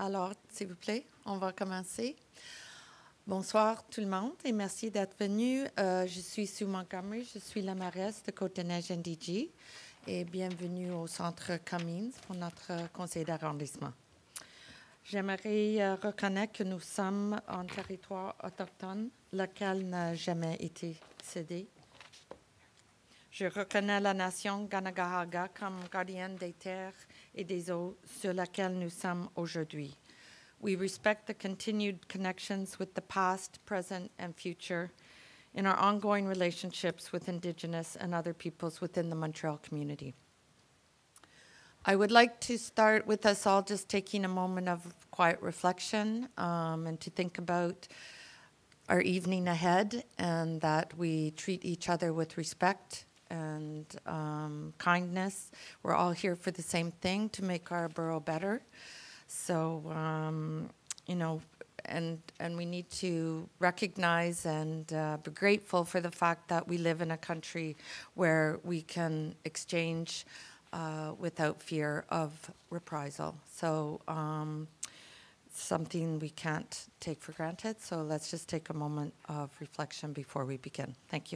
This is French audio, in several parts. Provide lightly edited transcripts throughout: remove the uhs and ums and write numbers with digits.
Alors, s'il vous plaît, on va commencer. Bonsoir tout le monde et merci d'être venu. Je suis Sue Montgomery, je suis la mairesse de Côte-des-Neiges NDG et bienvenue au Centre Cummings pour notre conseil d'arrondissement. J'aimerais reconnaître que nous sommes en territoire autochtone, lequel n'a jamais été cédé. Je reconnais la nation Kanagahaga comme gardienne des terres et des eaux sur laquelle nous sommes aujourd'hui. We respect the continued connections with the past, present, and future in our ongoing relationships with Indigenous and other peoples within the Montreal community. I would like to start with us all just taking a moment of quiet reflection and to think about our evening ahead and that we treat each other with respect and kindness. We're all here for the same thing, to make our borough better. So, and we need to recognize and be grateful for the fact that we live in a country where we can exchange without fear of reprisal. So, something we can't take for granted. So let's just take a moment of reflection before we begin. Thank you.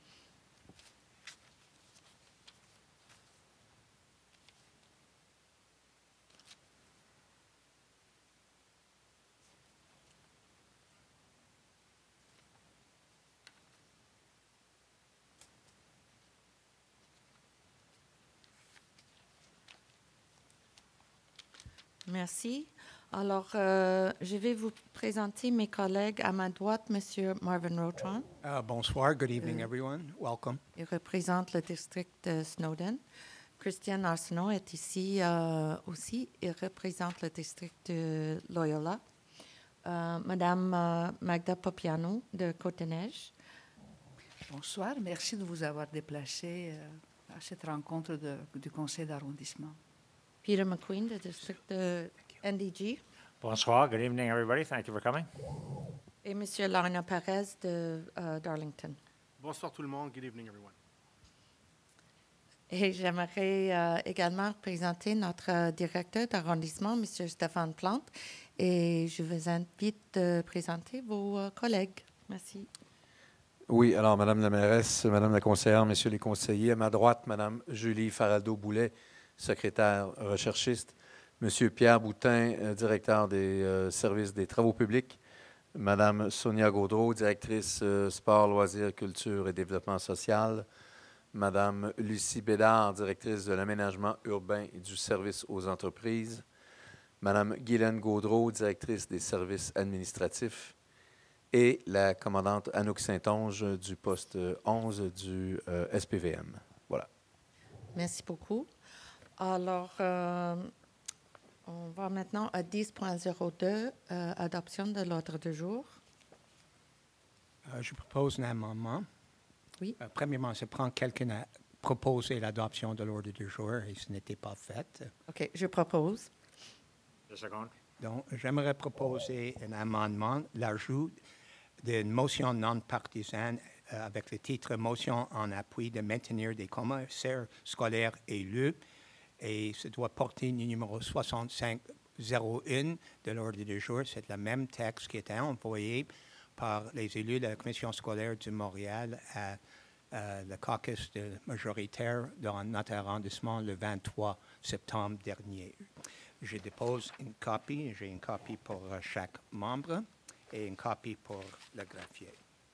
Merci. Alors, je vais vous présenter mes collègues. À ma droite, M. Marvin Rotron. Bonsoir. Good evening, everyone. Welcome. Il représente le district de Snowden. Christian Arsenault est ici aussi. Il représente le district de Loyola. Madame Magda Popiano de Côte-des-Neiges. Bonsoir. Merci de vous avoir déplacé à cette rencontre du conseil d'arrondissement. Peter McQueen, du district de NDG. Bonsoir. Good evening, everybody. Thank you for coming. Et M. Lorna Perez de Darlington. Bonsoir tout le monde. Good evening, everyone. Et j'aimerais également présenter notre directeur d'arrondissement, M. Stéphane Plante. Et je vous invite à présenter vos collègues. Merci. Oui, alors Madame la mairesse, Madame la conseillère, Messieurs les conseillers, à ma droite, Madame Julie Faraldo-Boulet, secrétaire recherchiste, Monsieur Pierre Boutin, directeur des services des travaux publics, Madame Sonia Gaudreau, directrice sport, loisirs, culture et développement social, Madame Lucie Bédard, directrice de l'aménagement urbain et du service aux entreprises, Madame Guylaine Gaudreau, directrice des services administratifs, et la commandante Anouk Saint-Onge du poste 11 du SPVM. Voilà. Merci beaucoup. Alors, on va maintenant à 10.02, adoption de l'ordre du jour. Je propose un amendement. Oui. Premièrement, je prends quelqu'un à proposer l'adoption de l'ordre du jour et ce n'était pas fait. OK, je propose. The second. Donc, j'aimerais proposer un amendement, l'ajout d'une motion non partisane avec le titre « Motion en appui de maintenir des commissaires scolaires élus ». Et ça doit porter le numéro 6501 de l'ordre du jour. C'est le même texte qui était envoyé par les élus de la commission scolaire de Montréal à le caucus majoritaire dans notre arrondissement le 23 septembre dernier. Je dépose une copie. J'ai une copie pour chaque membre et une copie pour le greffier.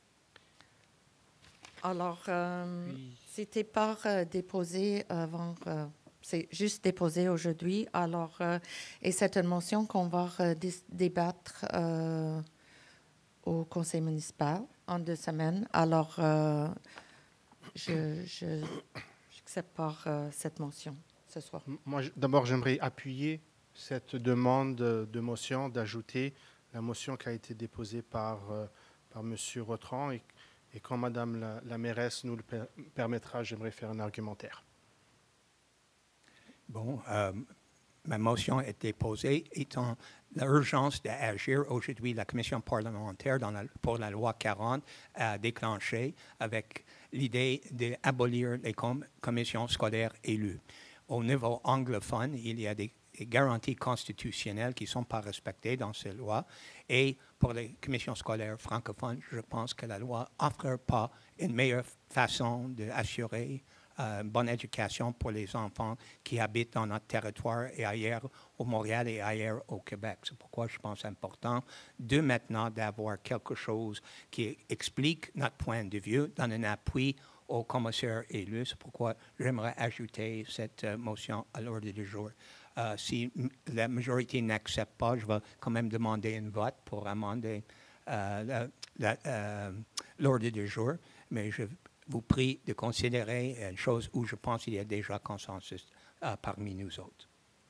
Alors, c'était pas déposé avant... c'est juste déposé aujourd'hui. Alors, et c'est une motion qu'on va débattre au conseil municipal en 2 semaines. Alors, j'accepte pas cette motion ce soir. Moi, d'abord, j'aimerais appuyer cette demande de motion, d'ajouter la motion qui a été déposée par M. Rotron. Et quand Mme la mairesse nous le permettra, j'aimerais faire un argumentaire. Bon, ma motion est déposée étant l'urgence d'agir. Aujourd'hui, la commission parlementaire pour la loi 40 a déclenché avec l'idée d'abolir les commissions scolaires élues. Au niveau anglophone, il y a garanties constitutionnelles qui ne sont pas respectées dans ces lois. Et pour les commissions scolaires francophones, je pense que la loi n'offre pas une meilleure façon d'assurer une bonne éducation pour les enfants qui habitent dans notre territoire et ailleurs au Montréal et ailleurs au Québec. C'est pourquoi je pense important de maintenant d'avoir quelque chose qui explique notre point de vue, donne un appui au commissaire élu. C'est pourquoi j'aimerais ajouter cette motion à l'ordre du jour. Si la majorité n'accepte pas, je vais quand même demander un vote pour amender l'ordre du jour, mais je vous prie de considérer une chose où je pense qu'il y a déjà consensus parmi nous autres.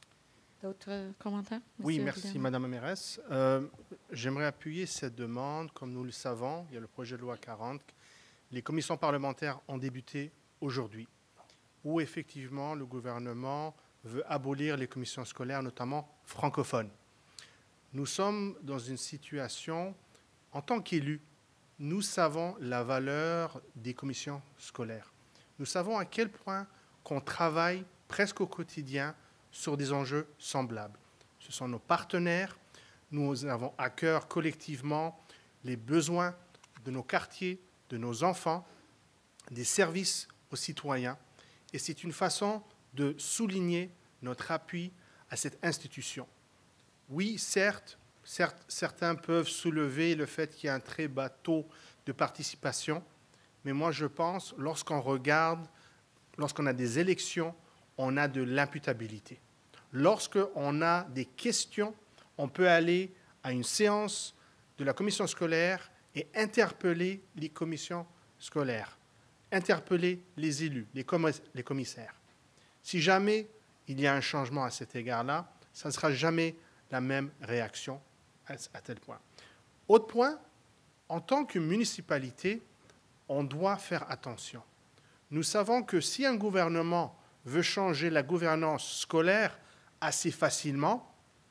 D'autres commentaires? Oui, Monsieur merci, William? Madame la mairesse. J'aimerais appuyer cette demande. Comme nous le savons, il y a le projet de loi 40. Les commissions parlementaires ont débuté aujourd'hui, où effectivement le gouvernement veut abolir les commissions scolaires, notamment francophones. Nous sommes dans une situation, en tant qu'élus, nous savons la valeur des commissions scolaires. Nous savons à quel point qu'on travaille presque au quotidien sur des enjeux semblables. Ce sont nos partenaires. Nous avons à cœur collectivement les besoins de nos quartiers, de nos enfants, des services aux citoyens. Et c'est une façon de souligner notre appui à cette institution. Oui, certes, certains peuvent soulever le fait qu'il y a un très bas taux de participation, mais moi je pense, lorsqu'on regarde, lorsqu'on a des élections, on a de l'imputabilité. Lorsqu'on a des questions, on peut aller à une séance de la commission scolaire et interpeller les commissions scolaires, interpeller les élus, les commissaires. Si jamais il y a un changement à cet égard-là, ça ne sera jamais la même réaction à tel point. Autre point, en tant que municipalité, on doit faire attention. Nous savons que si un gouvernement veut changer la gouvernance scolaire assez facilement,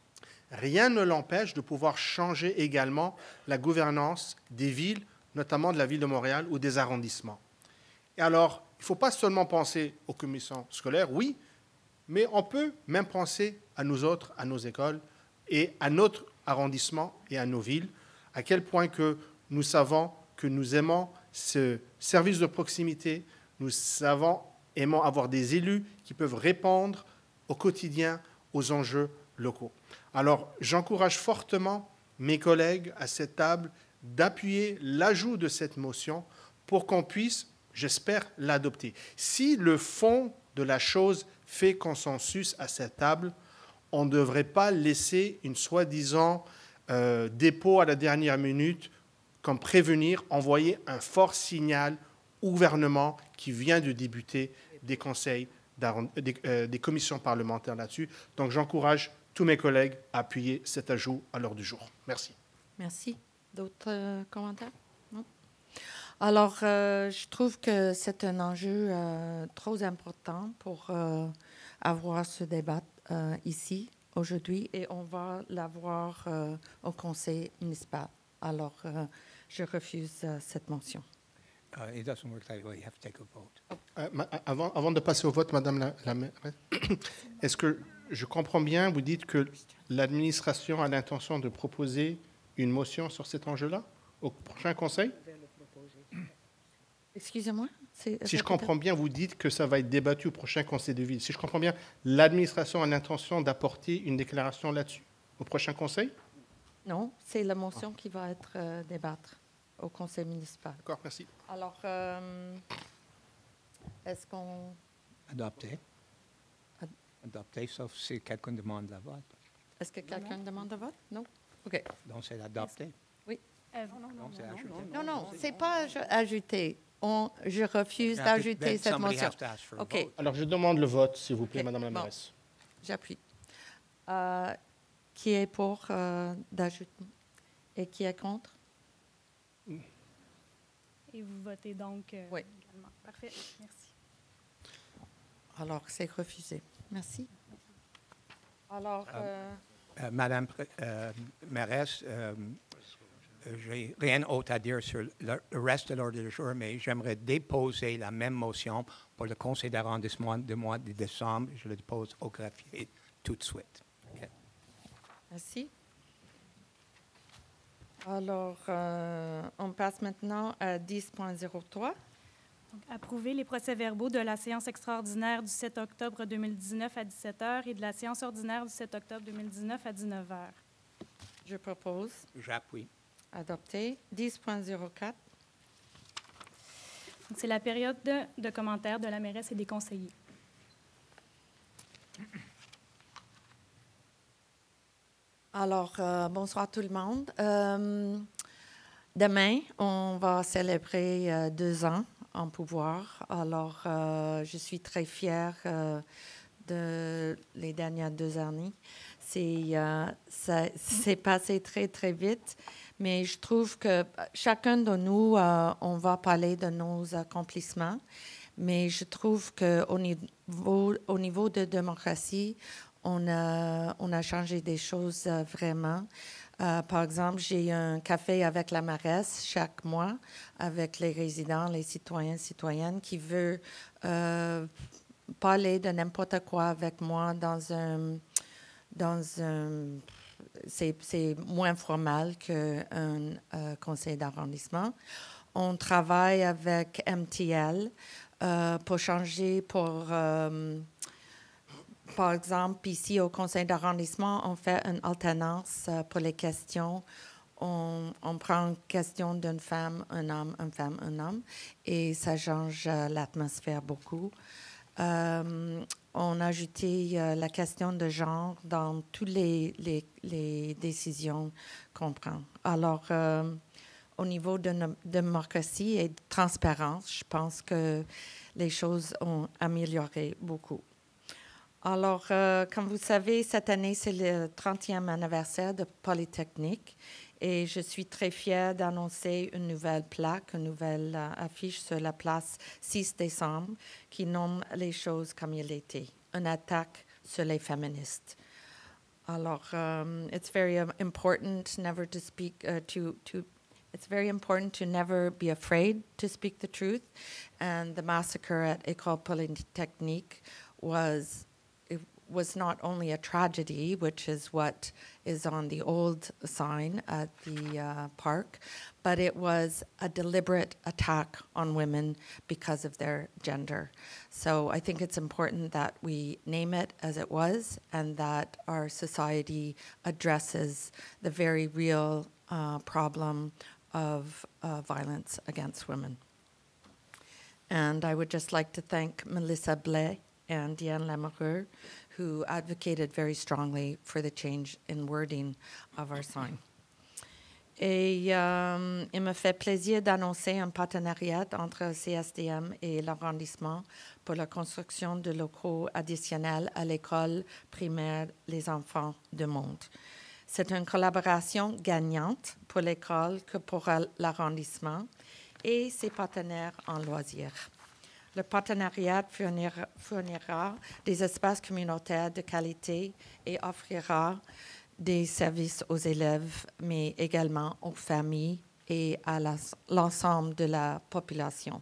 rien ne l'empêche de pouvoir changer également la gouvernance des villes, notamment de la ville de Montréal ou des arrondissements. Et alors, il ne faut pas seulement penser aux commissions scolaires, oui, mais on peut même penser à nous autres, à nos écoles et à notre arrondissement et à nos villes, à quel point que nous savons que nous aimons ce service de proximité, nous aimons avoir des élus qui peuvent répondre au quotidien aux enjeux locaux. Alors, j'encourage fortement mes collègues à cette table d'appuyer l'ajout de cette motion pour qu'on puisse, j'espère, l'adopter. Si le fond de la chose fait consensus à cette table, on ne devrait pas laisser une soi-disant dépôt à la dernière minute comme prévenir, envoyer un fort signal au gouvernement qui vient de débuter des conseils, des commissions parlementaires là-dessus. Donc, j'encourage tous mes collègues à appuyer cet ajout à l'ordre du jour. Merci. Merci. D'autres commentaires? Non? Alors, je trouve que c'est un enjeu trop important pour avoir ce débat ici aujourd'hui et on va l'avoir au conseil municipal. Alors, je refuse cette motion. It doesn't work that way. You have to take a vote. Avant de passer au vote, Madame la mairesse, est-ce que je comprends bien, vous dites que l'administration a l'intention de proposer une motion sur cet enjeu-là au prochain conseil? Excusez-moi? Si je comprends bien, vous dites que ça va être débattu au prochain conseil de ville. Si je comprends bien, l'administration a l'intention d'apporter une déclaration là-dessus au prochain conseil? Non, c'est la motion qui va être débattre au conseil municipal. D'accord, merci. Alors, est-ce qu'on... Adopté. Adopté, sauf si quelqu'un demande la vote. Est-ce que quelqu'un demande le vote? Non? OK. Donc, c'est adopté. Oui. Donc, c'est ajouté. Non, c'est pas ajouté. Je refuse d'ajouter cette Somebody motion. has to ask for a OK, vote. Alors, je demande le vote, s'il vous plaît, Ok, Madame la bon. mairesse. j'appuie. Qui est pour d'ajouter et qui est contre? Et vous votez donc Oui. également. Parfait, merci. Alors, c'est refusé. Merci. Alors, Madame mairesse, j'ai rien d'autre à dire sur le reste de l'ordre du jour, mais j'aimerais déposer la même motion pour le conseil d'arrondissement du mois de décembre. Je le dépose au greffier tout de suite. OK. Merci. Alors, on passe maintenant à 10.03. Donc, approuver les procès-verbaux de la séance extraordinaire du 7 octobre 2019 à 17 h et de la séance ordinaire du 7 octobre 2019 à 19 h. Je propose J'appuie. adopter 10.04. Donc, c'est la période de commentaires de la mairesse et des conseillers. Alors, bonsoir tout le monde. Demain, on va célébrer 2 ans en pouvoir. Alors, je suis très fière de les dernières 2 années. Ça s'est passé très, très vite, mais je trouve que chacun de nous, on va parler de nos accomplissements, mais je trouve qu'au niveau de démocratie, on a changé des choses vraiment. Par exemple, j'ai un café avec la mairesse chaque mois avec les résidents, les citoyens, citoyennes qui veulent parler de n'importe quoi avec moi c'est moins formel qu'un conseil d'arrondissement. On travaille avec MTL pour changer, par exemple, ici au conseil d'arrondissement, on fait une alternance pour les questions. On prend une question d'une femme, un homme, une femme, un homme, et ça change l'atmosphère beaucoup. On a ajouté la question de genre dans toutes les décisions qu'on prend. Alors, au niveau de démocratie et de transparence, je pense que les choses ont amélioré beaucoup. Alors, comme vous savez, cette année, c'est le 30e anniversaire de Polytechnique et je suis très fière d'annoncer une nouvelle plaque, une nouvelle affiche sur la place 6 décembre qui nomme les choses comme il était, une attaque sur les féministes. Alors, it's very important never to speak It's very important to never be afraid to speak the truth, and the massacre at École Polytechnique was not only a tragedy, which is what is on the old sign at the park, but it was a deliberate attack on women because of their gender. So I think it's important that we name it as it was and that our society addresses the very real problem of violence against women. And I would just like to thank Melissa Blais and Diane Lamoureux, who advocated very strongly for the change in wording of our sign. Et il me fait plaisir d'annoncer un partenariat entre CSDM et l'arrondissement pour la construction de locaux additionnels à l'école primaire Les Enfants du Monde. C'est une collaboration gagnante pour l'école que pour l'arrondissement et ses partenaires en loisirs. Le partenariat fournira des espaces communautaires de qualité et offrira des services aux élèves, mais également aux familles et à l'ensemble de la population.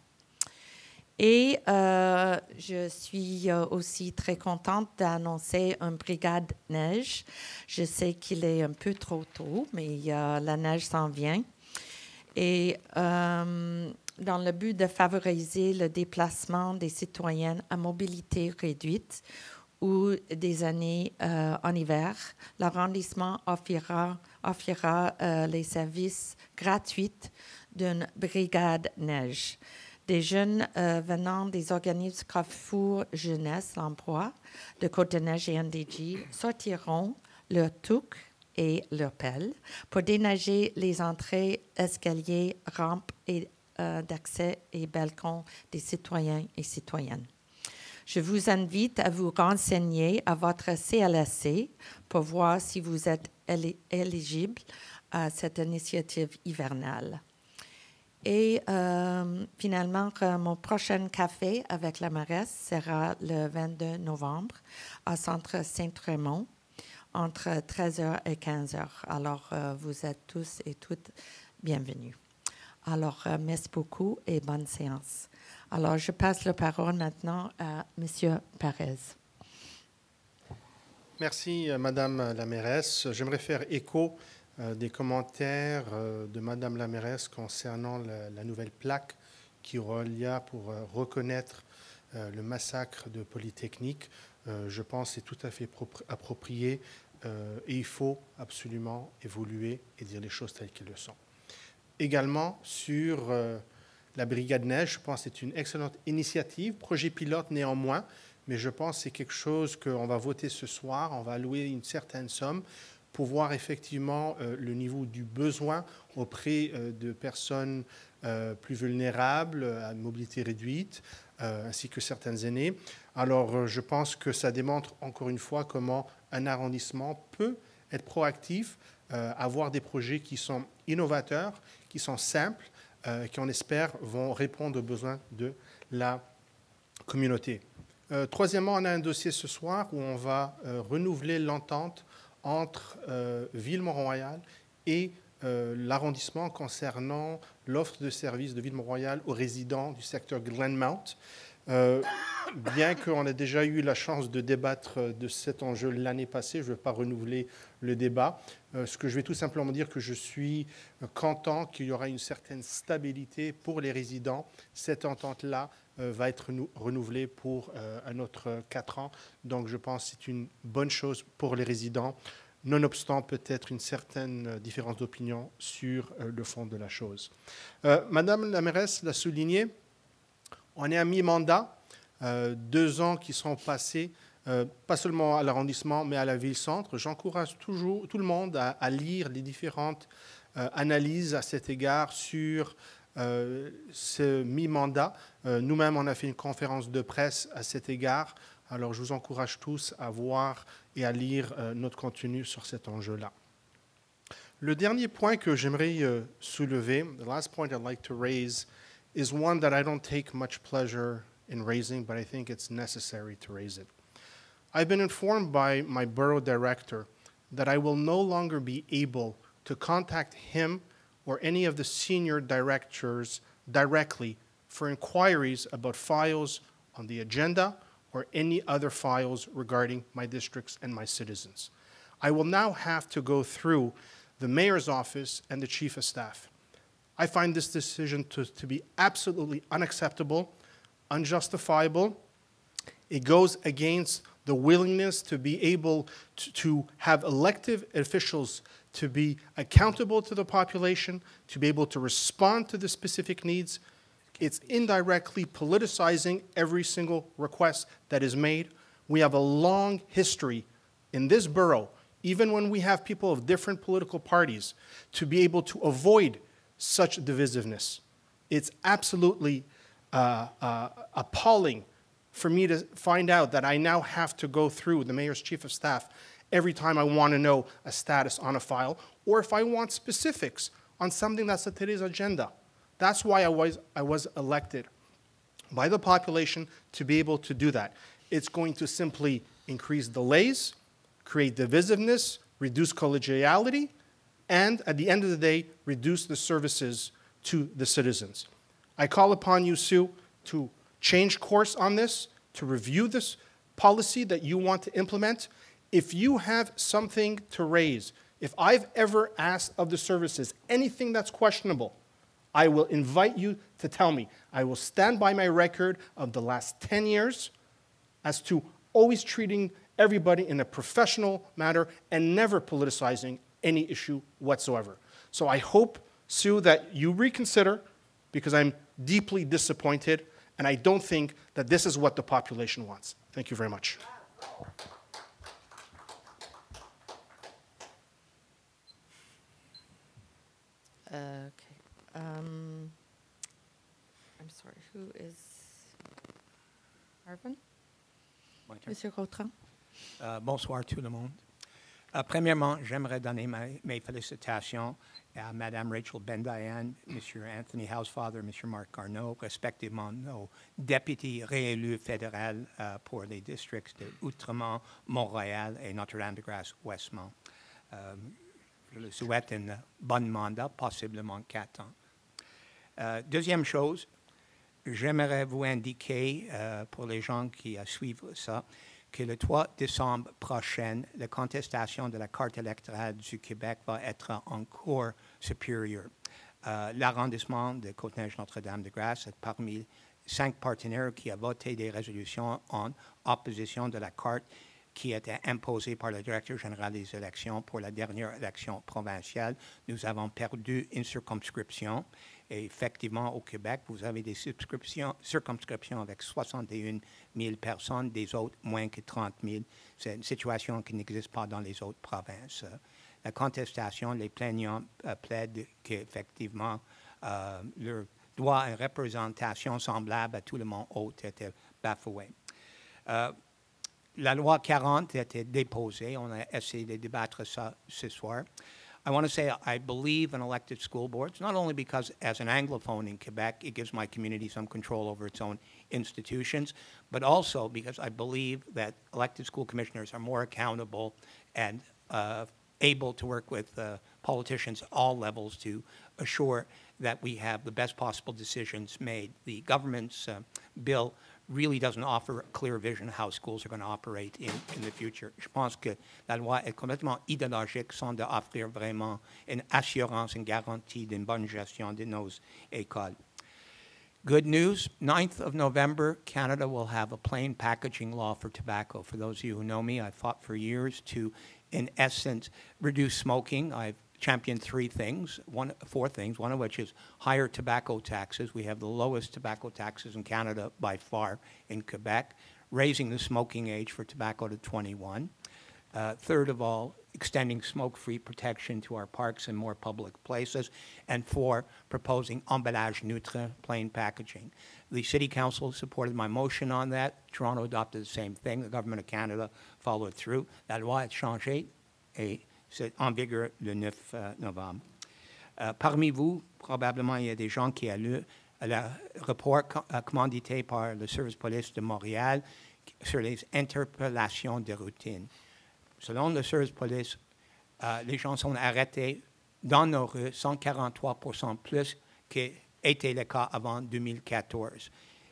Et je suis aussi très contente d'annoncer une brigade neige. Je sais qu'il est un peu trop tôt, mais la neige s'en vient. Et dans le but de favoriser le déplacement des citoyennes à mobilité réduite ou des années en hiver, l'arrondissement offrira les services gratuits d'une brigade neige. Des jeunes venant des organismes Carrefour Jeunesse l'Emploi de Côte-des-Neiges et NDG sortiront leur touque et leur pelle pour déneiger les entrées, escaliers, rampes et d'accès et balcons des citoyens et citoyennes. Je vous invite à vous renseigner à votre CLSC pour voir si vous êtes éligible à cette initiative hivernale. Et finalement, mon prochain café avec la mairesse sera le 22 novembre au Centre Saint-Raymond entre 13h et 15h. Alors, vous êtes tous et toutes bienvenus. Alors, merci beaucoup et bonne séance. Alors, je passe la parole maintenant à M. Perez. Merci, Madame la mairesse. J'aimerais faire écho des commentaires de Madame la mairesse concernant la nouvelle plaque qui aura lieu pour reconnaître le massacre de Polytechnique. Je pense que c'est tout à fait approprié et il faut absolument évoluer et dire les choses telles qu'elles le sont. Également, sur la Brigade Neige, je pense que c'est une excellente initiative, projet pilote néanmoins, mais je pense que c'est quelque chose qu'on va voter ce soir. On va allouer une certaine somme pour voir effectivement le niveau du besoin auprès de personnes plus vulnérables, à mobilité réduite, ainsi que certaines aînées. Alors, je pense que ça démontre encore une fois comment un arrondissement peut être proactif, avoir des projets qui sont innovateurs, qui sont simples, qui, on espère, vont répondre aux besoins de la communauté. Troisièmement, on a un dossier ce soir où on va renouveler l'entente entre Ville-Mont-Royal et l'arrondissement concernant l'offre de services de Ville-Mont-Royal aux résidents du secteur Glenmount. Bien qu'on ait déjà eu la chance de débattre de cet enjeu l'année passée, je ne vais pas renouveler le débat. Ce que je vais tout simplement dire que je suis content qu'il y aura une certaine stabilité pour les résidents. Cette entente-là va être renouvelée pour un autre 4 ans. Donc, je pense que c'est une bonne chose pour les résidents, nonobstant peut-être une certaine différence d'opinion sur le fond de la chose. Madame la mairesse l'a souligné, on est à mi-mandat, 2 ans qui sont passés, pas seulement à l'arrondissement, mais à la ville-centre. J'encourage toujours tout le monde à lire les différentes analyses à cet égard sur ce mi-mandat. Nous-mêmes, on a fait une conférence de presse à cet égard. Alors, je vous encourage tous à voir et à lire notre contenu sur cet enjeu-là. Le dernier point que j'aimerais soulever, the last point I'd like to raise, is one that I don't take much pleasure in raising, but I think it's necessary to raise it. I've been informed by my borough director that I will no longer be able to contact him or any of the senior directors directly for inquiries about files on the agenda or any other files regarding my districts and my citizens. I will now have to go through the mayor's office and the chief of staff. I find this decision to be absolutely unacceptable, unjustifiable. It goes against the willingness to be able to have elected officials to be accountable to the population, to be able to respond to the specific needs. It's indirectly politicizing every single request that is made. We have a long history in this borough, even when we have people of different political parties, to be able to avoid such divisiveness. It's absolutely appalling for me to find out that I now have to go through the mayor's chief of staff every time I want to know a status on a file, or if I want specifics on something that's on today's agenda. That's why I was elected by the population to be able to do that. It's going to simply increase delays, create divisiveness, reduce collegiality, and at the end of the day, reduce the services to the citizens. I call upon you, Sue, to change course on this, to review this policy that you want to implement. If you have something to raise, if I've ever asked of the services anything that's questionable, I will invite you to tell me. I will stand by my record of the last 10 years as to always treating everybody in a professional manner and never politicizing any issue whatsoever. So I hope, Sue, that you reconsider, because I'm deeply disappointed, and I don't think that this is what the population wants. Thank you very much. Okay. I'm sorry, who is Marvin? Monsieur Gautran? Bonsoir tout le monde. Premièrement, j'aimerais donner mes félicitations à Mme Rachel Bendayan, M. Anthony Housefather, M. Marc Garneau, respectivement nos députés réélus fédéraux pour les districts de Outremont, Mont-Royal et Notre-Dame-de-Grâce-Westmont. Je le souhaite un bon mandat, possiblement 4 ans. Deuxième chose, j'aimerais vous indiquer, pour les gens qui suivent ça, que le 3 décembre prochain, la contestation de la carte électorale du Québec va être en cour supérieure. L'arrondissement de Côte-Neige-Notre-Dame-de-Grâce est parmi 5 partenaires qui a voté des résolutions en opposition de la carte qui était imposée par le directeur général des élections pour la dernière élection provinciale. Nous avons perdu une circonscription. Et effectivement, au Québec, vous avez des circonscriptions avec 61 000 personnes, des autres moins que 30 000. C'est une situation qui n'existe pas dans les autres provinces. La contestation, les plaignants plaident qu'effectivement, leur droit à une représentation semblable à tout le monde autre était bafoué. La loi 40 a été déposée. On a essayé de débattre ça ce soir. I want to say I believe in elected school boards, not only because as an Anglophone in Quebec, it gives my community some control over its own institutions, but also because I believe that elected school commissioners are more accountable and able to work with politicians at all levels to assure that we have the best possible decisions made. The government's bill really doesn't offer a clear vision of how schools are going to operate in the future. Je pense que la loi est complètement idéologique sans offrir vraiment une assurance, une garantie d'une bonne gestion de nos écoles. Good news, 9th of November, Canada will have a plain packaging law for tobacco. For those of you who know me, I've fought for years to, in essence, reduce smoking. I've championed four things, one of which is higher tobacco taxes. We have the lowest tobacco taxes in Canada by far in Quebec, raising the smoking age for tobacco to 21. Third of all, extending smoke-free protection to our parks and more public places. And 4, proposing emballage neutre, plain packaging. The City Council supported my motion on that. Toronto adopted the same thing. The Government of Canada followed through. La loi a changé et c'est en vigueur le 9 novembre. Parmi vous, probablement, il y a des gens qui ont lu le rapport commandité par le Service police de Montréal sur les interpellations de routine. Selon le Service police, les gens sont arrêtés dans nos rues 143% plus qu'était le cas avant 2014.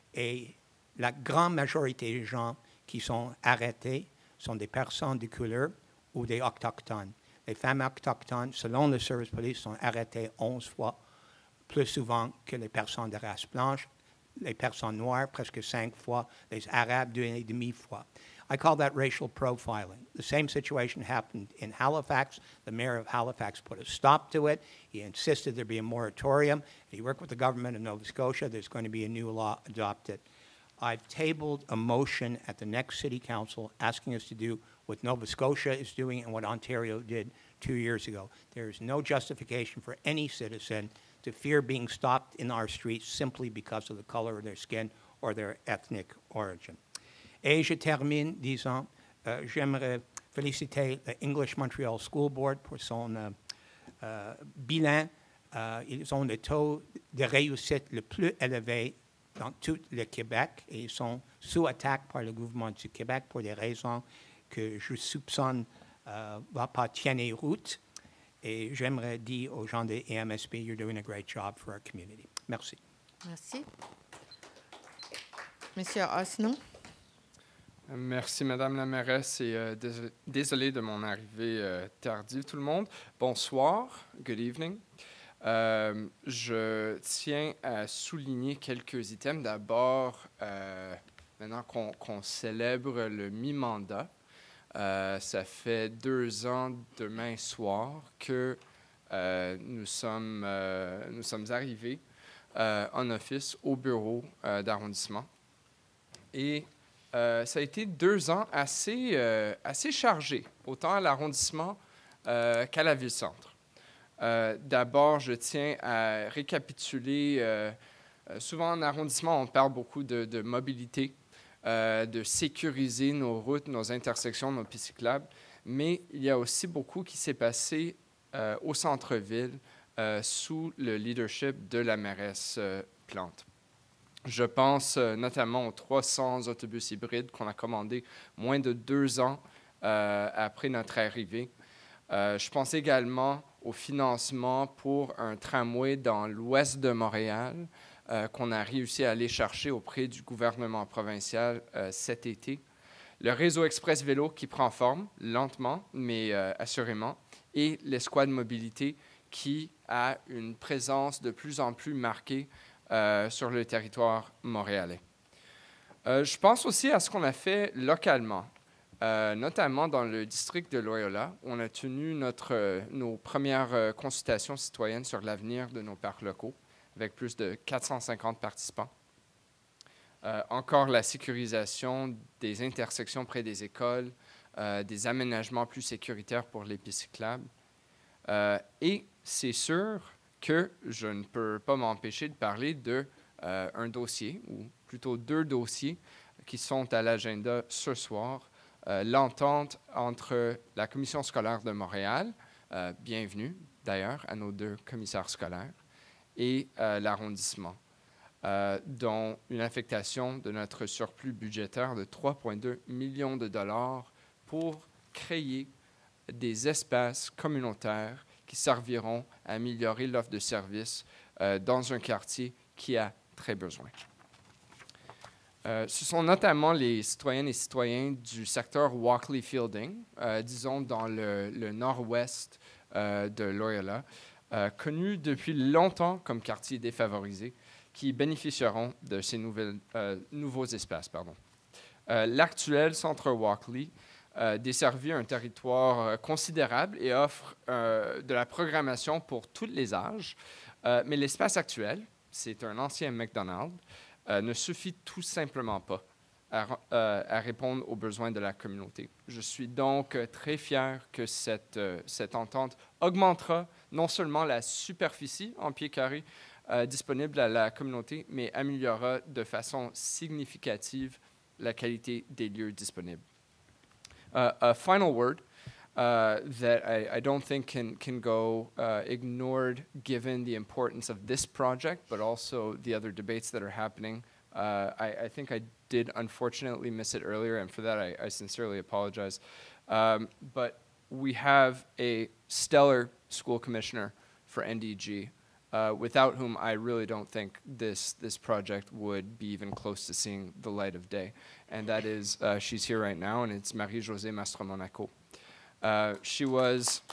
Et la grande majorité des gens qui sont arrêtés sont des personnes de couleur ou des autochtones. Les femmes autochtones, selon le Service police, sont arrêtées 11 fois plus souvent que les personnes de race blanche, les personnes noires presque 5 fois, les Arabes 2,5 fois. I call that racial profiling. The same situation happened in Halifax. The mayor of Halifax put a stop to it. He insisted there be a moratorium. He worked with the government of Nova Scotia. There's going to be a new law adopted. I've tabled a motion at the next City Council asking us to do what Nova Scotia is doing and what Ontario did 2 years ago. There is no justification for any citizen to fear being stopped in our streets simply because of the color of their skin or their ethnic origin. Et je termine disant, j'aimerais féliciter le English Montreal School Board pour son bilan. Ils ont le taux de réussite le plus élevé dans tout le Québec et ils sont sous attaque par le gouvernement du Québec pour des raisons que je soupçonne ne vont pas tenir route. Et j'aimerais dire aux gens de EMSB, you're doing a great job for our community. Merci. Merci. Monsieur Arsenault. Merci, Madame la mairesse, et désolé de mon arrivée tardive, tout le monde. Bonsoir, good evening. Je tiens à souligner quelques items. D'abord, maintenant qu'on célèbre le mi-mandat, ça fait 2 ans demain soir que nous sommes arrivés en office au bureau d'arrondissement. Et ça a été 2 ans assez chargés, autant à l'arrondissement qu'à la ville-centre. D'abord, je tiens à récapituler. Souvent, en arrondissement, on parle beaucoup de mobilité, de sécuriser nos routes, nos intersections, nos pistes cyclables, mais il y a aussi beaucoup qui s'est passé au centre-ville sous le leadership de la mairesse Plante. Je pense notamment aux 300 autobus hybrides qu'on a commandés moins de 2 ans après notre arrivée. Je pense également au financement pour un tramway dans l'ouest de Montréal qu'on a réussi à aller chercher auprès du gouvernement provincial cet été. le réseau Express Vélo qui prend forme, lentement, mais assurément, et l'escouade mobilité qui a une présence de plus en plus marquée sur le territoire montréalais. Je pense aussi à ce qu'on a fait localement, notamment dans le district de Loyola. On a tenu nos premières consultations citoyennes sur l'avenir de nos parcs locaux, avec plus de 450 participants. Encore la sécurisation des intersections près des écoles, des aménagements plus sécuritaires pour les pistes cyclables. Et c'est sûr que je ne peux pas m'empêcher de parler d'un dossier, ou plutôt 2 dossiers, qui sont à l'agenda ce soir. L'entente entre la Commission scolaire de Montréal, bienvenue d'ailleurs à nos 2 commissaires scolaires, et l'arrondissement, dont une affectation de notre surplus budgétaire de 3,2 millions de dollars pour créer des espaces communautaires qui serviront à améliorer l'offre de services dans un quartier qui a très besoin. Ce sont notamment les citoyennes et citoyens du secteur Walkley Fielding, disons dans le nord-ouest de Loyola, connus depuis longtemps comme quartier défavorisé, qui bénéficieront de ces nouveaux espaces. L'actuel centre Walkley desservit un territoire considérable et offre de la programmation pour tous les âges, mais l'espace actuel, c'est un ancien McDonald's, ne suffit tout simplement pas à répondre aux besoins de la communauté. Je suis donc très fier que cette entente augmentera non seulement la superficie en pieds carrés disponible à la communauté, mais améliorera de façon significative la qualité des lieux disponibles. A final word that I don't think can go ignored given the importance of this project, but also the other debates that are happening. I think I did unfortunately miss it earlier, and for that I sincerely apologize. But we have a stellar school commissioner for NDG, without whom I really don't think this project would be even close to seeing the light of day. And that is, she's here right now, and it's Marie-Josée Mastromonaco. She was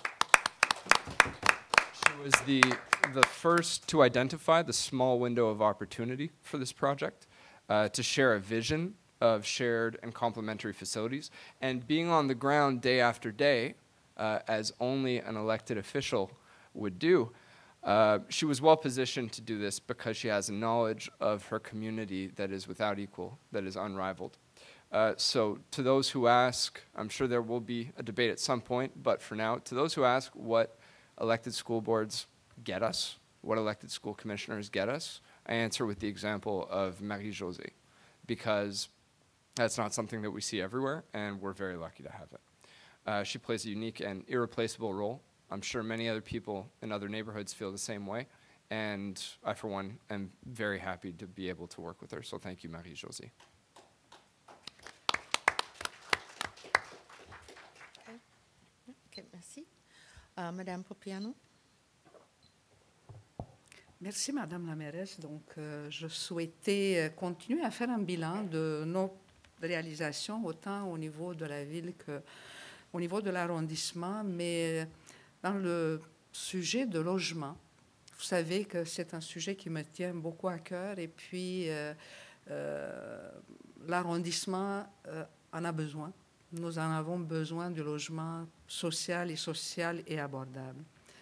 the first to identify the small window of opportunity for this project, to share a vision of shared and complementary facilities, and being on the ground day after day, as only an elected official would do. She was well positioned to do this because she has a knowledge of her community that is without equal, that is unrivaled. So to those who ask, I'm sure there will be a debate at some point, but for now, to those who ask what elected school boards get us, what elected school commissioners get us, I answer with the example of Marie-Josée, because that's not something that we see everywhere, and we're very lucky to have it. She plays a unique and irreplaceable role. I'm sure many other people in other neighborhoods feel the same way, and I, for one, am very happy to be able to work with her. So thank you, Marie-Josée. OK, merci. Madame Propriano. Merci, Madame la mairesse. Donc, je souhaitais continuer à faire un bilan de nos réalisations, autant au niveau de la ville qu'au niveau de l'arrondissement, mais dans le sujet de logement. Vous savez que c'est un sujet qui me tient beaucoup à cœur, et puis l'arrondissement en a besoin. Nous en avons besoin du logement social et abordable.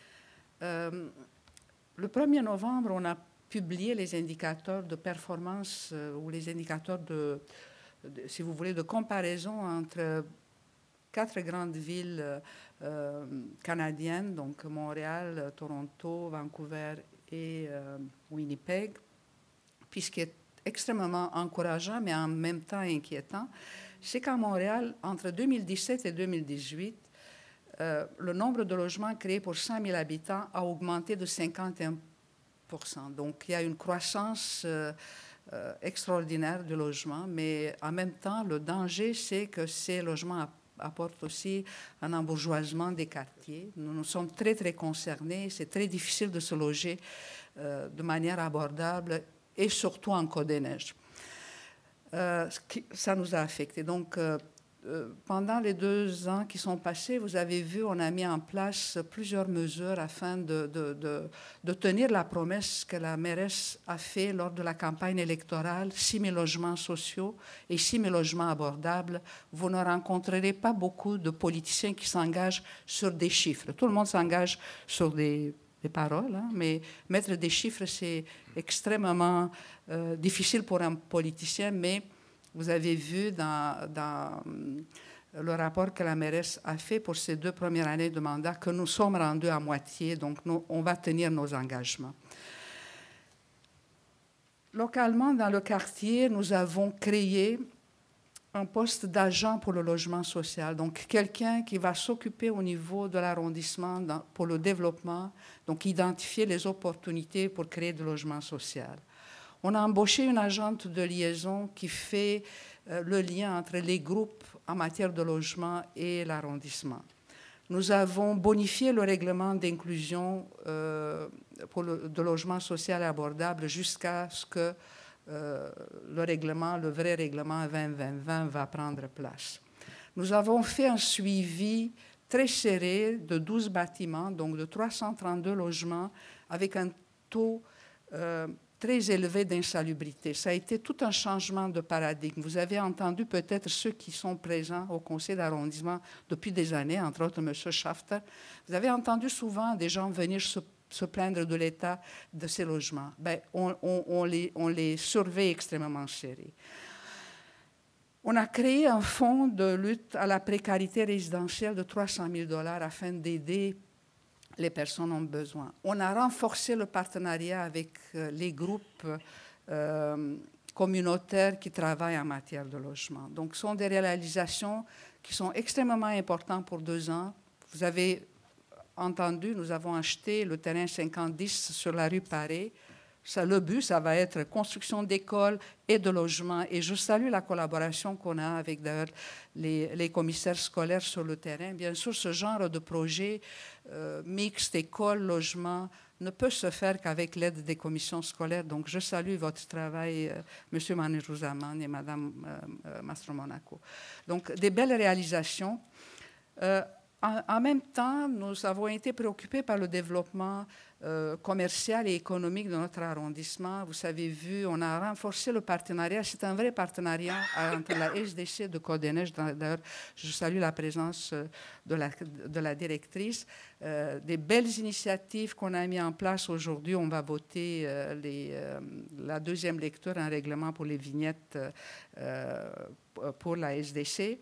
Le 1er novembre, on a publié les indicateurs de performance ou les indicateurs si vous voulez, de comparaison entre 4 grandes villes canadiennes, donc Montréal, Toronto, Vancouver et Winnipeg. Puis ce qui est extrêmement encourageant, mais en même temps inquiétant, c'est qu'à Montréal, entre 2017 et 2018, le nombre de logements créés pour 100 000 habitants a augmenté de 51%. Donc, il y a une croissance extraordinaire de logements, mais en même temps, le danger, c'est que ces logements apportent aussi un embourgeoisement des quartiers. Nous sommes très, très concernés. C'est très difficile de se loger de manière abordable, et surtout en cas de neige. Ça nous a affectés. Donc, pendant les 2 ans qui sont passés, vous avez vu, on a mis en place plusieurs mesures afin de tenir la promesse que la mairesse a faite lors de la campagne électorale, 6 000 logements sociaux et 6 000 logements abordables. Vous ne rencontrerez pas beaucoup de politiciens qui s'engagent sur des chiffres. Tout le monde s'engage sur des paroles, hein, mais mettre des chiffres, c'est extrêmement difficile pour un politicien, mais vous avez vu dans le rapport que la mairesse a fait pour ces 2 premières années de mandat que nous sommes rendus à moitié, donc on va tenir nos engagements. Localement, dans le quartier, nous avons créé un poste d'agent pour le logement social, donc quelqu'un qui va s'occuper au niveau de l'arrondissement pour le développement, donc identifier les opportunités pour créer du logement social. On a embauché une agente de liaison qui fait le lien entre les groupes en matière de logement et l'arrondissement. Nous avons bonifié le règlement d'inclusion de logement social abordable jusqu'à ce que le vrai règlement 2020 va prendre place. Nous avons fait un suivi très serré de 12 bâtiments, donc de 332 logements, avec un taux très élevé d'insalubrité. Ça a été tout un changement de paradigme. Vous avez entendu peut-être ceux qui sont présents au conseil d'arrondissement depuis des années, entre autres M. Schafter. Vous avez entendu souvent des gens venir se plaindre de l'état de ces logements. Bien, on les surveille extrêmement serrés. On a créé un fonds de lutte à la précarité résidentielle de 300 000 $ afin d'aider les personnes ont besoin. On a renforcé le partenariat avec les groupes communautaires qui travaillent en matière de logement. Donc, ce sont des réalisations qui sont extrêmement importantes pour 2 ans. Vous avez entendu, nous avons acheté le terrain 50-10 sur la rue Paré. Le but, ça va être construction d'écoles et de logements. Et je salue la collaboration qu'on a avec d'ailleurs les commissaires scolaires sur le terrain. Bien sûr, ce genre de projet mixte, école, logement, ne peut se faire qu'avec l'aide des commissions scolaires. Donc, je salue votre travail, M. Manourouzaman et Mme Mastromonaco. Donc, des belles réalisations. En même temps, nous avons été préoccupés par le développement commercial et économique de notre arrondissement. Vous avez vu, on a renforcé le partenariat. C'est un vrai partenariat entre la SDC de Côte-des-Neiges. D'ailleurs, je salue la présence de la directrice. Des belles initiatives qu'on a mises en place aujourd'hui. On va voter la 2e lecture, un règlement pour les vignettes pour la SDC.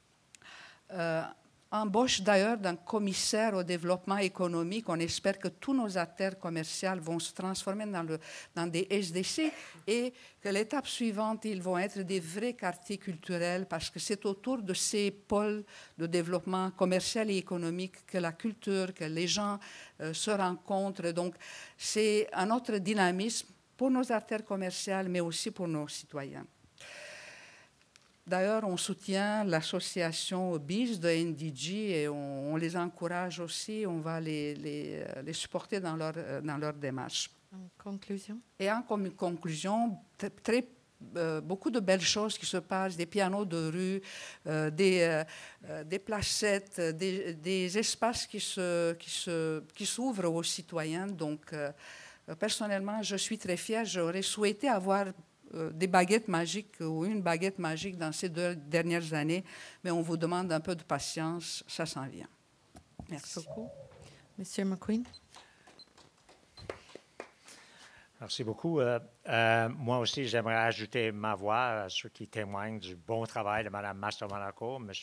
Embauche d'ailleurs d'un commissaire au développement économique. On espère que tous nos artères commerciales vont se transformer dans des SDC et que l'étape suivante, ils vont être des vrais quartiers culturels parce que c'est autour de ces pôles de développement commercial et économique que la culture, que les gens se rencontrent. Donc, c'est un autre dynamisme pour nos artères commerciales, mais aussi pour nos citoyens. D'ailleurs, on soutient l'association BIS de NDG et on les encourage aussi. On va les supporter dans leur démarche. En conclusion? Et en conclusion, beaucoup de belles choses qui se passent, des pianos de rue, des placettes, des espaces qui s'ouvrent aux citoyens. Donc, personnellement, je suis très fière. J'aurais souhaité avoir des baguettes magiques ou une baguette magique dans ces 2 dernières années, mais on vous demande un peu de patience, ça s'en vient. Merci beaucoup. Monsieur McQueen. Merci beaucoup. Moi aussi, j'aimerais ajouter ma voix à ceux qui témoignent du bon travail de Mme Mastromonaco, M.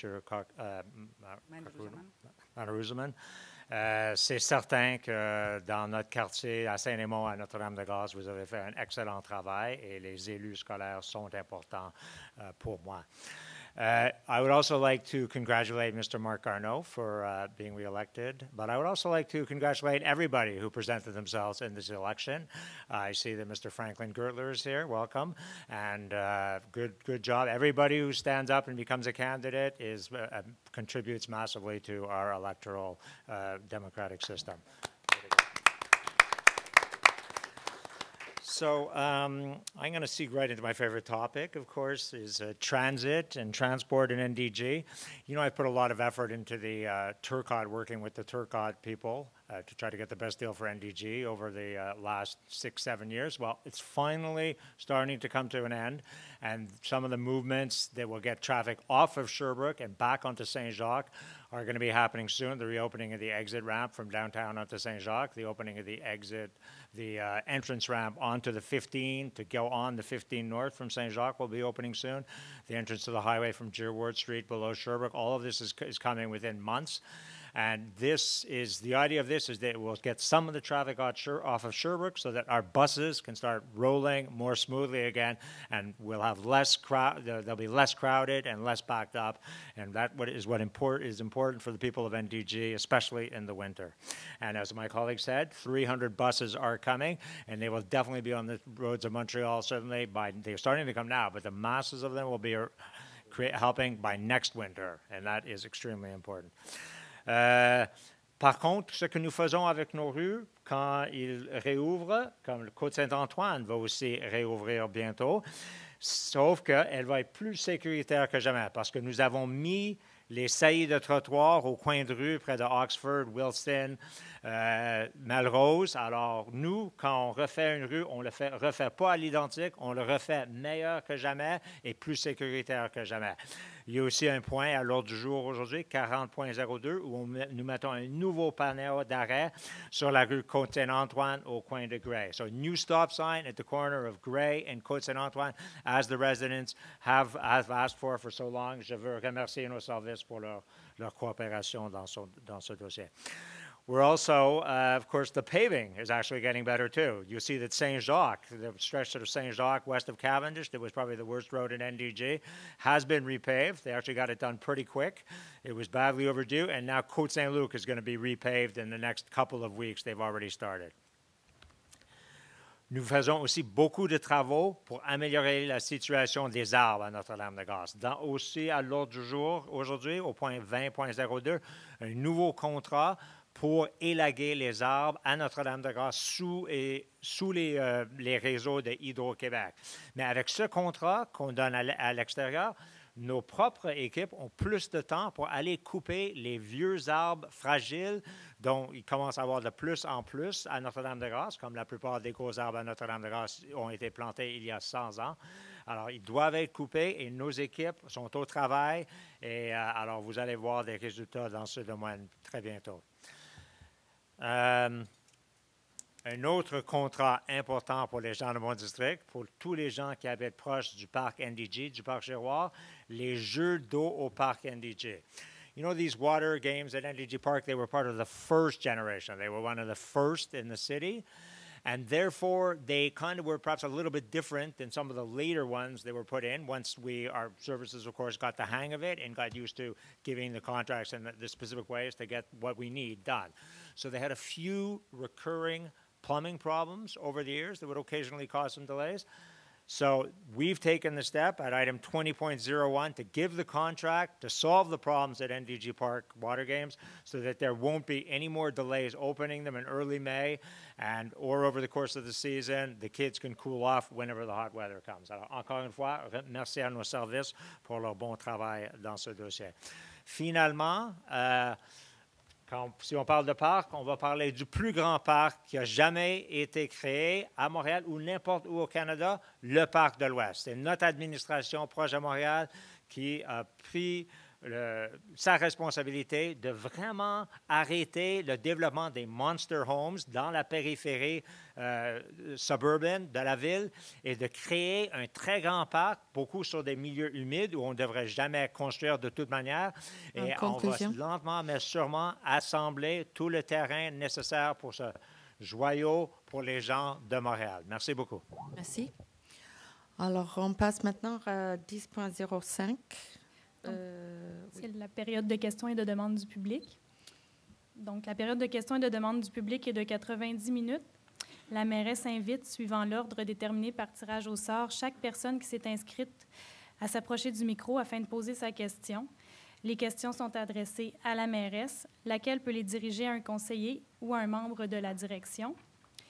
Manourouzaman. C'est certain que dans notre quartier, à Saint-Lémon, à Notre-Dame-de-Grâce, vous avez fait un excellent travail et les élus scolaires sont importants pour moi. I would also like to congratulate Mr. Marc Garneau for being reelected, but I would also like to congratulate everybody who presented themselves in this election. I see that Mr. Franklin Gertler is here. Welcome, and good job. Everybody who stands up and becomes a candidate contributes massively to our electoral democratic system. So I'm going to seek right into my favorite topic, of course, is transit and transport in NDG. You know, I put a lot of effort into the Turcotte, working with the Turcotte people to try to get the best deal for NDG over the last 6-7 years. Well, it's finally starting to come to an end, and some of the movements that will get traffic off of Sherbrooke and back onto Saint Jacques are going to be happening soon. The reopening of the exit ramp from downtown onto Saint Jacques, the opening of the entrance ramp onto the 15 to go on the 15 north from Saint Jacques will be opening soon. The entrance to the highway from Dearwood Street below Sherbrooke, all of this is coming within months. And the idea of this is that it will get some of the traffic off of Sherbrooke so that our buses can start rolling more smoothly again, and we'll have less crowd. They'll be less crowded and less backed up, and that is important for the people of NDG, especially in the winter. And as my colleague said, 300 buses are coming, and they will definitely be on the roads of Montreal. Certainly, they're starting to come now, but the masses of them will be helping by next winter, and that is extremely important. Par contre, ce que nous faisons avec nos rues, quand ils réouvrent, comme le Côte-Saint-Antoine va aussi réouvrir bientôt, sauf qu'elle va être plus sécuritaire que jamais, parce que nous avons mis les saillies de trottoir au coin de rue près de Oxford, Wilson, Melrose. Alors, nous, quand on refait une rue, on ne le refait pas à l'identique, on le refait meilleur que jamais et plus sécuritaire que jamais. Il y a aussi un point à l'ordre du jour aujourd'hui, 40.02, où nous mettons un nouveau panneau d'arrêt sur la rue Côte-Saint-Antoine au coin de Gray. So, a new stop sign at the corner of Gray and Côte-Saint-Antoine, as the residents have asked for so long. Je veux remercier nos services pour leur coopération dans ce dossier. We're also, of course, the paving is actually getting better too. You see that Saint Jacques, the stretch of Saint Jacques west of Cavendish, that was probably the worst road in NDG, has been repaved. They actually got it done pretty quick. It was badly overdue, and now Côte-Saint-Luc is going to be repaved in the next couple of weeks. They've already started. Nous faisons aussi beaucoup de travaux pour améliorer la situation des arbres à Notre-Dame-de-Grâce. Aussi, à l'ordre du jour, aujourd'hui, au point 20.02, un nouveau contrat pour élaguer les arbres à Notre-Dame-de-Grâce sous les réseaux de Hydro-Québec. Mais avec ce contrat qu'on donne à l'extérieur, nos propres équipes ont plus de temps pour aller couper les vieux arbres fragiles dont il commence à avoir de plus en plus à Notre-Dame-de-Grâce, comme la plupart des gros arbres à Notre-Dame-de-Grâce ont été plantés il y a 100 ans. Alors, ils doivent être coupés et nos équipes sont au travail. Et alors, vous allez voir des résultats dans ce domaine très bientôt. Un autre contrat important pour les gens de mon district, pour tous les gens qui habitent proches du parc NDG, du parc Giroir, les jeux d'eau au parc NDG. You know, these water games at NDG Park, they were part of the first generation. They were one of the first in the city. And therefore, they kind of were perhaps a little bit different than some of the later ones that were put in once our services, of course, got the hang of it and got used to giving the contracts in the specific ways to get what we need done. So they had a few recurring plumbing problems over the years that would occasionally cause some delays. So we've taken the step at item 20.01 to give the contract to solve the problems at NDG Park water games so that there won't be any more delays opening them in early May or over the course of the season. The kids can cool off whenever the hot weather comes. Alors, encore une fois, merci à nos services pour leur bon travail dans ce dossier. Finalement, si on parle de parc, on va parler du plus grand parc qui a jamais été créé à Montréal ou n'importe où au Canada, le Parc de l'Ouest. C'est notre administration proche de Montréal qui a pris sa responsabilité de vraiment arrêter le développement des monster homes dans la périphérie suburban de la ville et de créer un très grand parc, beaucoup sur des milieux humides où on ne devrait jamais construire de toute manière. Et on va lentement mais sûrement assembler tout le terrain nécessaire pour ce joyau pour les gens de Montréal. Merci beaucoup. Merci. Alors, on passe maintenant à 10.05. C'est la période de questions et de demandes du public. Donc, la période de questions et de demandes du public est de 90 minutes. La mairesse invite, suivant l'ordre déterminé par tirage au sort, chaque personne qui s'est inscrite à s'approcher du micro afin de poser sa question. Les questions sont adressées à la mairesse, laquelle peut les diriger à un conseiller ou à un membre de la direction.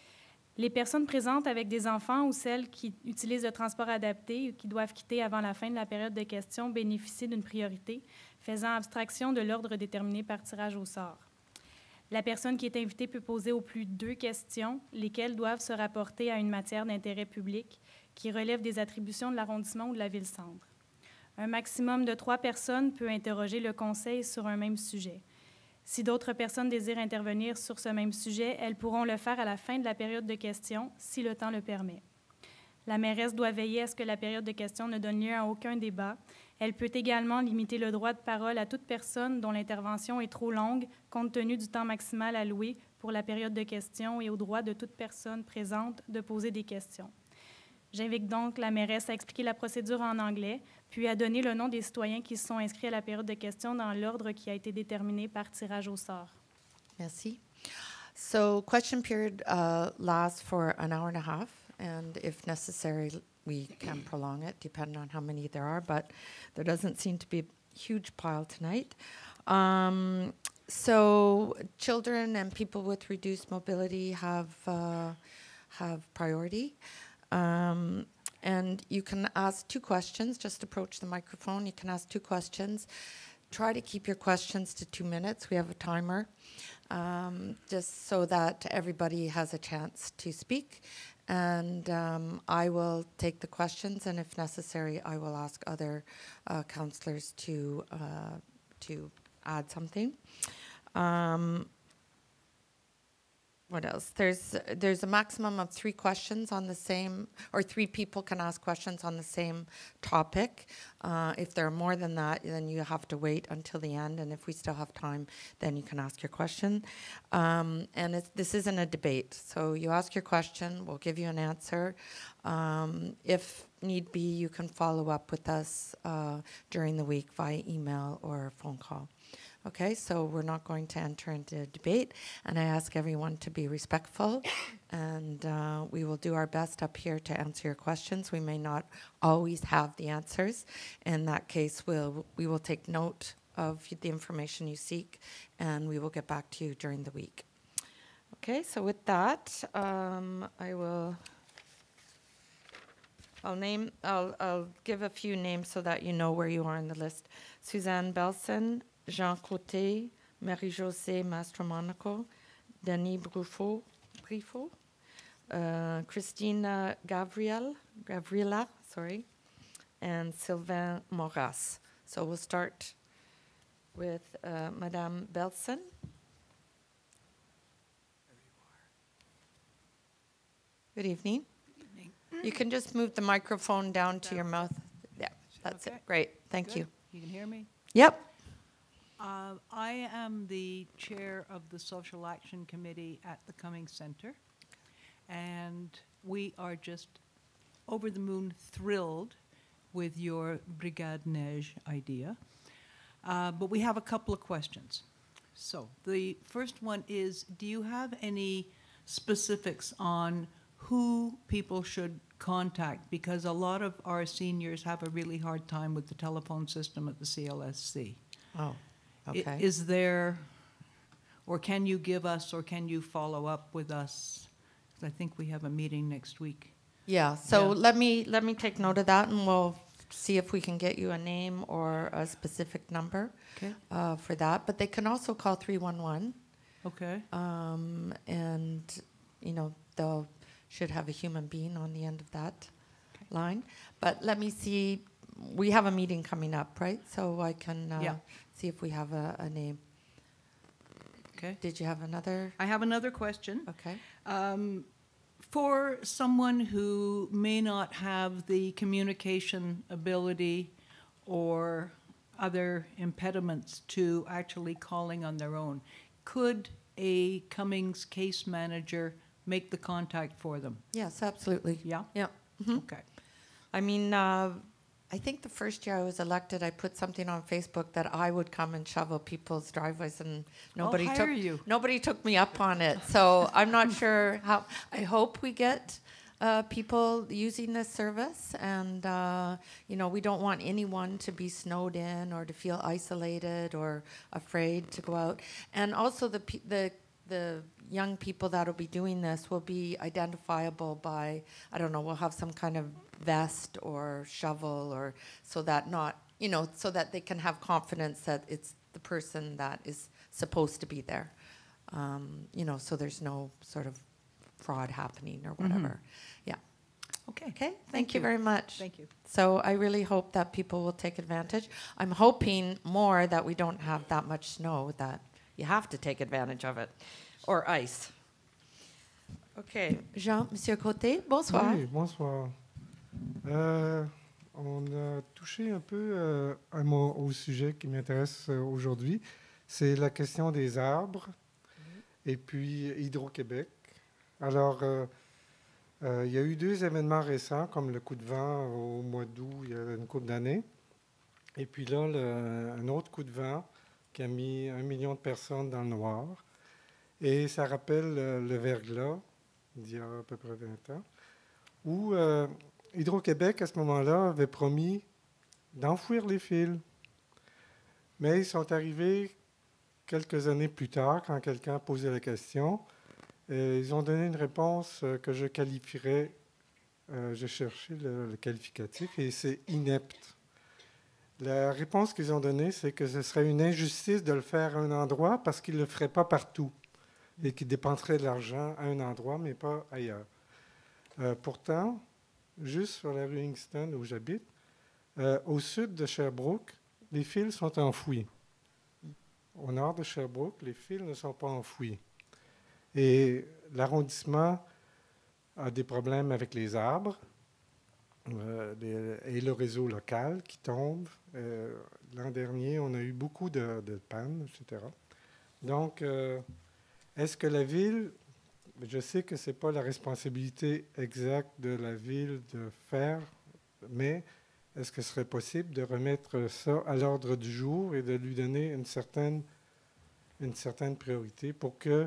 Les personnes présentes avec des enfants ou celles qui utilisent le transport adapté ou qui doivent quitter avant la fin de la période de questions bénéficient d'une priorité, faisant abstraction de l'ordre déterminé par tirage au sort. La personne qui est invitée peut poser au plus 2 questions, lesquelles doivent se rapporter à une matière d'intérêt public qui relève des attributions de l'arrondissement ou de la ville-centre. Un maximum de 3 personnes peut interroger le conseil sur un même sujet. Si d'autres personnes désirent intervenir sur ce même sujet, elles pourront le faire à la fin de la période de questions, si le temps le permet. La mairesse doit veiller à ce que la période de questions ne donne lieu à aucun débat. Elle peut également limiter le droit de parole à toute personne dont l'intervention est trop longue, compte tenu du temps maximal alloué pour la période de questions et au droit de toute personne présente de poser des questions. J'invite donc la mairesse à expliquer la procédure en anglais, puis à donner le nom des citoyens qui se sont inscrits à la période de questions dans l'ordre qui a été déterminé par tirage au sort. Merci. So question period lasts for an hour and a half, and if necessary, we can prolong it, depending on how many there are, but there doesn't seem to be a huge pile tonight. So children and people with reduced mobility have priority. And you can ask 2 questions. Just approach the microphone. You can ask 2 questions. Try to keep your questions to 2 minutes. We have a timer, just so that everybody has a chance to speak. And I will take the questions, and if necessary, I will ask other councillors to add something. What else? There's a maximum of 3 questions on the same, or 3 people can ask questions on the same topic. If there are more than that, then you have to wait until the end, and if we still have time, then you can ask your question. And this isn't a debate, so you ask your question, we'll give you an answer. If need be, you can follow up with us during the week via email or phone call. Okay, so we're not going to enter into a debate, and I ask everyone to be respectful, and we will do our best up here to answer your questions. We may not always have the answers. In that case, we will take note of the information you seek, and we will get back to you during the week. Okay, so with that, I'll give a few names so that you know where you are on the list. Suzanne Belson, Jean Côté, Marie-Josée Mastromonaco, Denis Bruffaut, Christina Gabriela, and Sylvain Moras. So we'll start with Madame Belson. Good evening. Good evening. You can just move the microphone down to your mouth. Yeah, that's Okay. it. Great. Thank Good. you. You can hear me? Yep. I am the chair of the Social Action Committee at the Cummings Center, and we are just over the moon thrilled with your Brigade Neige idea. But we have a couple of questions. So the first one is, do you have any specifics on who people should contact? Because a lot of our seniors have a really hard time with the telephone system at the CLSC. Oh, okay. Is there, or can you give us, or can you follow up with us? 'Cause I think we have a meeting next week. Yeah, so Yeah. let me take note of that, and we'll see if we can get you a name or a specific number Okay. For that. But they can also call 311, Okay. and they'll should have a human being on the end of that Okay. line. But let me see. We have a meeting coming up, right? So I can Yeah. see if we have a name. Okay. Did you have another? I have another question. Okay. For someone who may not have the communication ability or other impediments to actually calling on their own, could a Cummings case manager make the contact for them? Yes, absolutely. Yeah? Yeah. Mhm. Okay. I mean, I think the first year I was elected, I put something on Facebook that I would come and shovel people's driveways, and nobody took me up on it. So I'm not sure how. I hope we get people using this service, and we don't want anyone to be snowed in or to feel isolated or afraid to go out. And also the the young people that will be doing this will be identifiable by, I don't know, we'll have some kind of vest or shovel, or so that so that they can have confidence that it's the person that is supposed to be there. So there's no sort of fraud happening or whatever. Yeah. Okay. Thank you very much. Thank you. So I really hope that people will take advantage. I'm hoping more that we don't have that much snow that you have to take advantage of it, or ice. OK. Jean, Monsieur Côté, bonsoir. Oui, bonsoir. On a touché un peu au sujet qui m'intéresse aujourd'hui. C'est la question des arbres et puis Hydro-Québec. Alors, il y a eu 2 événements récents, comme le coup de vent au mois d'août, il y a une couple d'années. Et puis là, un autre coup de vent qui a mis 1 million de personnes dans le noir. Et ça rappelle le verglas d'il y a à peu près 20 ans, où Hydro-Québec, à ce moment-là, avait promis d'enfouir les fils. Mais ils sont arrivés quelques années plus tard, quand quelqu'un a posé la question. Ils ont donné une réponse que je qualifierais, j'ai cherché le qualificatif, et c'est inepte. La réponse qu'ils ont donnée, c'est que ce serait une injustice de le faire à un endroit parce qu'ils ne le feraient pas partout et qu'ils dépenseraient de l'argent à un endroit, mais pas ailleurs. Pourtant, juste sur la rue Kingston où j'habite, au sud de Sherbrooke, les fils sont enfouis. Au nord de Sherbrooke, les fils ne sont pas enfouis. Et l'arrondissement a des problèmes avec les arbres et le réseau local qui tombe. L'an dernier, on a eu beaucoup de pannes, etc. Donc, est-ce que la Ville, je sais que ce n'est pas la responsabilité exacte de la Ville de faire, mais est-ce que ce serait possible de remettre ça à l'ordre du jour et de lui donner une certaine priorité pour que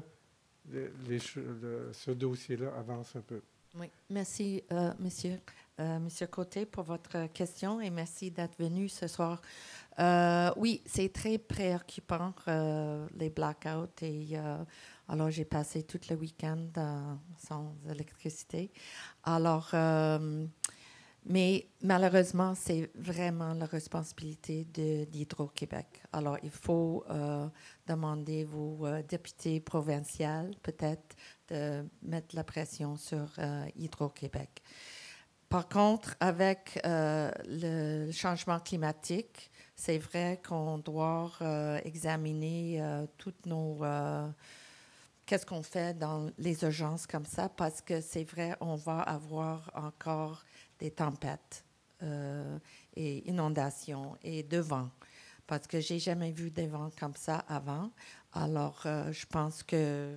ce dossier-là avance un peu? Oui, merci, Monsieur Côté, pour votre question et merci d'être venu ce soir. Oui, c'est très préoccupant, les blackouts. Alors, j'ai passé tout le week-end sans électricité. Alors, mais malheureusement, c'est vraiment la responsabilité d'Hydro-Québec. Alors, il faut demander aux députés provinciaux, peut-être, de mettre la pression sur Hydro-Québec. Par contre, avec le changement climatique, c'est vrai qu'on doit examiner toutes nos... qu'est-ce qu'on fait dans les urgences comme ça, parce que c'est vrai, on va avoir encore des tempêtes et inondations et de vent, parce que j'ai jamais vu des vents comme ça avant. Alors, je pense que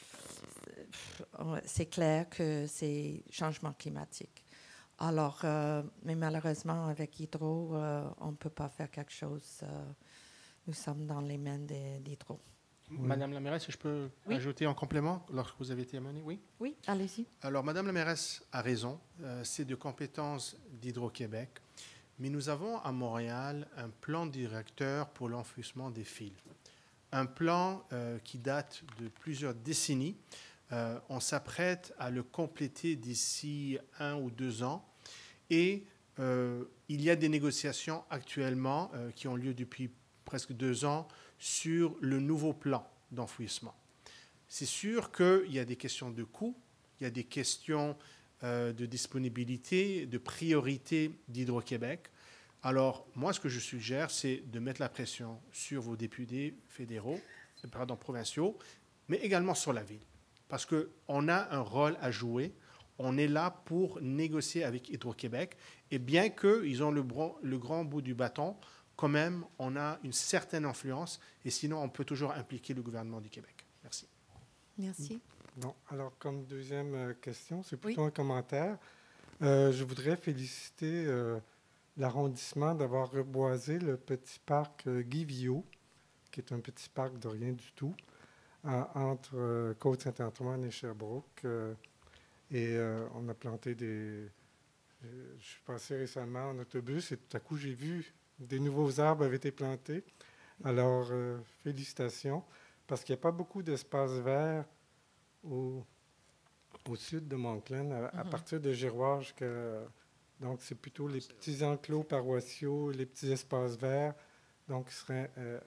c'est clair que c'est changement climatique. Alors, mais malheureusement, avec Hydro, on ne peut pas faire quelque chose. Nous sommes dans les mains d'Hydro. Oui. Madame la mairesse, je peux ajouter en complément lorsque vous avez été amenée? Oui. Oui, allez-y. Alors, Madame la mairesse a raison. C'est de compétence d'Hydro-Québec. Mais nous avons à Montréal un plan directeur pour l'enfouissement des fils. Un plan qui date de plusieurs décennies. On s'apprête à le compléter d'ici 1 ou 2 ans. Et il y a des négociations actuellement qui ont lieu depuis presque 2 ans sur le nouveau plan d'enfouissement. C'est sûr qu'il y a des questions de coût, il y a des questions de disponibilité, de priorité d'Hydro-Québec. Alors, moi, ce que je suggère, c'est de mettre la pression sur vos députés provinciaux, mais également sur la Ville. Parce qu'on a un rôle à jouer. On est là pour négocier avec Hydro-Québec. Et bien qu'ils ont le grand bout du bâton, quand même, on a une certaine influence. Et sinon, on peut toujours impliquer le gouvernement du Québec. Merci. Merci. Bon, alors, comme deuxième question, c'est plutôt un commentaire. Je voudrais féliciter l'arrondissement d'avoir reboisé le petit parc Guy Viault, qui est un petit parc de rien du tout, entre Côte-Saint-Antoine et Sherbrooke. On a planté des... Je suis passé récemment en autobus et tout à coup, j'ai vu des nouveaux arbres avaient été plantés. Alors, félicitations, parce qu'il n'y a pas beaucoup d'espaces verts au sud de Moncton, à partir de Giroir donc, c'est plutôt les petits enclos paroissiaux, les petits espaces verts. Donc, ce serait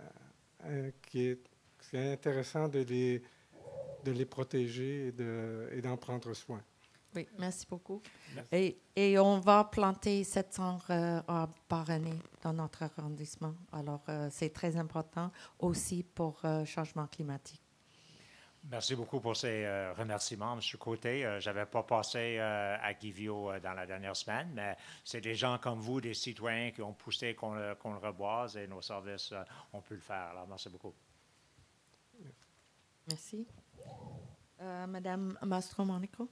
c'est intéressant de les protéger et d'en prendre soin. Oui, merci beaucoup. Et on va planter 700 arbres par année dans notre arrondissement. Alors, c'est très important aussi pour le changement climatique. Merci beaucoup pour ces remerciements, M. Côté. Je n'avais pas passé à Givio dans la dernière semaine, mais c'est des gens comme vous, des citoyens qui ont poussé qu'on le reboise et nos services ont pu le faire. Alors, merci beaucoup. Merci. Madame Mastro-Monaco.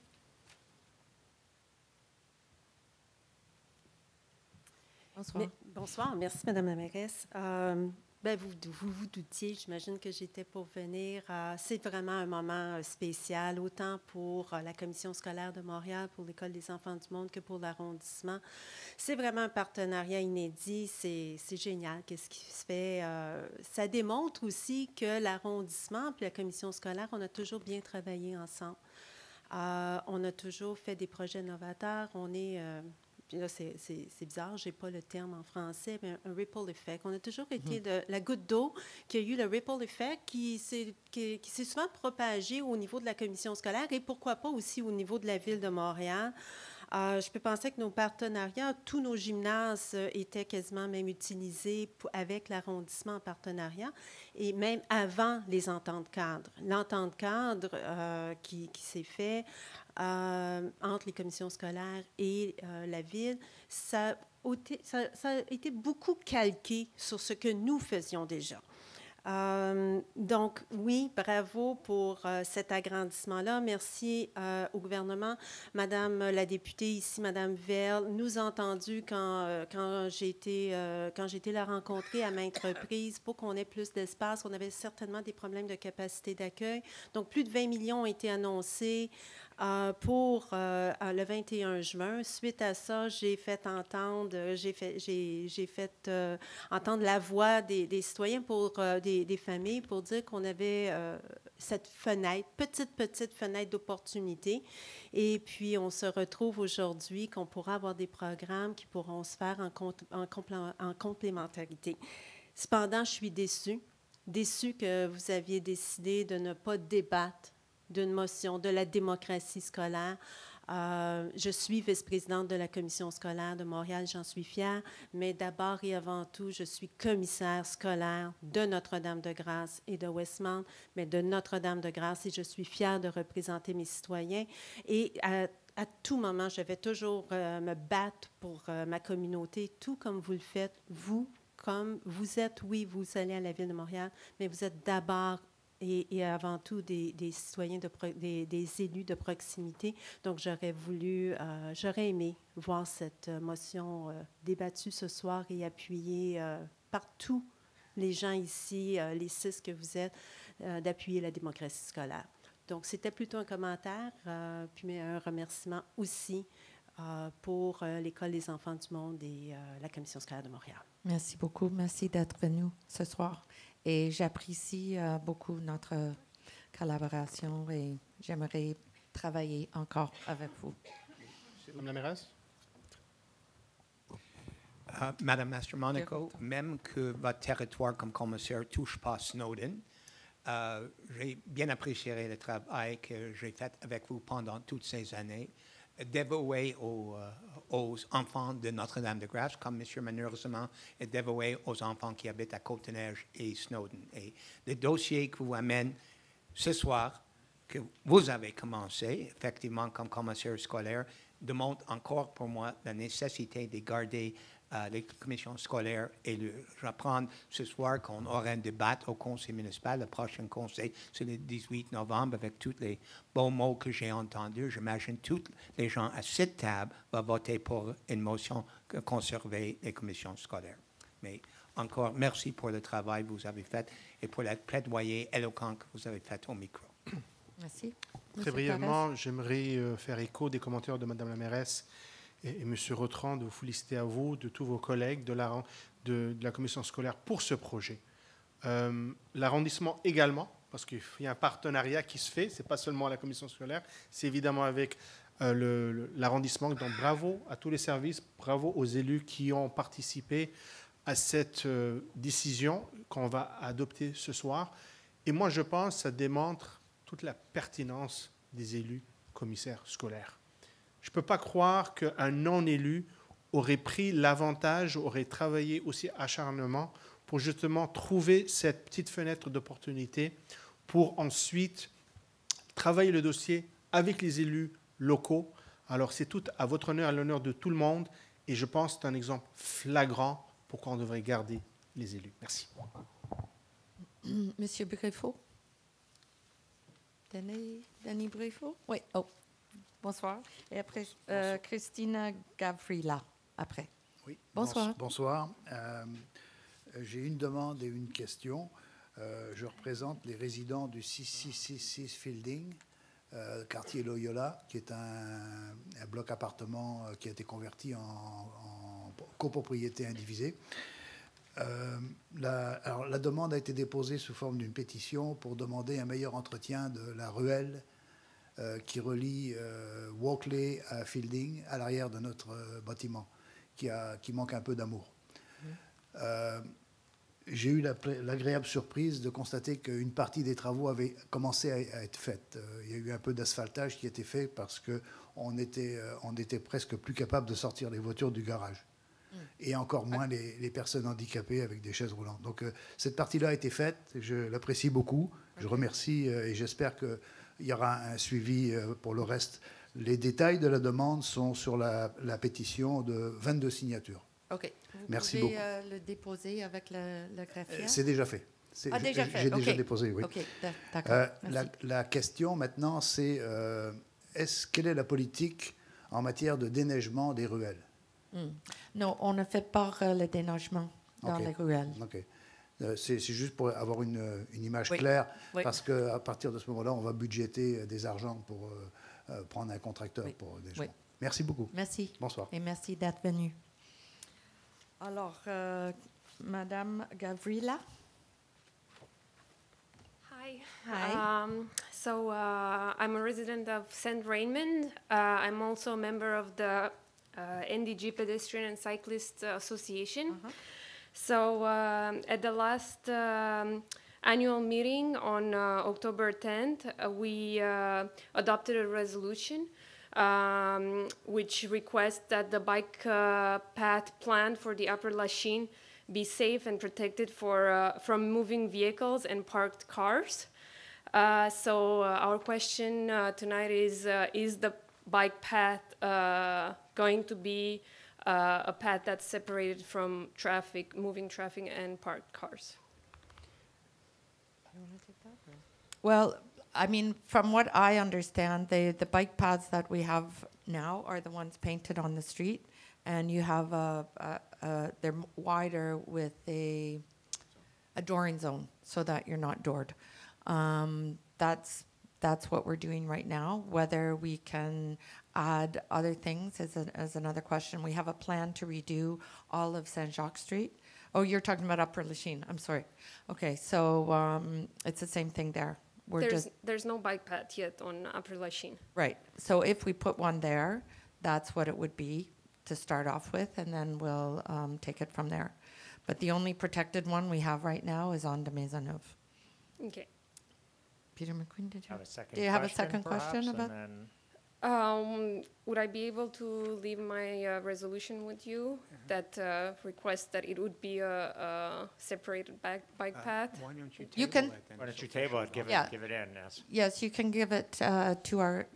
Bonsoir. Bonsoir, merci Madame la mairesse. Vous doutiez, j'imagine que j'étais pour venir. C'est vraiment un moment spécial, autant pour la Commission scolaire de Montréal, pour l'École des enfants du monde que pour l'arrondissement. C'est vraiment un partenariat inédit. C'est génial, qu'est-ce qui se fait. Ça démontre aussi que l'arrondissement et la Commission scolaire, on a toujours bien travaillé ensemble. On a toujours fait des projets novateurs. On est... Puis là, c'est bizarre, je n'ai pas le terme en français, mais un ripple effect. On a toujours été la goutte d'eau qui a eu le ripple effect qui s'est souvent propagé au niveau de la commission scolaire et pourquoi pas aussi au niveau de la Ville de Montréal. Je peux penser que nos partenariats, tous nos gymnases étaient quasiment même utilisés avec l'arrondissement en partenariat et même avant les ententes cadres. L'entente cadre qui s'est faite entre les commissions scolaires et la Ville, ça a été beaucoup calqué sur ce que nous faisions déjà. Donc, oui, bravo pour cet agrandissement-là. Merci au gouvernement. Madame la députée ici, Madame Verle, nous a entendus quand j'ai été la rencontrer à maintes reprises pour qu'on ait plus d'espace. On avait certainement des problèmes de capacité d'accueil. Donc, plus de 20 millions ont été annoncés pour le 21 juin. Suite à ça, j'ai fait entendre la voix des citoyens des familles pour dire qu'on avait cette fenêtre, petite fenêtre d'opportunité. Et puis, on se retrouve aujourd'hui qu'on pourra avoir des programmes qui pourront se faire en complémentarité. Cependant, je suis déçue que vous aviez décidé de ne pas débattre d'une motion de la démocratie scolaire. Je suis vice-présidente de la commission scolaire de Montréal, j'en suis fière, mais d'abord et avant tout, je suis commissaire scolaire de Notre-Dame-de-Grâce et de Westmount, mais de Notre-Dame-de-Grâce, et je suis fière de représenter mes citoyens. Et à tout moment, je vais toujours me battre pour ma communauté, tout comme vous le faites, vous, comme vous êtes, oui, vous allez à la Ville de Montréal, mais vous êtes d'abord et avant tout des citoyens, des élus de proximité. Donc, j'aurais aimé voir cette motion débattue ce soir et appuyée par tous les gens ici, les 6 que vous êtes, d'appuyer la démocratie scolaire. Donc, c'était plutôt un commentaire, puis un remerciement aussi pour l'École des enfants du monde et la Commission scolaire de Montréal. Merci beaucoup. Merci d'être venu ce soir. Et j'apprécie beaucoup notre collaboration et j'aimerais travailler encore avec vous. Madame la mairesse? Madame Mastro-Monaco, même que votre territoire comme commissaire ne touche pas Snowden, j'ai bien apprécié le travail que j'ai fait avec vous pendant toutes ces années, dévoué aux enfants de Notre-Dame-de-Grâce, comme M. malheureusement est dévoué aux enfants qui habitent à Côte-des-Neiges et Snowden. Et le dossier que vous amène ce soir, que vous avez commencé, effectivement, comme commissaire scolaire, démontre encore pour moi la nécessité de garder les commissions scolaires élus. J'apprends ce soir qu'on aura un débat au conseil municipal. Le prochain conseil, c'est le 18 novembre, avec tous les beaux mots que j'ai entendus. J'imagine que tous les gens à cette table vont voter pour une motion de conserver les commissions scolaires. Mais encore, merci pour le travail que vous avez fait et pour le plaidoyer éloquent que vous avez fait au micro. Merci. Très brièvement, j'aimerais faire écho des commentaires de Mme la mairesse et M. Rotran, de vous féliciter à vous, de tous vos collègues de la commission scolaire pour ce projet. L'arrondissement également, parce qu'il y a un partenariat qui se fait. Ce n'est pas seulement la commission scolaire, c'est évidemment avec l'arrondissement. Donc bravo à tous les services, bravo aux élus qui ont participé à cette décision qu'on va adopter ce soir. Et moi, je pense que ça démontre toute la pertinence des élus commissaires scolaires. Je ne peux pas croire qu'un non-élu aurait pris l'avantage, aurait travaillé aussi acharnement pour justement trouver cette petite fenêtre d'opportunité pour ensuite travailler le dossier avec les élus locaux. Alors, c'est tout à votre honneur, à l'honneur de tout le monde. Et je pense que c'est un exemple flagrant pourquoi on devrait garder les élus. Merci. Monsieur Briffaut. Denis Briffaut? Oui. Oh, bonsoir. Et après, Christina Gavrila, après. Oui. Bonsoir. Bonsoir. J'ai une demande et une question. Je représente les résidents du 6666 Fielding, quartier Loyola, qui est un bloc appartement qui a été converti en copropriété indivisée. La demande a été déposée sous forme d'une pétition pour demander un meilleur entretien de la ruelle qui relie Walkley à Fielding, à l'arrière de notre bâtiment, qui manque un peu d'amour. J'ai eu l'agréable surprise de constater qu'une partie des travaux avait commencé à être faite. Il y a eu un peu d'asphaltage qui a été fait parce qu'on était presque plus capable de sortir les voitures du garage. Et encore moins les personnes handicapées avec des chaises roulantes. Donc cette partie-là a été faite, je l'apprécie beaucoup, je remercie et j'espère qu'il y aura un suivi pour le reste. Les détails de la demande sont sur la pétition de 22 signatures. OK. Merci beaucoup. Vous beaucoup. pouvez le déposer avec le greffier? C'est déjà fait. Déjà fait. J'ai déjà déposé, oui. OK, d'accord. La question maintenant, c'est quelle est la politique en matière de déneigement des ruelles? Non, on ne fait pas le déneigement dans les ruelles. OK. C'est juste pour avoir une image claire, parce qu'à partir de ce moment-là, on va budgéter des argents pour prendre un contracteur pour le déneigement. Merci beaucoup. Merci. Bonsoir. Et merci d'être venu. Alors, Madame Gavrila. Hi. Hi. I'm a resident of St. Raymond. I'm also a member of the NDG Pedestrian and Cyclist Association. So at the last annual meeting on October 10th, we adopted a resolution which requests that the bike path planned for the Upper Lachine be safe and protected from moving vehicles and parked cars. Our question tonight is the bike path going to be a path that's separated from traffic, moving traffic and parked cars? Well, I mean, from what I understand, the bike paths that we have now are the ones painted on the street, and you have they're wider with a dooring zone so that you're not doored. That's what we're doing right now. Whether we can add other things is another question. We have a plan to redo all of Saint-Jacques Street. Oh, you're talking about Upper Lachine. I'm sorry. Okay, so it's the same thing there. There's no bike path yet on Upper Lachine. Right. So if we put one there, that's what it would be to start off with, and then we'll take it from there. But the only protected one we have right now is on de Maisonneuve. Okay. Peter McQueen, do you have a second question about? Would I be able to leave my resolution with you that requests that it would be a separated bike path? Why don't you table You can- it then? Why don't you table it, give it in, yes. Yes, you can give it to our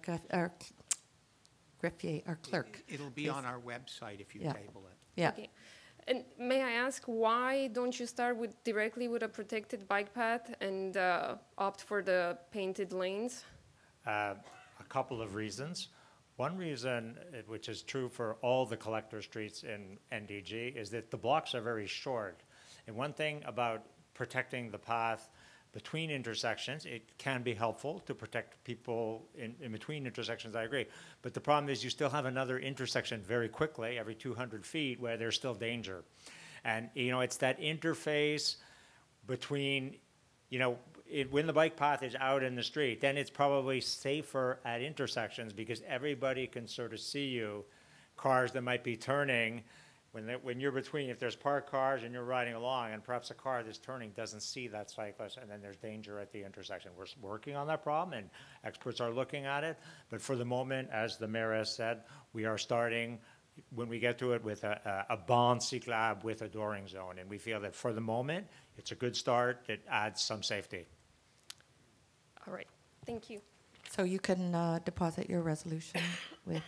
greffier, our clerk. It'll be please. on our website if you Yeah. table it. Yeah. Okay. And may I ask, why don't you start directly with a protected bike path and opt for the painted lanes? A couple of reasons. One reason, which is true for all the collector streets in NDG, is that the blocks are very short. And one thing about protecting the path between intersections, it can be helpful to protect people in between intersections, I agree. But the problem is you still have another intersection very quickly, every 200 feet, where there's still danger. And, it's that interface between, when the bike path is out in the street, then it's probably safer at intersections because everybody can sort of see you. Cars that might be turning, when you're between, if there's parked cars and you're riding along and perhaps a car that's turning doesn't see that cyclist and then there's danger at the intersection. We're working on that problem and experts are looking at it. But for the moment, as the mayor has said, we are starting, when we get to it, with a bande cyclable with a dooring zone. And we feel that for the moment, it's a good start. It adds some safety. All right, thank you. So you can deposit your resolution with...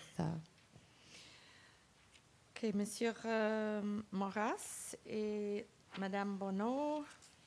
OK, Monsieur Moras et Madame Bonneau,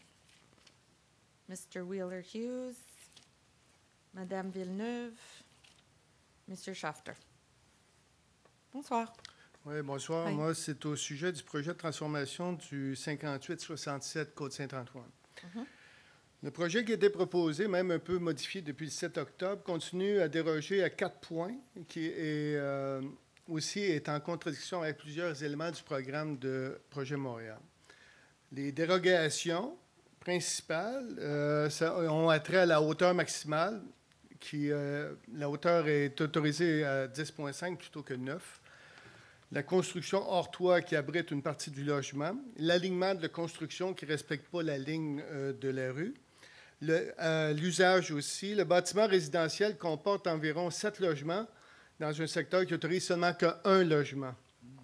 Mr. Wheeler-Hughes, Madame Villeneuve, Monsieur Schafter. Bonsoir. Oui, bonsoir. Hi. Moi, c'est au sujet du projet de transformation du 5867 Côte-Saint-Antoine. Le projet qui a été proposé, même un peu modifié depuis le 7 octobre, continue à déroger à 4 points qui est... aussi est en contradiction avec plusieurs éléments du programme de Projet Montréal. Les dérogations principales ont attrait à la hauteur maximale, la hauteur est autorisée à 10,5 plutôt que 9. La construction hors toit qui abrite une partie du logement, l'alignement de la construction qui ne respecte pas la ligne de la rue, l'usage aussi. Le bâtiment résidentiel comporte environ 7 logements, dans un secteur qui autorise seulement qu'un logement.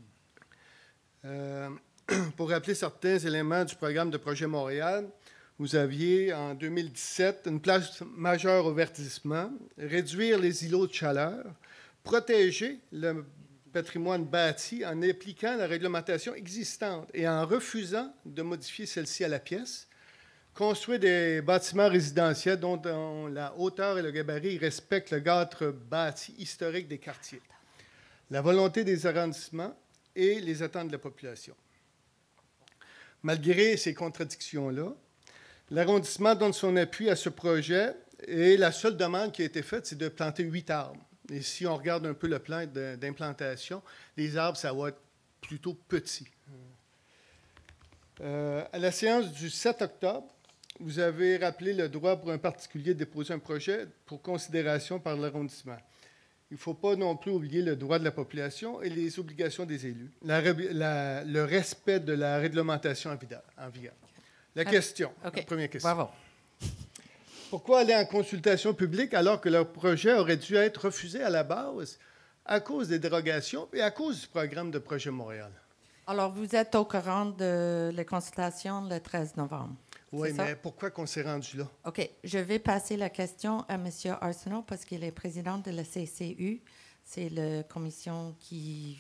Pour rappeler certains éléments du programme de Projet Montréal, vous aviez en 2017 une place majeure au verdissement, réduire les îlots de chaleur, protéger le patrimoine bâti en appliquant la réglementation existante et en refusant de modifier celle-ci à la pièce, construire des bâtiments résidentiels dont la hauteur et le gabarit respectent le cadre bâti historique des quartiers, la volonté des arrondissements et les attentes de la population. Malgré ces contradictions-là, l'arrondissement donne son appui à ce projet et la seule demande qui a été faite, c'est de planter 8 arbres. Et si on regarde un peu le plan d'implantation, les arbres, ça va être plutôt petit. À la séance du 7 octobre, vous avez rappelé le droit pour un particulier de déposer un projet pour considération par l'arrondissement. Il ne faut pas non plus oublier le droit de la population et les obligations des élus, le respect de la réglementation en vigueur. La question, la première question. Bravo. Pourquoi aller en consultation publique alors que leur projet aurait dû être refusé à la base à cause des dérogations et à cause du programme de Projet Montréal? Alors, vous êtes au courant de la consultation le 13 novembre. Oui, mais pourquoi qu'on s'est rendu là? OK. Je vais passer la question à M. Arsenault parce qu'il est président de la CCU. C'est la commission qui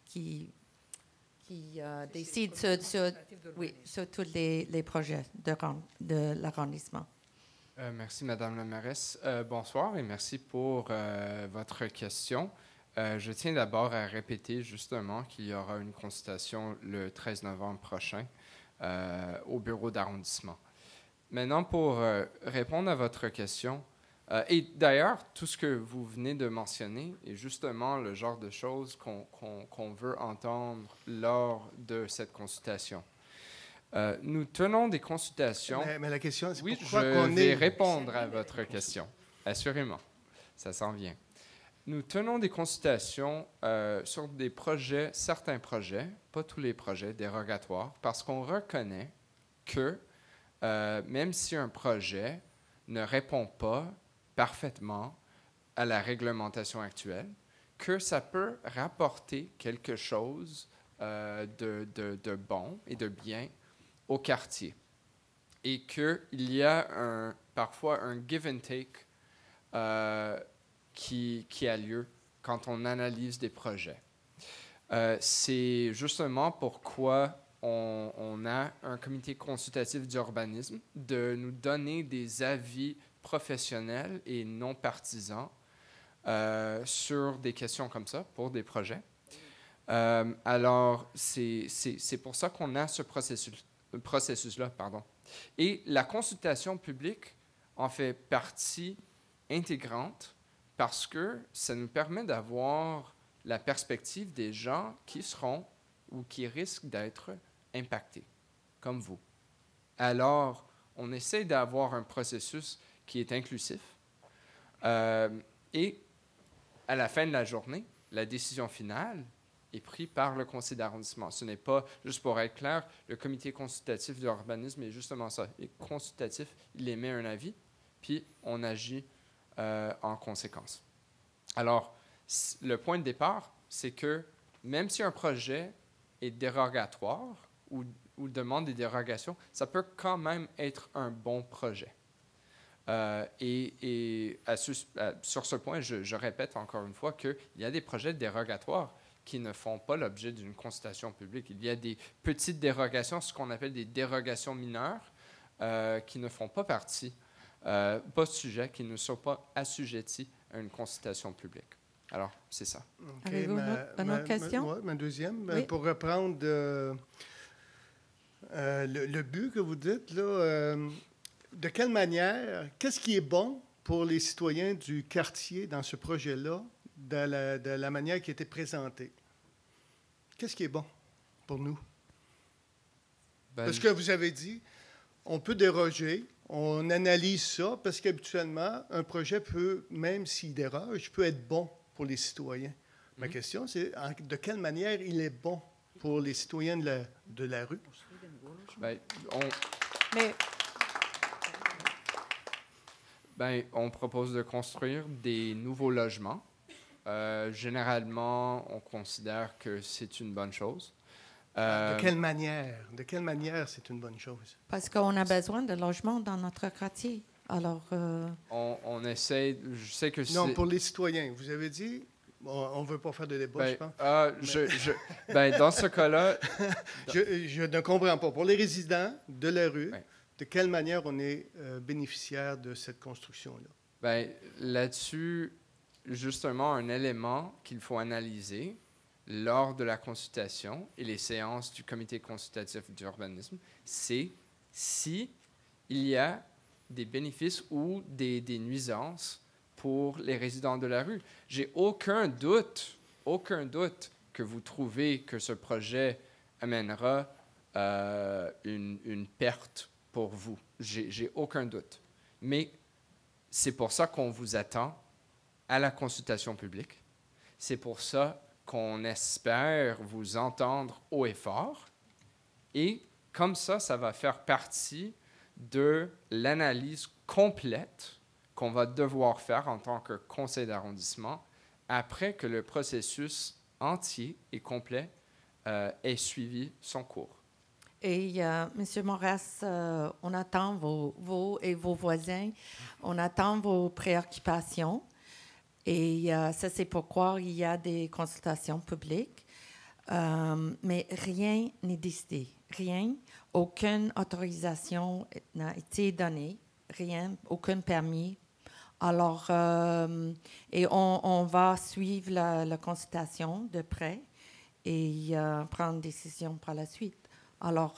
décide sur tous les projets de l'arrondissement. Merci, Madame la mairesse. Bonsoir et merci pour votre question. Je tiens d'abord à répéter justement qu'il y aura une consultation le 13 novembre prochain au bureau d'arrondissement. Maintenant, pour répondre à votre question, et d'ailleurs, tout ce que vous venez de mentionner est justement le genre de choses qu'on veut entendre lors de cette consultation. Nous tenons des consultations. Mais la question, c'est oui, pourquoi je vais répondre à votre question. Assurément, ça s'en vient. Nous tenons des consultations sur des projets, certains projets, pas tous les projets dérogatoires, parce qu'on reconnaît que même si un projet ne répond pas parfaitement à la réglementation actuelle, que ça peut rapporter quelque chose de bon et de bien au quartier. Et qu'il y a parfois un give and take qui a lieu quand on analyse des projets. C'est justement pourquoi on a un comité consultatif d'urbanisme de nous donner des avis professionnels et non partisans sur des questions comme ça pour des projets. Alors, c'est pour ça qu'on a ce processus-là. Et la consultation publique en fait partie intégrante parce que ça nous permet d'avoir la perspective des gens qui seront ou qui risquent d'être impactés, comme vous. Alors, On essaie d'avoir un processus qui est inclusif. Et à la fin de la journée, la décision finale est prise par le conseil d'arrondissement. Ce n'est pas, juste pour être clair, le comité consultatif de l'urbanisme est justement ça. Il est consultatif, il émet un avis, puis on agit en conséquence. Alors, le point de départ, c'est que même si un projet est dérogatoire ou demande des dérogations, ça peut quand même être un bon projet. Sur ce point, je répète encore une fois qu'il y a des projets dérogatoires qui ne font pas l'objet d'une consultation publique. Il y a des petites dérogations, ce qu'on appelle des dérogations mineures, qui ne font pas partie, pas sujet, qui ne sont pas assujettis à une consultation publique. Alors, c'est ça. Okay, avez-vous une autre question? Oui, ma deuxième. Oui. Pour reprendre le but que vous dites, là, de quelle manière, qu'est-ce qui est bon pour les citoyens du quartier dans ce projet-là, de la manière qui a été présentée? Qu'est-ce qui est bon pour nous? Parce que vous avez dit, on peut déroger, on analyse ça, parce qu'habituellement, un projet peut, même s'il déroge, peut être bon pour les citoyens. Ma question, c'est de quelle manière il est bon pour les citoyens de la rue? On propose de construire des nouveaux logements. Généralement, on considère que c'est une bonne chose. De quelle manière? De quelle manière c'est une bonne chose? Parce qu'on a besoin de logements dans notre quartier. Alors, on essaie, je sais que c'est... Non, pour les citoyens. Vous avez dit, on ne veut pas faire de débat, je pense. Dans ce cas-là... je ne comprends pas. Pour les résidents de la rue, de quelle manière on est bénéficiaire de cette construction-là? Là-dessus, justement, un élément qu'il faut analyser lors de la consultation et les séances du comité consultatif d'urbanisme, c'est si il y a des bénéfices ou des nuisances pour les résidents de la rue. J'ai aucun doute que vous trouvez que ce projet amènera une perte pour vous. J'ai aucun doute. Mais c'est pour ça qu'on vous attend à la consultation publique. C'est pour ça qu'on espère vous entendre haut et fort. Et comme ça, ça va faire partie de l'analyse complète qu'on va devoir faire en tant que conseil d'arrondissement après que le processus entier et complet ait suivi son cours. Et M. Moras, on attend vous et vos voisins, on attend vos préoccupations. Et ça, c'est pourquoi il y a des consultations publiques. Mais rien n'est décidé. Rien. Aucune autorisation n'a été donnée. Rien. Aucun permis. Alors, et on va suivre la consultation de près et prendre une décision par la suite. Alors,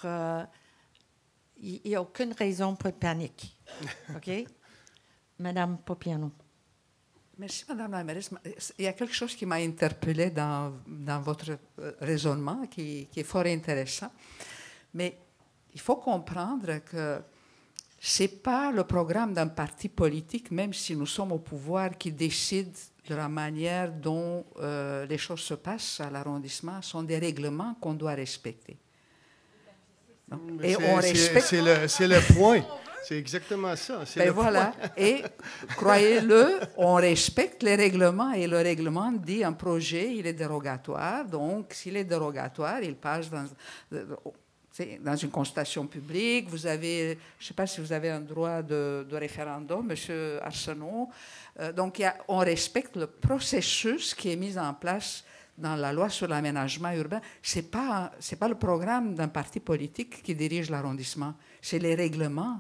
il n'y a aucune raison pour panique. OK? Madame Popiano. Merci, Madame la mairesse. Il y a quelque chose qui m'a interpellée dans votre raisonnement qui est fort intéressant. Mais il faut comprendre que ce n'est pas le programme d'un parti politique, même si nous sommes au pouvoir, qui décide de la manière dont les choses se passent à l'arrondissement. Ce sont des règlements qu'on doit respecter. Et on respecte... C'est le point. C'est exactement ça. Voilà. Et croyez-le, on respecte les règlements et le règlement dit un projet, il est dérogatoire. Donc, s'il est dérogatoire, il passe dans une consultation publique. Vous avez, je ne sais pas si vous avez un droit de référendum, M. Arsenault. Donc, on respecte le processus qui est mis en place dans la loi sur l'aménagement urbain. Ce n'est pas le programme d'un parti politique qui dirige l'arrondissement, c'est les règlements.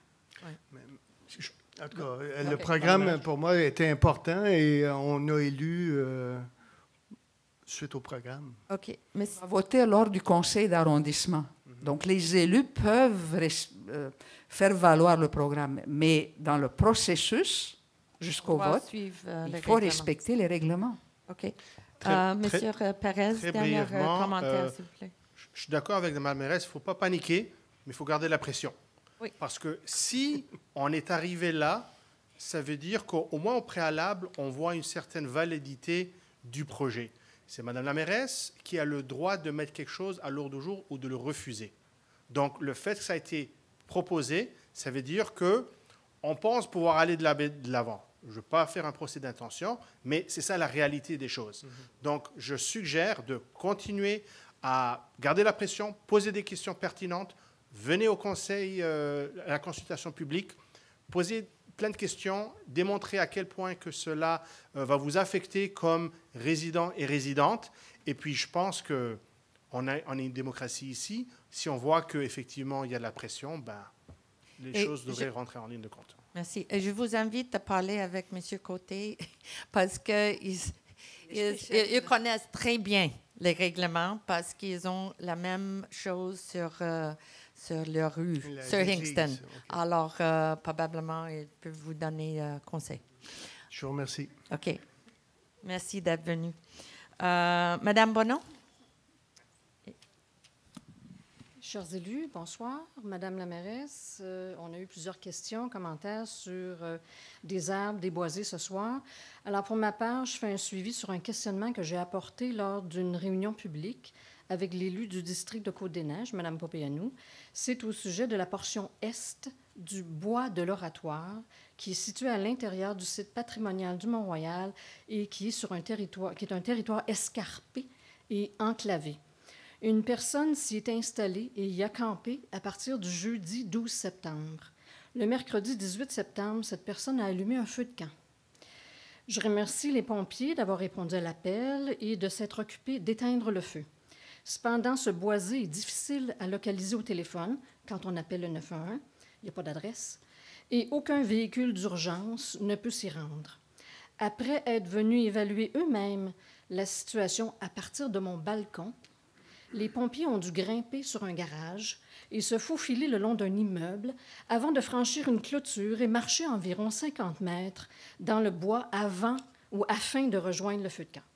En tout cas, le programme, pour moi, était important et on a élu suite au programme. OK. Mais on va voter lors du conseil d'arrondissement. Donc, les élus peuvent faire valoir le programme. Mais dans le processus, jusqu'au vote, il faut respecter les règlements. OK. Monsieur Perez, dernier commentaire, s'il vous plaît. Je suis d'accord avec Mme la mairesse, il ne faut pas paniquer, mais il faut garder la pression. Oui. Parce que si on est arrivé là, ça veut dire qu'au moins au préalable, on voit une certaine validité du projet. C'est Mme la mairesse qui a le droit de mettre quelque chose à l'ordre du jour ou de le refuser. Donc, le fait que ça a été proposé, ça veut dire qu'on pense pouvoir aller de l'avant. Je ne veux pas faire un procès d'intention, mais c'est ça la réalité des choses. Donc, je suggère de continuer à garder la pression, poser des questions pertinentes, venez au conseil, à la consultation publique, posez plein de questions, démontrer à quel point que cela va vous affecter comme résident et résidente. Et puis, je pense qu'on a une démocratie ici. Si on voit qu'effectivement, il y a de la pression, les choses devraient rentrer en ligne de compte. Merci. Et je vous invite à parler avec M. Côté parce qu'ils connaissent très bien les règlements parce qu'ils ont la même chose sur leur rue, sur Hingston. Okay. Alors, probablement, ils peuvent vous donner conseil. Je vous remercie. OK. Merci d'être venu. Madame Bonneau? Chers élus, bonsoir. Madame la mairesse, on a eu plusieurs questions, commentaires sur des arbres, des boisés ce soir. Alors, pour ma part, je fais un suivi sur un questionnement que j'ai apporté lors d'une réunion publique avec l'élu du district de Côte-des-Neiges, Mme Popeanou. C'est au sujet de la portion est du bois de l'Oratoire, qui est situé à l'intérieur du site patrimonial du Mont-Royal et qui est sur un territoire, qui est un territoire escarpé et enclavé. Une personne s'y est installée et y a campé à partir du jeudi 12 septembre. Le mercredi 18 septembre, cette personne a allumé un feu de camp. Je remercie les pompiers d'avoir répondu à l'appel et de s'être occupés d'éteindre le feu. Cependant, ce boisé est difficile à localiser au téléphone quand on appelle le 911. Il n'y a pas d'adresse. Et aucun véhicule d'urgence ne peut s'y rendre. Après être venus évaluer eux-mêmes la situation à partir de mon balcon, les pompiers ont dû grimper sur un garage et se faufiler le long d'un immeuble avant de franchir une clôture et marcher environ 50 mètres dans le bois afin de rejoindre le feu de camp.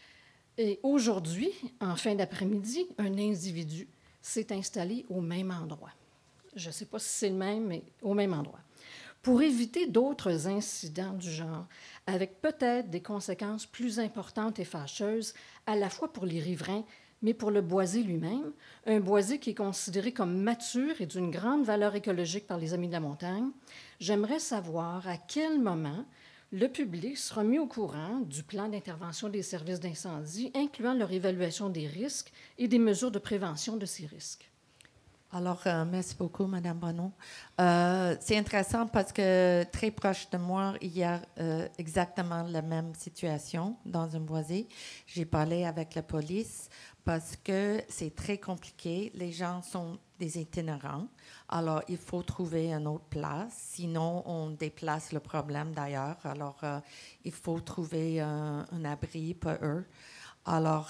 Et aujourd'hui, en fin d'après-midi, un individu s'est installé au même endroit. Je ne sais pas si c'est le même, mais au même endroit. Pour éviter d'autres incidents du genre, avec peut-être des conséquences plus importantes et fâcheuses, à la fois pour les riverains, mais pour le boisé lui-même, un boisé qui est considéré comme mature et d'une grande valeur écologique par les Amis de la montagne, j'aimerais savoir à quel moment le public sera mis au courant du plan d'intervention des services d'incendie, incluant leur évaluation des risques et des mesures de prévention de ces risques. Alors, merci beaucoup, Mme Bonneau. C'est intéressant parce que très proche de moi, il y a exactement la même situation dans un boisé. J'ai parlé avec la police parce que c'est très compliqué. Les gens sont des itinérants. Alors, il faut trouver une autre place. Sinon, on déplace le problème d'ailleurs. Alors, il faut trouver un abri pour eux. Alors,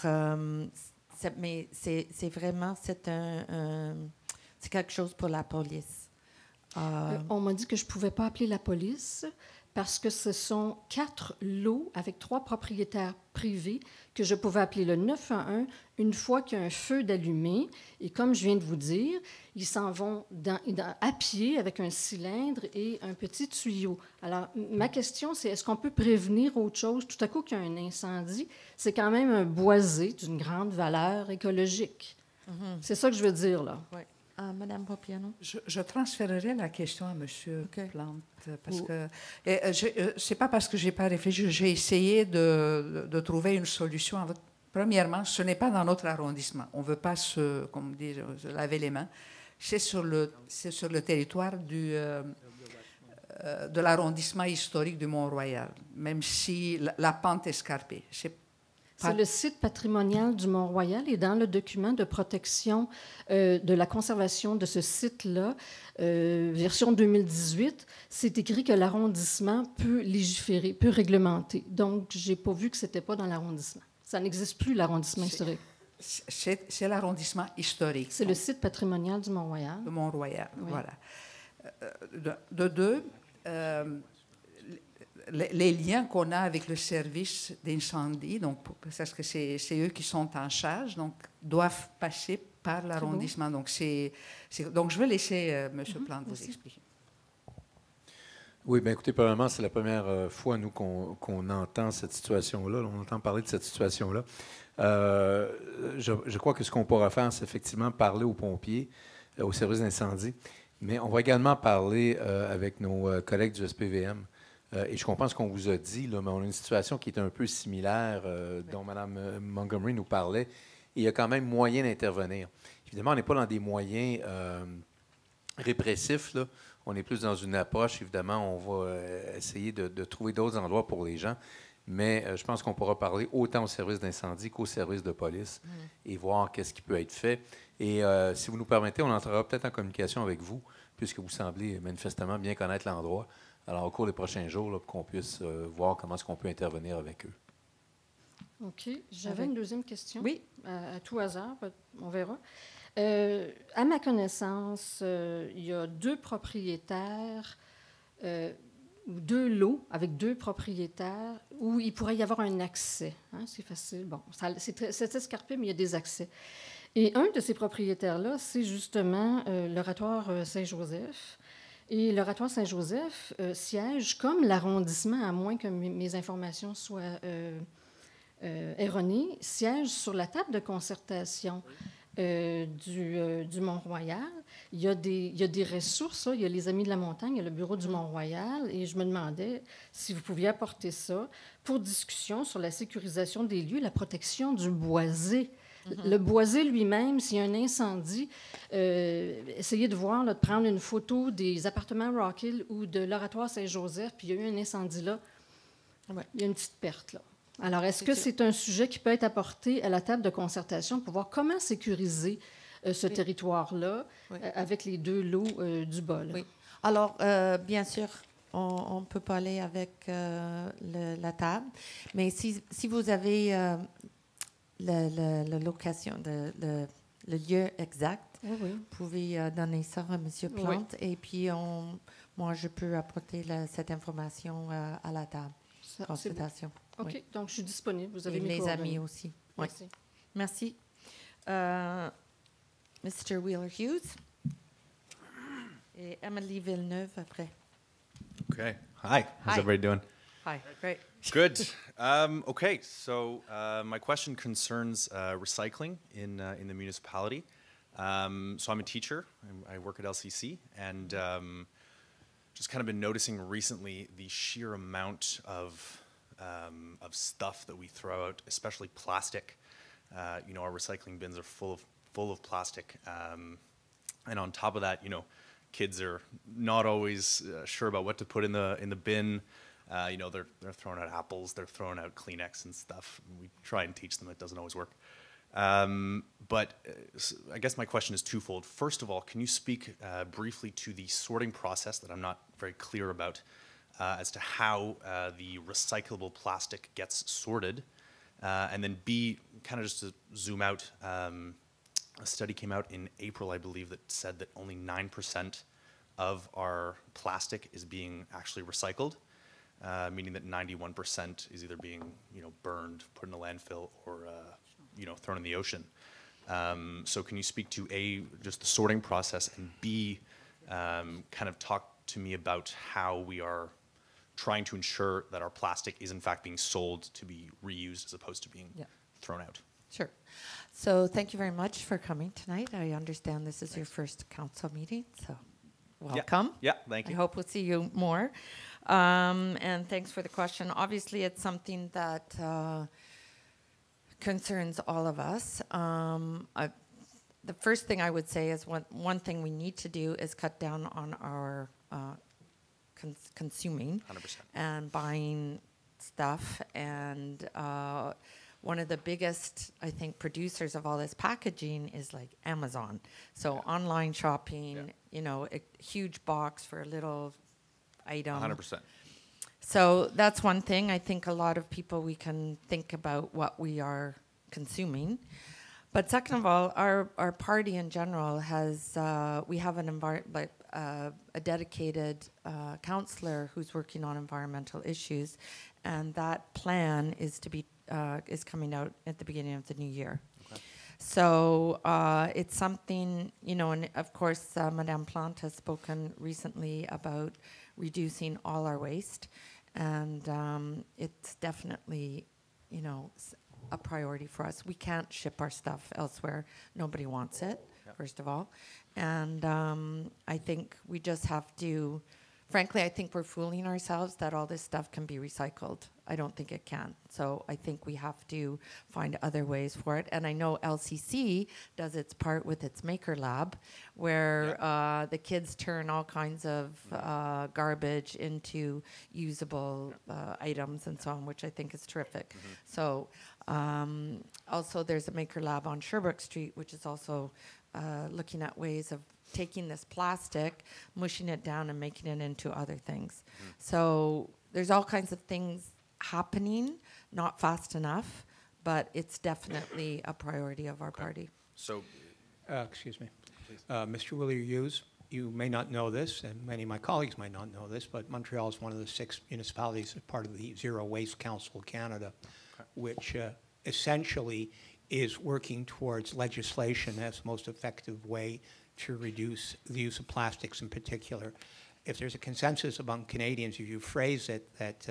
mais c'est vraiment, c'est quelque chose pour la police. On m'a dit que je ne pouvais pas appeler la police parce que ce sont 4 lots avec 3 propriétaires privés que je pouvais appeler le 911 une fois qu'il y a un feu d'allumé. Et comme je viens de vous dire, ils s'en vont à pied avec un cylindre et un petit tuyau. Alors, ma question, c'est est-ce qu'on peut prévenir autre chose? Tout à coup qu'il y a un incendie, c'est quand même un boisé d'une grande valeur écologique. Mm-hmm. C'est ça que je veux dire, là. Oui. Madame Popiano. Je transférerai la question à M. Plante, parce que c'est pas parce que j'ai pas réfléchi, j'ai essayé de trouver une solution. Premièrement, ce n'est pas dans notre arrondissement. On ne veut pas se laver les mains. C'est sur le territoire de l'arrondissement historique du Mont-Royal, même si la pente est escarpée. C'est le site patrimonial du Mont-Royal et dans le document de protection de la conservation de ce site-là, version 2018, c'est écrit que l'arrondissement peut légiférer, peut réglementer. Donc, je n'ai pas vu que ce n'était pas dans l'arrondissement. Ça n'existe plus, l'arrondissement historique. C'est l'arrondissement historique. C'est le site patrimonial du Mont-Royal. Le Mont-Royal, oui. Voilà. Les liens qu'on a avec le service d'incendie, donc parce que c'est eux qui sont en charge, donc doivent passer par l'arrondissement. Donc, donc, je vais laisser M. Plante vous expliquer. Oui, bien écoutez, probablement, c'est la première fois, nous, qu'on entend cette situation-là. On entend parler de cette situation-là. Je crois que ce qu'on pourra faire, c'est effectivement parler aux pompiers, au service d'incendie, mais on va également parler avec nos collègues du SPVM. Et je comprends ce qu'on vous a dit, là, mais on a une situation qui est un peu similaire, dont Mme Montgomery nous parlait. Et il y a quand même moyen d'intervenir. Évidemment, on n'est pas dans des moyens répressifs, là. On est plus dans une approche, évidemment, on va essayer de trouver d'autres endroits pour les gens. Mais je pense qu'on pourra parler autant au service d'incendie qu'au service de police et voir qu'est-ce qui peut être fait. Et si vous nous permettez, on entrera peut-être en communication avec vous, puisque vous semblez manifestement bien connaître l'endroit. Alors, au cours des prochains jours, là, pour qu'on puisse voir comment est-ce qu'on peut intervenir avec eux. OK. J'avais une deuxième question. Oui. À tout hasard, on verra. À ma connaissance, il y a 2 propriétaires, ou 2 lots avec 2 propriétaires où il pourrait y avoir un accès. Hein, c'est facile. Bon, c'est escarpé, mais il y a des accès. Et un de ces propriétaires-là, c'est justement l'Oratoire Saint-Joseph. Et l'Oratoire Saint-Joseph siège comme l'arrondissement, à moins que mes informations soient erronées, siège sur la table de concertation du Mont-Royal. Il y a des ressources, là. Il y a les Amis de la Montagne, il y a le bureau du Mont-Royal, et je me demandais si vous pouviez apporter ça pour discussion sur la sécurisation des lieux, la protection du boisé. Le boisé lui-même, s'il y a un incendie, essayez de voir, là, de prendre une photo des appartements Rock Hill ou de l'Oratoire Saint-Joseph, puis il y a eu un incendie là. Ouais. Il y a une petite perte, là. Alors, est-ce que c'est un sujet qui peut être apporté à la table de concertation pour voir comment sécuriser ce territoire-là avec les 2 lots du bas? Oui. Alors, bien sûr, on peut parler avec la table, mais si vous avez la location, le lieu exact, vous pouvez donner ça à M. Plante, et puis moi, je peux apporter cette information à la table. Consultation. OK, oui. Donc je suis disponible. Vous avez et mes les coordonnées. amis aussi. Merci. Merci. Mr. Wheeler-Hughes et Emily Villeneuve après. Okay. Hi. How's everybody doing? Hi. Great. Good. Okay. So my question concerns recycling in the municipality. So I'm a teacher. I work at LCC, and just kind of been noticing recently the sheer amount of stuff that we throw out, especially plastic. Our recycling bins are full of plastic, and on top of that, kids are not always sure about what to put in the bin. They're throwing out apples, they're throwing out Kleenex and stuff. We try and teach them; it doesn't always work. But I guess my question is twofold. First of all, can you speak briefly to the sorting process that I'm not very clear about as to how the recyclable plastic gets sorted? And then B, kind of just to zoom out, a study came out in April, I believe, that said that only 9% of our plastic is being actually recycled, meaning that 91% is either being burned, put in a landfill, or thrown in the ocean. So can you speak to A, just the sorting process, and B, kind of talk to me about how we are trying to ensure that our plastic is in fact being sold to be reused as opposed to being thrown out? Sure. So thank you very much for coming tonight. I understand this is your first council meeting, so welcome. Yeah, thank you. I hope we'll see you more. And thanks for the question. Obviously, it's something that concerns all of us. The first thing I would say is one thing we need to do is cut down on our consuming 100%. and buying stuff. And one of the biggest, I think, producers of all this packaging is like Amazon. So online shopping, a huge box for a little item. 100%. So that's one thing. I think a lot of people, we can think about what we are consuming. But second of all, our party in general has, we have a dedicated counselor who's working on environmental issues, and that plan is to be is coming out at the beginning of the new year. Okay. So it's something, you know, and of course, Madame Plante has spoken recently about reducing all our waste. And it's definitely, you know, a priority for us. We can't ship our stuff elsewhere. Nobody wants it, first of all. And I think we just have to, frankly, I think we're fooling ourselves that all this stuff can be recycled. I don't think it can. So I think we have to find other ways for it. And I know LCC does its part with its Maker Lab, where the kids turn all kinds of garbage into usable items and so on, which I think is terrific. So also there's a Maker Lab on Sherbrooke Street, which is also looking at ways of taking this plastic, mushing it down, and making it into other things. So there's all kinds of things happening, not fast enough, but it's definitely a priority of our party. So, excuse me. Mr. Willie Hughes, you may not know this, and many of my colleagues might not know this, but Montreal is one of the 6 municipalities as part of the Zero Waste Council Canada, which essentially is working towards legislation as the most effective way to reduce the use of plastics in particular. If there's a consensus among Canadians, if you phrase it that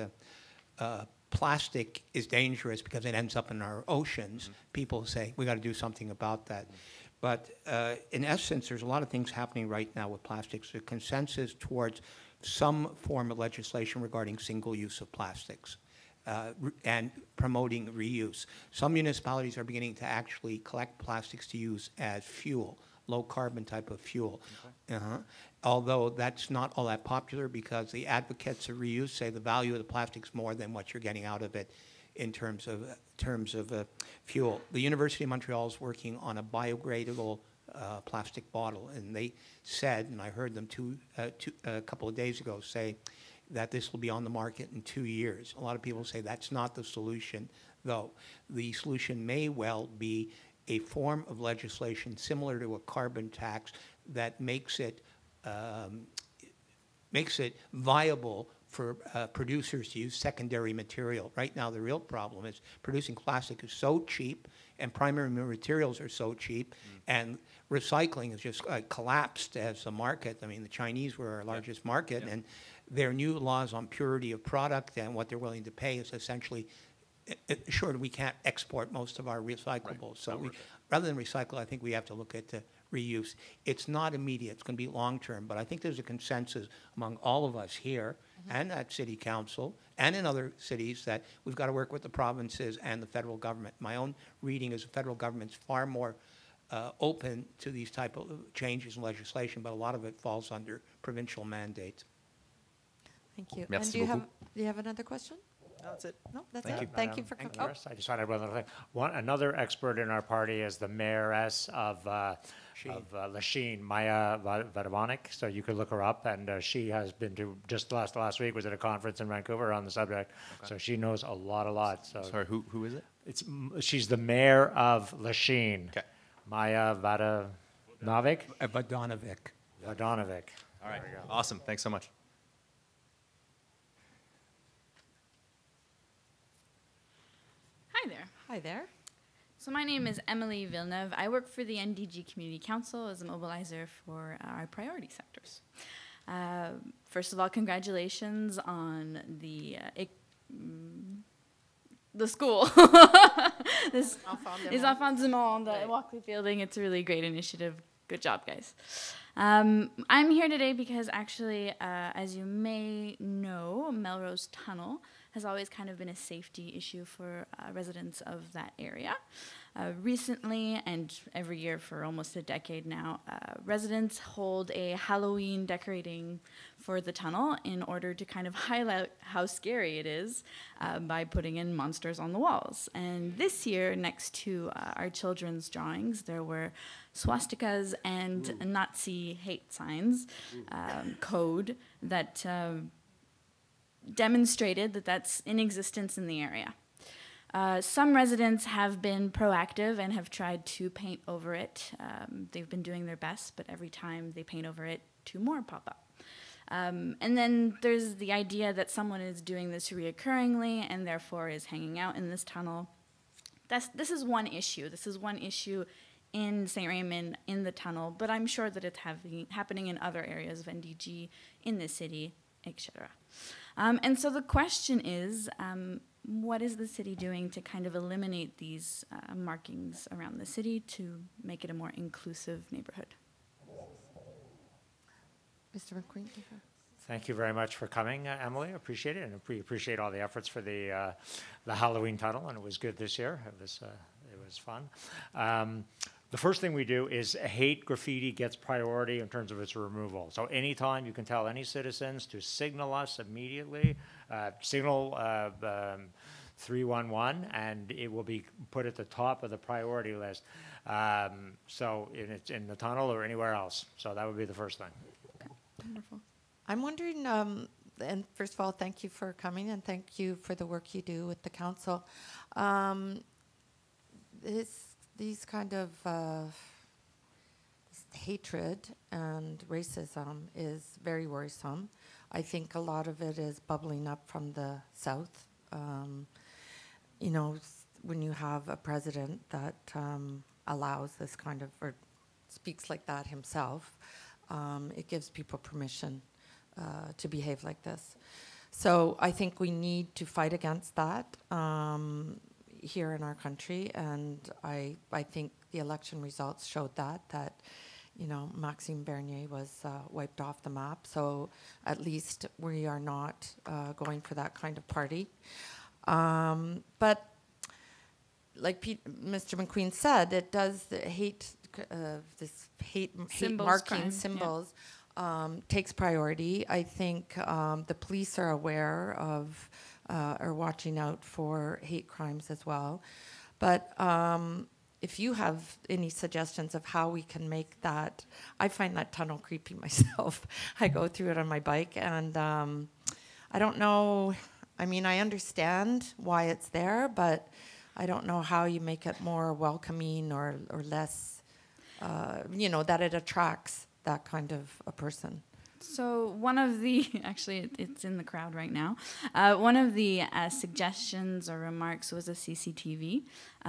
plastic is dangerous because it ends up in our oceans, people say, we got to do something about that. But in essence, there's a lot of things happening right now with plastics. The consensus towards some form of legislation regarding single use of plastics. And promoting reuse. Some municipalities are beginning to actually collect plastics to use as fuel, low carbon type of fuel. Although that's not all that popular because the advocates of reuse say the value of the plastic's more than what you're getting out of it in terms of fuel. The University of Montreal is working on a biodegradable plastic bottle, and they said, and I heard them a couple of days ago say, that this will be on the market in 2 years. A lot of people say that's not the solution, though. The solution may well be a form of legislation similar to a carbon tax that makes it viable for producers to use secondary material. Right now, the real problem is producing plastic is so cheap, and primary materials are so cheap, and recycling has just collapsed as a market. I mean, the Chinese were our largest market, and their new laws on purity of product and what they're willing to pay is essentially sure we can't export most of our recyclables. So rather than recycle, I think we have to look at the reuse. It's not immediate. It's going to be long-term. But I think there's a consensus among all of us here and at City Council and in other cities that we've got to work with the provinces and the federal government. My own reading is the federal government's far more open to these type of changes in legislation, but a lot of it falls under provincial mandate. Thank you. Merci and do beaucoup. you have another question? No, that's it. No, that's Thank it. you. Thank you for Thank coming. you. I just wanted one other thing. Another expert in our party is the mayoress of Lachine, Maya Vadavonic. So you could look her up, and she has been to just last week was at a conference in Vancouver on the subject. Okay. So she knows a lot. So sorry, who is it? She's the mayor of Lachine. Okay. Maya Vadanovic. Vadanovic. All right. Awesome. Thanks so much. Hi there. Hi there. So my name is Emily Villeneuve. I work for the NDG Community Council as a mobilizer for our priority sectors. First of all, congratulations on the school. Les Enfants du Monde at Walkley Fielding. It's a really great initiative. Good job, guys. I'm here today because actually, as you may know, Melrose Tunnel has always kind of been a safety issue for residents of that area. Recently, and every year for almost a decade now, residents hold a Halloween decorating for the tunnel in order to kind of highlight how scary it is by putting in monsters on the walls. And this year, next to our children's drawings, there were swastikas and Nazi hate signs, code that demonstrated that that's in existence in the area. Some residents have been proactive and have tried to paint over it. They've been doing their best, but every time they paint over it, 2 more pop up. And then there's the idea that someone is doing this reoccurringly and therefore is hanging out in this tunnel. this is one issue. This is one issue in St. Raymond, in the tunnel, but I'm sure that it's happening in other areas of NDG, in the city, etc. And so the question is, what is the city doing to kind of eliminate these markings around the city to make it a more inclusive neighborhood? Mr. McQueen? Thank you very much for coming, Emily. I appreciate it, and we appreciate all the efforts for the Halloween tunnel, and it was good this year. It was fun. The first thing we do is hate graffiti gets priority in terms of its removal. So anytime you can tell any citizens to signal us immediately, signal 311, and it will be put at the top of the priority list. So it's in the tunnel or anywhere else. So that would be the first thing. Wonderful. I'm wondering, and first of all, thank you for coming, and thank you for the work you do with the council. These kind of hatred and racism is very worrisome. I think a lot of it is bubbling up from the South. You know, when you have a president that allows this kind of, or speaks like that himself, it gives people permission to behave like this. So I think we need to fight against that here in our country, and I think the election results showed that you know, Maxime Bernier was wiped off the map. So at least we are not going for that kind of party. But like Mr. McQueen said, it does the hate marking symbols takes priority. I think the police are aware of are watching out for hate crimes as well. But if you have any suggestions of how we can make that, I find that tunnel creepy myself. I go through it on my bike, and I don't know. I mean, I understand why it's there, but I don't know how you make it more welcoming or less, you know, that it attracts that kind of a person. So one of the, actually it's in the crowd right now, one of the suggestions or remarks was a CCTV.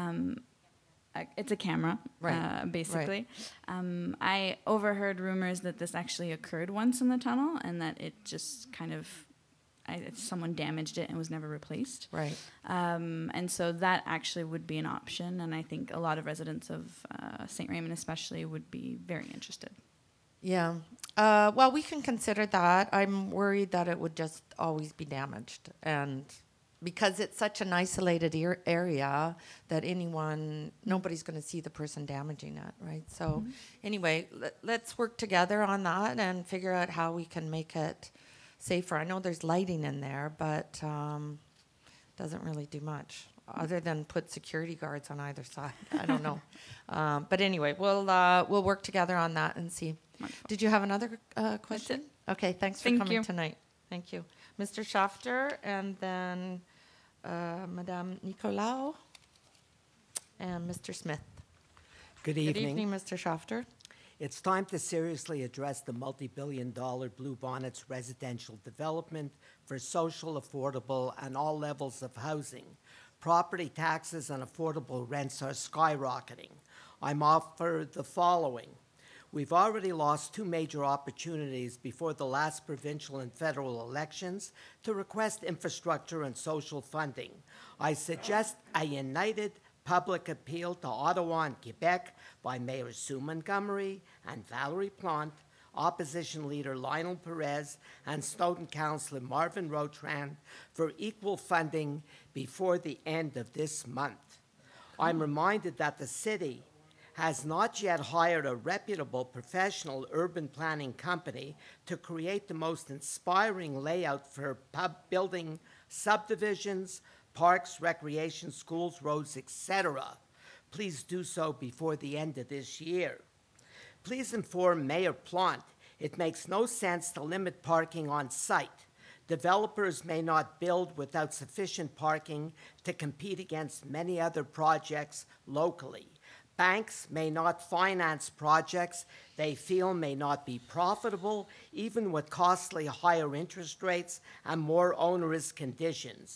It's a camera, basically. Right. I overheard rumors that this actually occurred once in the tunnel and that it just kind of, someone damaged it and was never replaced. Right. And so that actually would be an option, and I think a lot of residents of St. Raymond especially would be very interested. Yeah. Well, we can consider that. I'm worried that it would just always be damaged. And because it's such an isolated area that nobody's going to see the person damaging it, right? So anyway, let's work together on that and figure out how we can make it safer. I know there's lighting in there, but doesn't really do much other than put security guards on either side. I don't know. But anyway, we'll work together on that and see. Wonderful. Did you have another question? Okay, thanks for coming tonight. Thank you. Mr. Schafter, and then Madame Nicolau, and Mr. Smith. Good evening. Good evening, Mr. Schafter. It's time to seriously address the multi-billion-dollar Blue Bonnets residential development for social, affordable, and all levels of housing. Property taxes and affordable rents are skyrocketing. I'm offered the following. We've already lost two major opportunities before the last provincial and federal elections to request infrastructure and social funding. I suggest a united public appeal to Ottawa and Quebec by Mayor Sue Montgomery and Valerie Plante, Opposition Leader Lionel Perez, and Stoughton Councillor Marvin Rotran for equal funding before the end of this month. I'm reminded that the city has not yet hired a reputable professional urban planning company to create the most inspiring layout for building subdivisions, parks, recreation, schools, roads, etc. Please do so before the end of this year. Please inform Mayor Plante it makes no sense to limit parking on site. Developers may not build without sufficient parking to compete against many other projects locally. Banks may not finance projects they feel may not be profitable, even with costly higher interest rates and more onerous conditions.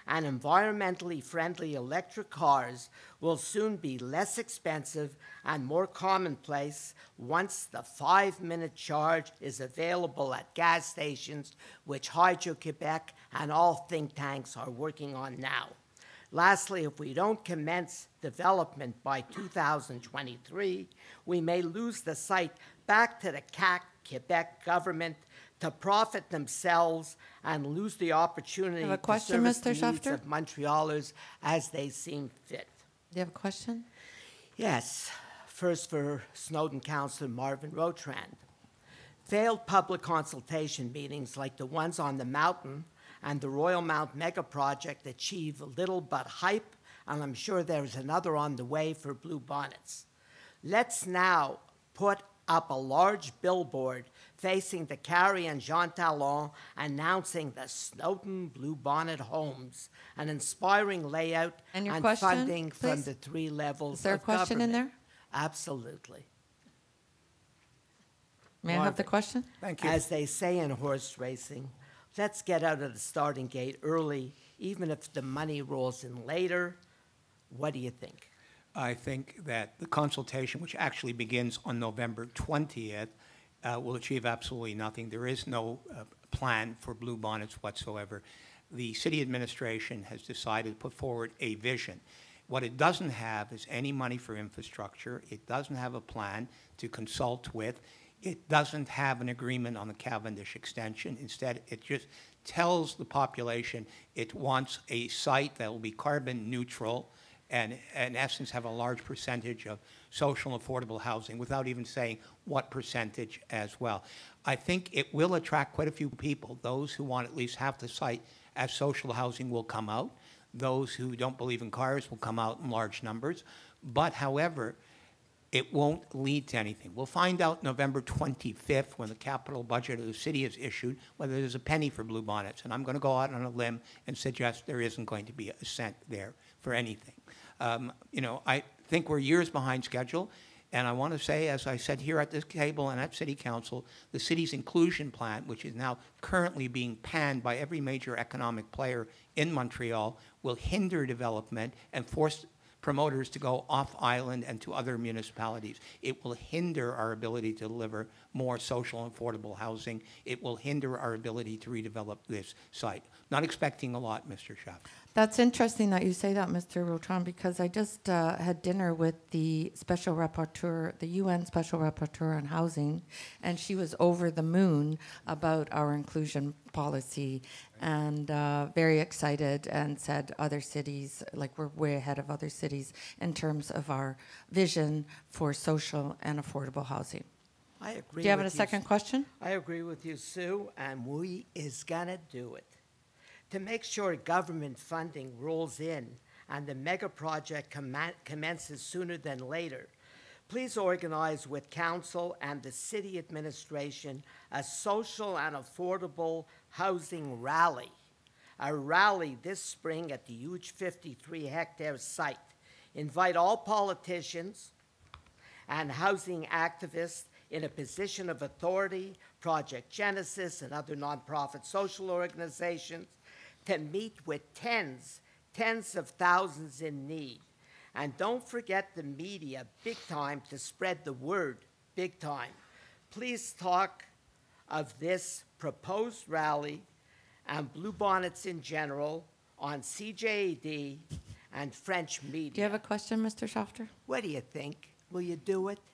and environmentally friendly electric cars will soon be less expensive and more commonplace once the 5-minute charge is available at gas stations, which Hydro-Quebec and all think tanks are working on now. Lastly, if we don't commence development by 2023, we may lose the site back to the Quebec government to profit themselves and lose the opportunity Have a to question, service Mr. the needs Schafter? of Montrealers as they seem fit. Do you have a question? Yes. First for Snowden Councillor Marvin Rotrand. Failed public consultation meetings like the ones on the mountain and the Royal Mount Mega Project achieve little but hype, and I'm sure there's another on the way for Blue Bonnets. Let's now put up a large billboard facing the Carrie and Jean Talon announcing the Snowden Blue Bonnet homes, an inspiring layout And your and question, funding from please? the 3 levels Is there a of question in government. there? Absolutely. May I have the Marvin, question? Thank you. As they say in horse racing, let's get out of the starting gate early, even if the money rolls in later. What do you think? I think that the consultation, which actually begins on November 20th, will achieve absolutely nothing. There is no plan for Blue Bonnets whatsoever. The city administration has decided to put forward a vision. What it doesn't have is any money for infrastructure. It doesn't have a plan to consult with. It doesn't have an agreement on the Cavendish extension. Instead, it just tells the population it wants a site that will be carbon neutral and, in essence, have a large percentage of social and affordable housing without even saying what percentage as well. I think it will attract quite a few people. Those who want at least half the site as social housing will come out. Those who don't believe in cars will come out in large numbers. But, however, it won't lead to anything. We'll find out November 25th when the capital budget of the city is issued whether there's a penny for Blue Bonnets. And I'm going to go out on a limb and suggest there isn't going to be a cent there for anything. I think we're years behind schedule. And I want to say, as I said here at this table and at City Council, the city's inclusion plan, which is now currently being panned by every major economic player in Montreal, will hinder development and force promoters to go off-island and to other municipalities. It will hinder our ability to deliver more social and affordable housing. It will hinder our ability to redevelop this site. Not expecting a lot, Mr. Schaff. That's interesting that you say that, Mr. Rotrand, because I just had dinner with the Special Rapporteur, the UN Special Rapporteur on Housing, and she was over the moon about our inclusion policy and very excited and said other cities, like we're way ahead of other cities in terms of our vision for social and affordable housing. I agree. Do you have with a second question? I agree with you, Sue, and we is gonna do it. To make sure government funding rolls in and the mega project commences sooner than later, please organize with council and the city administration a social and affordable housing rally. A rally this spring at the huge 53-hectare site. Invite all politicians and housing activists in a position of authority, Project Genesis and other nonprofit social organizations, to meet with tens of thousands in need. And don't forget the media, big time, to spread the word, big time. Please talk of this proposed rally and Blue Bonnets in general on CJAD and French media. Do you have a question, Mr. Schafter? What do you think? Will you do it?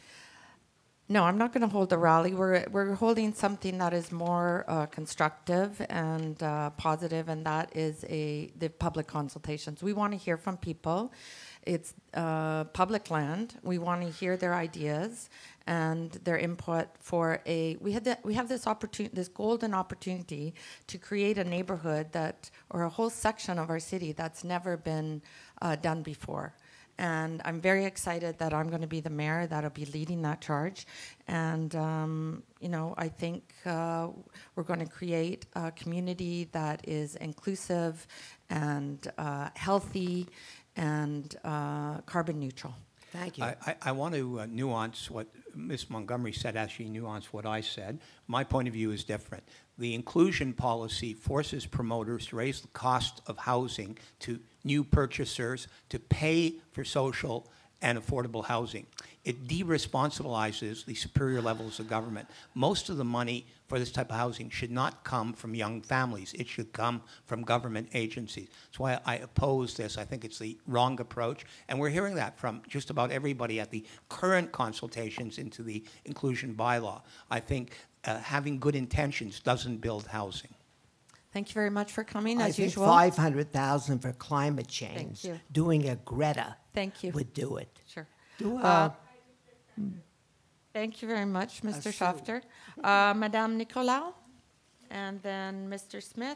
No, I'm not going to hold a rally. We're holding something that is more constructive and positive, and that is the public consultations. We want to hear from people. It's public land. We want to hear their ideas and their input for we have this opportunity, this golden opportunity to create a neighborhood or a whole section of our city that's never been done before. And I'm very excited that I'm going to be the mayor that'll be leading that charge. And, I think we're going to create a community that is inclusive and healthy and carbon neutral. Thank you. I want to nuance what Ms. Montgomery said as she nuanced what I said. My point of view is different. The inclusion policy forces promoters to raise the cost of housing to new purchasers to pay for social and affordable housing. It de-responsibilizes the superior levels of government. Most of the money for this type of housing should not come from young families. It should come from government agencies. That's why I oppose this. I think it's the wrong approach. And we're hearing that from just about everybody at the current consultations into the inclusion bylaw. I think having good intentions doesn't build housing. Thank you very much for coming, I as think usual. 500,000 for climate change. Thank you. Doing a Greta Thank you. would do it. Sure. Do a, Thank you very much, Mr. sue. Schafter. Madame Nicolau, and then Mr. Smith,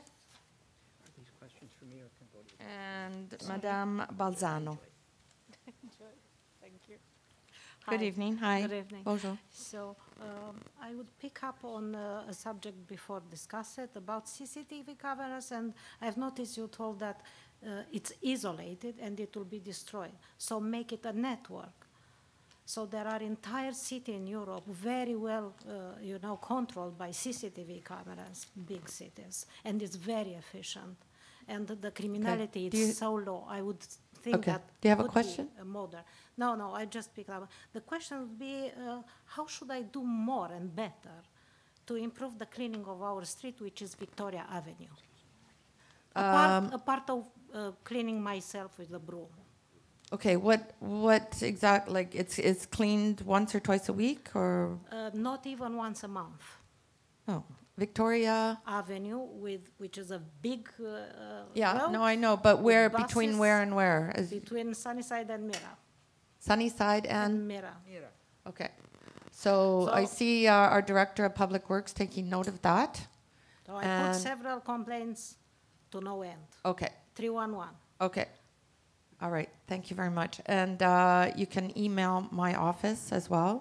and Madame Balzano. Thank you. Good evening. Hi. Good evening. Bonjour. So I would pick up on a subject before discussed it about CCTV cameras, and I've noticed you told that it's isolated and it will be destroyed. So make it a network. So there are entire cities in Europe very well, controlled by CCTV cameras, big cities, and it's very efficient. And the criminality is so low. I would think that Do you have a would question? be a model. No, I just picked up. The question would be, how should I do more and better to improve the cleaning of our street, which is Victoria Avenue? Apart of cleaning myself with the broom. Okay, what exact, like it's cleaned once or twice a week, or? Not even once a month. Oh, Victoria Avenue, which is a big Yeah, road no, I know, but where, with between buses where and where? Between Sunnyside and Mira. Sunnyside and? Mira. Okay. So I see our Director of Public Works taking note of that. So I And- put several complaints to no end. Okay. 311. Okay. All right. Thank you very much. And you can email my office as well.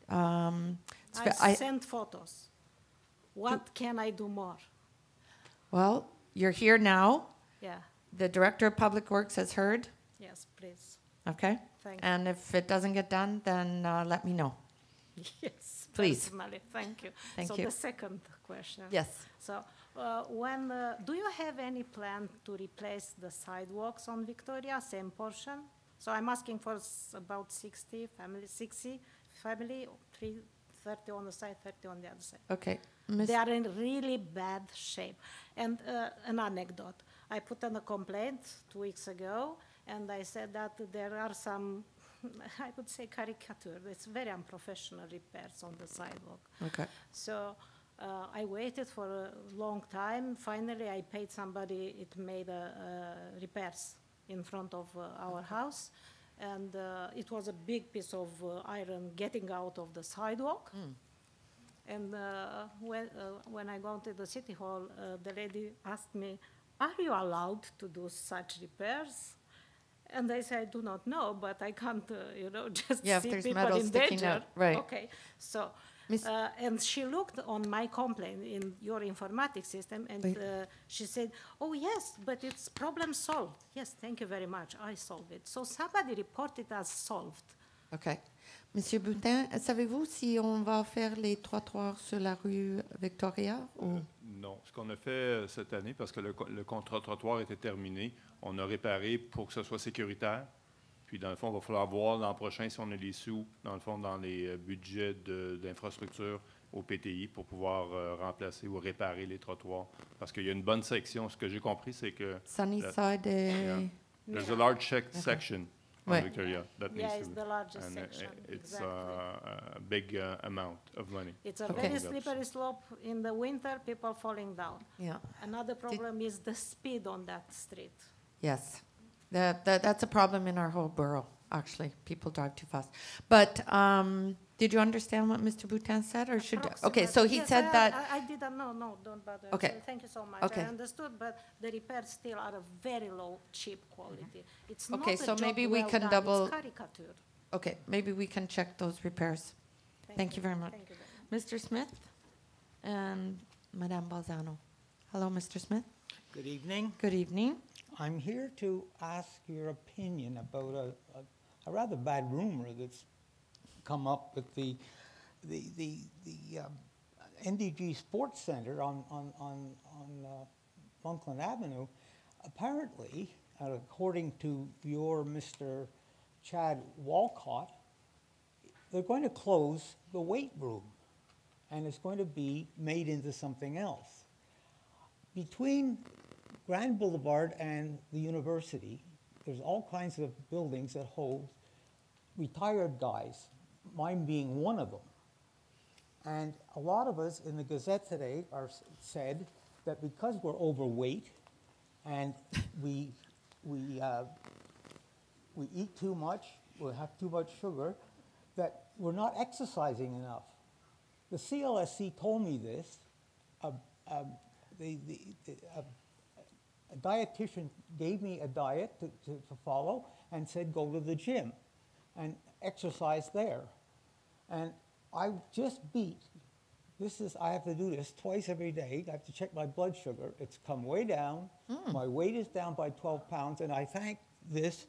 I sent photos. What can I do more? Well, you're here now. Yeah. The Director of Public Works has heard. Yes, please. Okay. Thank And if it doesn't get done, then let me know. Yes, Please. personally. Thank you. Thank so you. the second question. Yes. So do you have any plan to replace the sidewalks on Victoria, same portion? So I'm asking for about 60 family, 30 on the side, 30 on the other side. Okay. They are in really bad shape. And an anecdote. I put in a complaint 2 weeks ago, and I said that there are some, I would say, caricature. It's very unprofessional repairs on the sidewalk. Okay. So I waited for a long time. Finally, I paid somebody. It made repairs in front of our house. And it was a big piece of iron getting out of the sidewalk. And when I got to the city hall, the lady asked me, "Are you allowed to do such repairs?" And I said, "I do not know, but I can't, just Yeah, if see there's people metal in sticking danger." out, right. Okay, so, and she looked on my complaint in your informatics system, and she said, "Oh yes, but it's problem solved." Yes, thank you very much. I solved it. So somebody reported as solved. OK. Monsieur Boutin, savez-vous si on va faire les trottoirs sur la rue Victoria? Ou? Non. Ce qu'on a fait cette année, parce que le contrat trottoir était terminé, on a réparé pour que ce soit sécuritaire. Puis, dans le fond, il va falloir voir l'an prochain si on a les sous, dans le fond, dans les budgets d'infrastructure au PTI pour pouvoir remplacer ou réparer les trottoirs. Parce qu'il y a une bonne section. Ce que j'ai compris, c'est que... Sunnyside et... There's a large section on Ouais. Victoria that needs it's the largest section, it's exactly. a big amount of money. It's a very slippery slope. In the winter, people falling down. Yeah. Another problem is the speed on that street. Yes. That's a problem in our whole borough, actually. People drive too fast. But did you understand what Mr. Boutin said? Or should? Okay, so he Yes, said that... I didn't know. No, don't bother. Okay. So thank you so much. Okay. I understood, but the repairs still are of very low, cheap quality. It's Okay, not a so job maybe we well can done, double... It's caricature. Okay, maybe we can check those repairs. Thank you very much. Thank you very Mr. Smith and Madame Balzano. Hello, Mr. Smith. Good evening. Good evening. I'm here to ask your opinion about a rather bad rumor that's come up with the NDG Sports Center on Monkland Avenue. Apparently, according to your Mr. Chad Walcott, they're going to close the weight room, and it's going to be made into something else. Between Grand Boulevard and the university, there's all kinds of buildings that hold retired guys, mine being one of them. And a lot of us in the Gazette today said that because we're overweight and we eat too much, we have too much sugar, that we're not exercising enough. The CLSC told me this. A dietitian gave me a diet to follow and said go to the gym and exercise there. And I just beat, I have to do this twice every day. I have to check my blood sugar. It's come way down. My weight is down by 12 pounds, and I thank this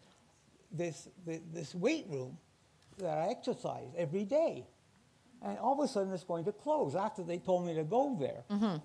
weight room that I exercise every day. And all of a sudden it's going to close after they told me to go there.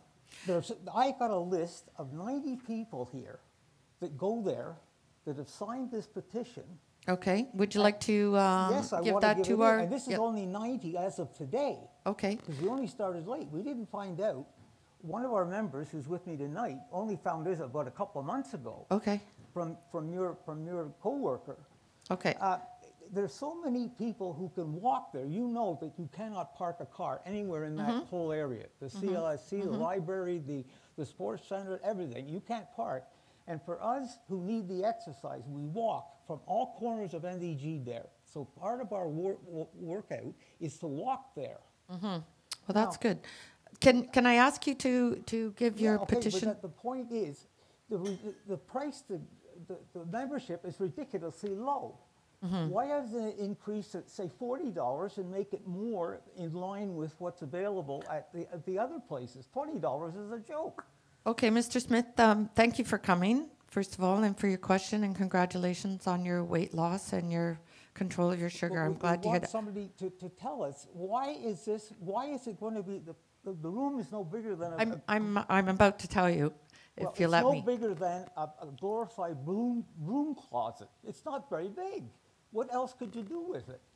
I got a list of 90 people here that go there that have signed this petition. Okay. Would you like to yes, give that to our... And this is only 90 as of today. Okay. Because we only started late. We didn't find out. One of our members who's with me tonight only found this about a couple of months ago. Okay. From your co-worker. Okay. There's so many people who can walk there. You know that you cannot park a car anywhere in that whole area. The CLSC, the library, the sports center, everything. You can't park. And for us who need the exercise, we walk from all corners of NDG there. So part of our workout is to walk there. Well, that's good. Can I ask you to give your petition? But the point is, the price, the membership is ridiculously low. Why doesn't it increase it, say, $40 and make it more in line with what's available at the other places? $20 is a joke. Okay, Mr. Smith, thank you for coming, first of all, and for your question, and congratulations on your weight loss and your control of your sugar. I'm glad to hear that. Somebody to tell us, why is it going to be, the room is no bigger than I'm about to tell you, if you let me. It's no bigger than a glorified room closet. It's not very big. What else could you do with it?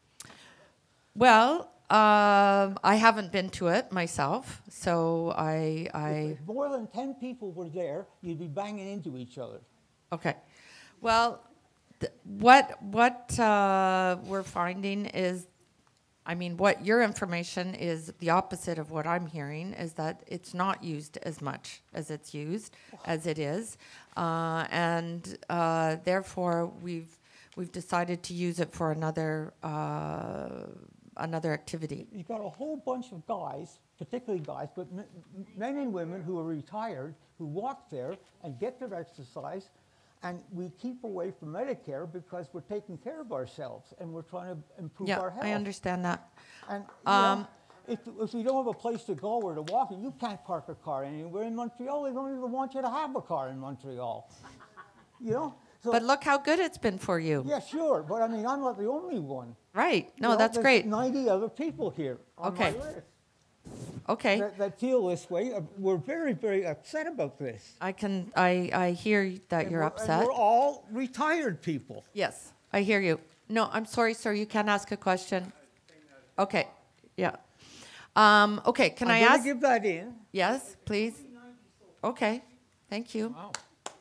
Well, I haven't been to it myself, so If more than 10 people were there, you'd be banging into each other. Okay. Well, what we're finding is, what your information is the opposite of what I'm hearing, is that it's not used as much as it's used, as it is. And therefore, we've decided to use it for another activity. You've got a whole bunch of guys, particularly guys, but men and women who are retired, who walk there and get their exercise, and we keep away from Medicare because we're taking care of ourselves and we're trying to improve our health. I understand that. And if we don't have a place to go or to walk, you can't park a car anywhere in Montreal. They don't even want you to have a car in Montreal. So, but look how good it's been for you. Yeah, sure. But I'm not the only one. Right. No, that's great. 90 other people here on my list. Okay. That feel this way. We're very, very upset about this. I hear that you're upset. And we're all retired people. Yes, I hear you. No, I'm sorry, sir. You can't ask a question. Okay. Yeah. Okay. Can I ask? I'm going to give that in. Yes, please. Okay. Thank you. Wow.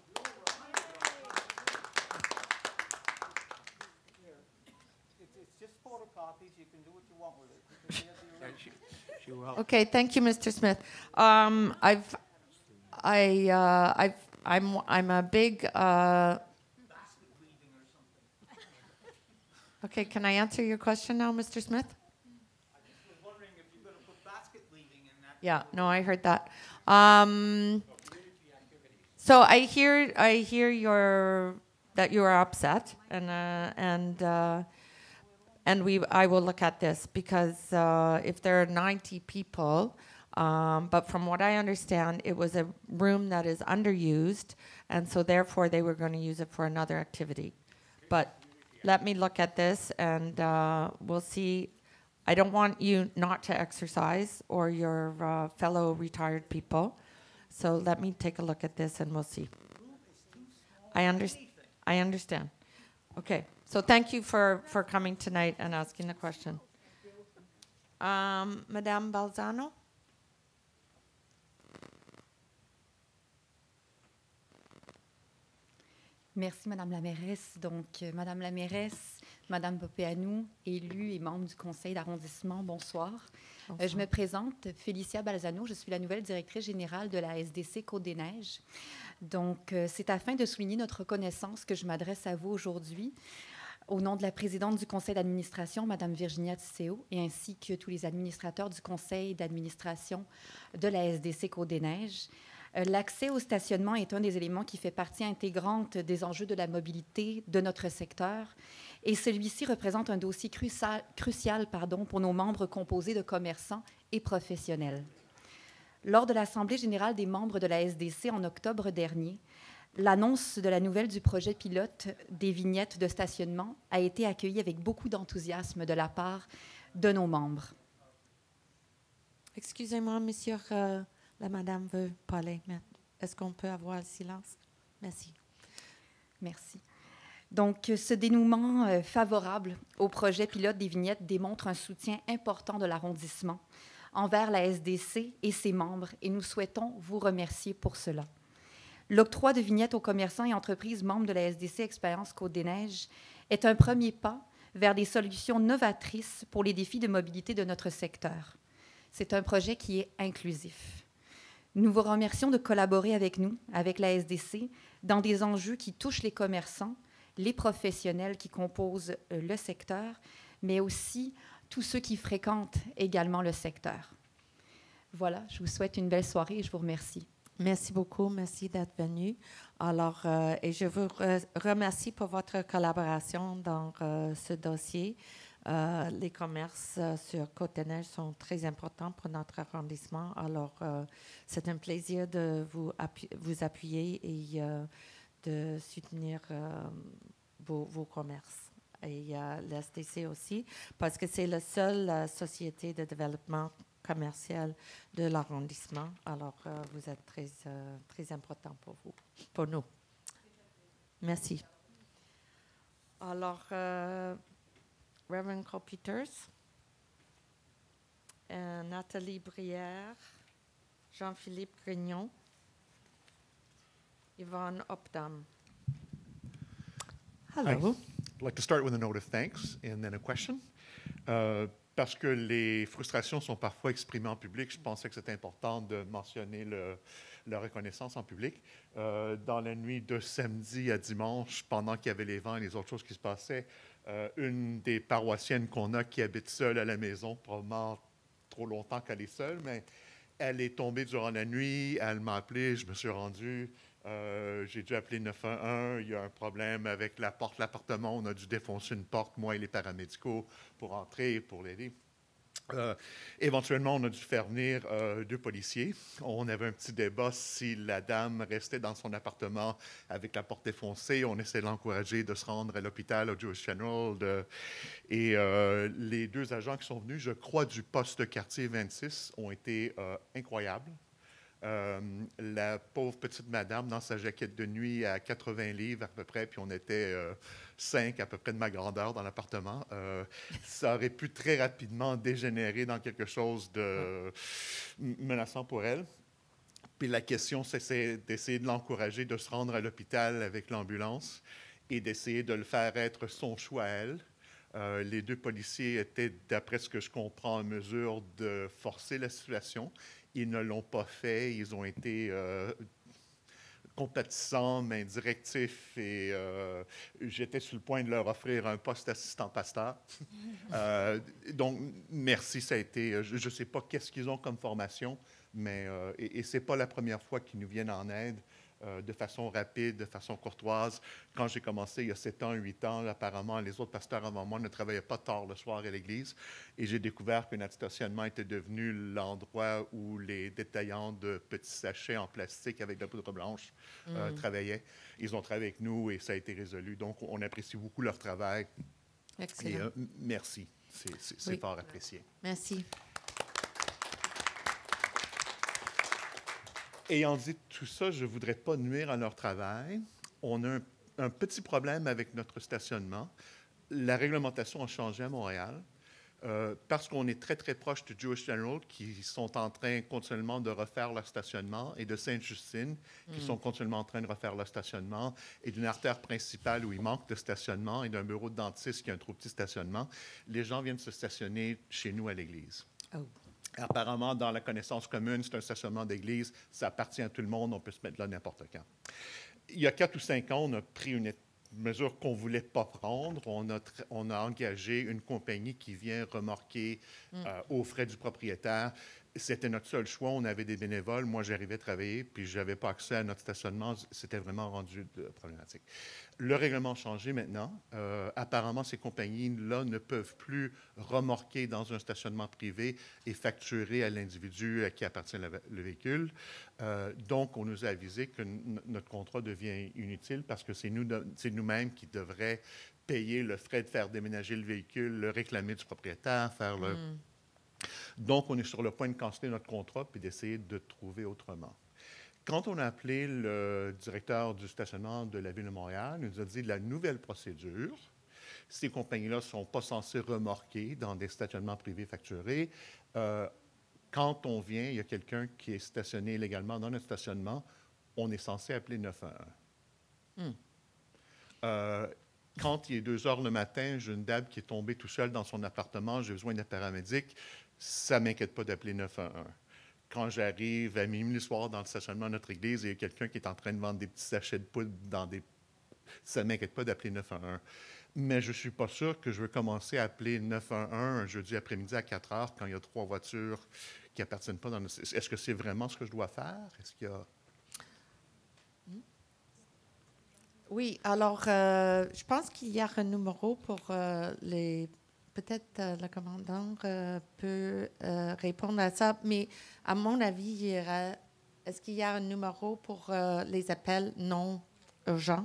You can do what you want with it. Okay, thank you, Mr. Smith. I'm a big. Okay, can I answer your question now, Mr. Smith? I just was wondering if you're going to put basket weaving in that. Yeah, no, I heard that. So I hear that you are upset, and I will look at this because if there are 90 people, but from what I understand, it was a room that is underused, and so therefore they were going to use it for another activity. But let me look at this, and we'll see. I don't want you not to exercise or your fellow retired people. So let me take a look at this, and we'll see. I understand. Okay. So thank you for coming tonight and asking the question. Madame Balzano? Merci, Madame la mairesse. Donc, Madame la mairesse, Madame Popeanu, élue et membre du conseil d'arrondissement, bonsoir. Je me présente, Félicia Balzano, je suis la nouvelle directrice générale de la SDC Côte-des-Neiges. Donc, c'est afin de souligner notre reconnaissance que je m'adresse à vous aujourd'hui, au nom de la présidente du conseil d'administration, Madame Virginia Tisséo, et ainsi que tous les administrateurs du conseil d'administration de la SDC Côte-des-Neiges. L'accès au stationnement est un des éléments qui fait partie intégrante des enjeux de la mobilité de notre secteur, et celui-ci représente un dossier crucial pour nos membres composés de commerçants et professionnels. Lors de l'Assemblée générale des membres de la SDC en octobre dernier, l'annonce de la nouvelle du projet pilote des vignettes de stationnement a été accueillie avec beaucoup d'enthousiasme de la part de nos membres. Excusez-moi, monsieur, la madame veut parler. Est-ce qu'on peut avoir le silence? Merci. Merci. Donc, ce dénouement favorable au projet pilote des vignettes démontre un soutien important de l'arrondissement envers la SDC et ses membres, et nous souhaitons vous remercier pour cela. L'octroi de vignettes aux commerçants et entreprises membres de la SDC Expérience Côte-des-Neiges est un premier pas vers des solutions novatrices pour les défis de mobilité de notre secteur. C'est un projet qui est inclusif. Nous vous remercions de collaborer avec nous, avec la SDC, dans des enjeux qui touchent les commerçants, les professionnels qui composent le secteur, mais aussi tous ceux qui fréquentent également le secteur. Voilà, je vous souhaite une belle soirée et je vous remercie. Merci beaucoup, merci d'être venu. Alors, et je vous remercie pour votre collaboration dans ce dossier. Les commerces sur Côte-des-Neiges sont très importants pour notre arrondissement. Alors, c'est un plaisir de vous appuyer et de soutenir vos commerces. Et l'SDC aussi, parce que c'est la seule société de développement commercial de l'arrondissement. Alors, vous êtes très important pour nous. Merci. Alors, Reverend Cole Peters, Nathalie Brière, Jean-Philippe Grignon, Yvonne Opdam. Hello. I'd like to start with a note of thanks and then a question. Parce que les frustrations sont parfois exprimées en public, je pensais que c'était important de mentionner la reconnaissance en public. Dans la nuit de samedi à dimanche, pendant qu'il y avait les vents et les autres choses qui se passaient, une des paroissiennes qu'on a qui habite seule à la maison, probablement trop longtemps qu'elle est seule, mais elle est tombée durant la nuit, elle m'a appelé, je me suis rendu. J'ai dû appeler 911. Il y a un problème avec la porte de l'appartement. On a dû défoncer une porte, moi et les paramédicaux, pour entrer, pour l'aider. Éventuellement, on a dû faire venir 2 policiers. On avait un petit débat si la dame restait dans son appartement avec la porte défoncée. On essayait de l'encourager de se rendre à l'hôpital, au Jewish General. Et les 2 agents qui sont venus, je crois, du poste de quartier 26, ont été incroyables. La pauvre petite madame dans sa jaquette de nuit à 80 livres à peu près, puis on était 5 à peu près de ma grandeur dans l'appartement. Ça aurait pu très rapidement dégénérer dans quelque chose de menaçant pour elle. Puis la question, c'est d'essayer de l'encourager de se rendre à l'hôpital avec l'ambulance et d'essayer de le faire être son choix à elle. Les 2 policiers étaient, d'après ce que je comprends, en mesure de forcer la situation. Ils ne l'ont pas fait. Ils ont été compatissants, mais directifs. Et j'étais sur le point de leur offrir un poste d'assistant pasteur. Donc, merci. Ça a été. Je ne sais pas qu'est-ce qu'ils ont comme formation, mais et ce n'est pas la première fois qu'ils nous viennent en aide. de façon rapide, de façon courtoise. Quand j'ai commencé il y a 7 ans, 8 ans, là, apparemment, les autres pasteurs avant moi ne travaillaient pas tard le soir à l'église. Et j'ai découvert que notre stationnement était devenu l'endroit où les détaillants de petits sachets en plastique avec de la poudre blanche travaillaient. Ils ont travaillé avec nous et ça a été résolu. Donc, on apprécie beaucoup leur travail. Excellent. Et, merci. C'est fort apprécié. Merci. Ayant dit tout ça, je ne voudrais pas nuire à leur travail. On a un petit problème avec notre stationnement. La réglementation a changé à Montréal parce qu'on est très, très proche de Jewish General qui sont en train continuellement de refaire leur stationnement et de Sainte-Justine qui sont continuellement en train de refaire leur stationnement et d'une artère principale où il manque de stationnement et d'un bureau de dentiste qui a un trop petit stationnement. Les gens viennent se stationner chez nous à l'église. Oh. Apparemment, dans la connaissance commune, c'est un stationnement d'église, ça appartient à tout le monde, on peut se mettre là n'importe quand. Il y a 4 ou 5 ans, on a pris une mesure qu'on ne voulait pas prendre. On a engagé une compagnie qui vient remorquer aux frais du propriétaire. C'était notre seul choix. On avait des bénévoles. Moi, j'arrivais travailler, puis je n'avais pas accès à notre stationnement. C'était vraiment rendu problématique. Le règlement a changé maintenant. Apparemment, ces compagnies-là ne peuvent plus remorquer dans un stationnement privé et facturer à l'individu à qui appartient le véhicule. Donc, on nous a avisé que notre contrat devient inutile parce que c'est nous-mêmes qui devraient payer le frais de faire déménager le véhicule, le réclamer du propriétaire, faire le... Donc, on est sur le point de canceller notre contrat puis d'essayer de trouver autrement. Quand on a appelé le directeur du stationnement de la Ville de Montréal, il nous a dit la nouvelle procédure, ces compagnies-là ne sont pas censées remorquer dans des stationnements privés facturés. Quand on vient, il y a quelqu'un qui est stationné illégalement dans notre stationnement, on est censé appeler 911. Quand il est 2 heures le matin, j'ai une dame qui est tombée tout seule dans son appartement, j'ai besoin d'un paramédic, ça ne m'inquiète pas d'appeler 911. Quand j'arrive à minuit le soir dans le stationnement de notre église et il y a quelqu'un qui est en train de vendre des petits sachets de poudre ça ne m'inquiète pas d'appeler 911. Mais je ne suis pas sûr que je veux commencer à appeler 911 un jeudi après-midi à 4 heures quand il y a 3 voitures qui n'appartiennent pas dans notre... Est-ce que c'est vraiment ce que je dois faire? Est-ce qu'il y a... Oui, alors, je pense qu'il y a un numéro pour les... Peut-être le commandant peut répondre à ça, mais à mon avis, est-ce qu'il y a un numéro pour les appels non urgents?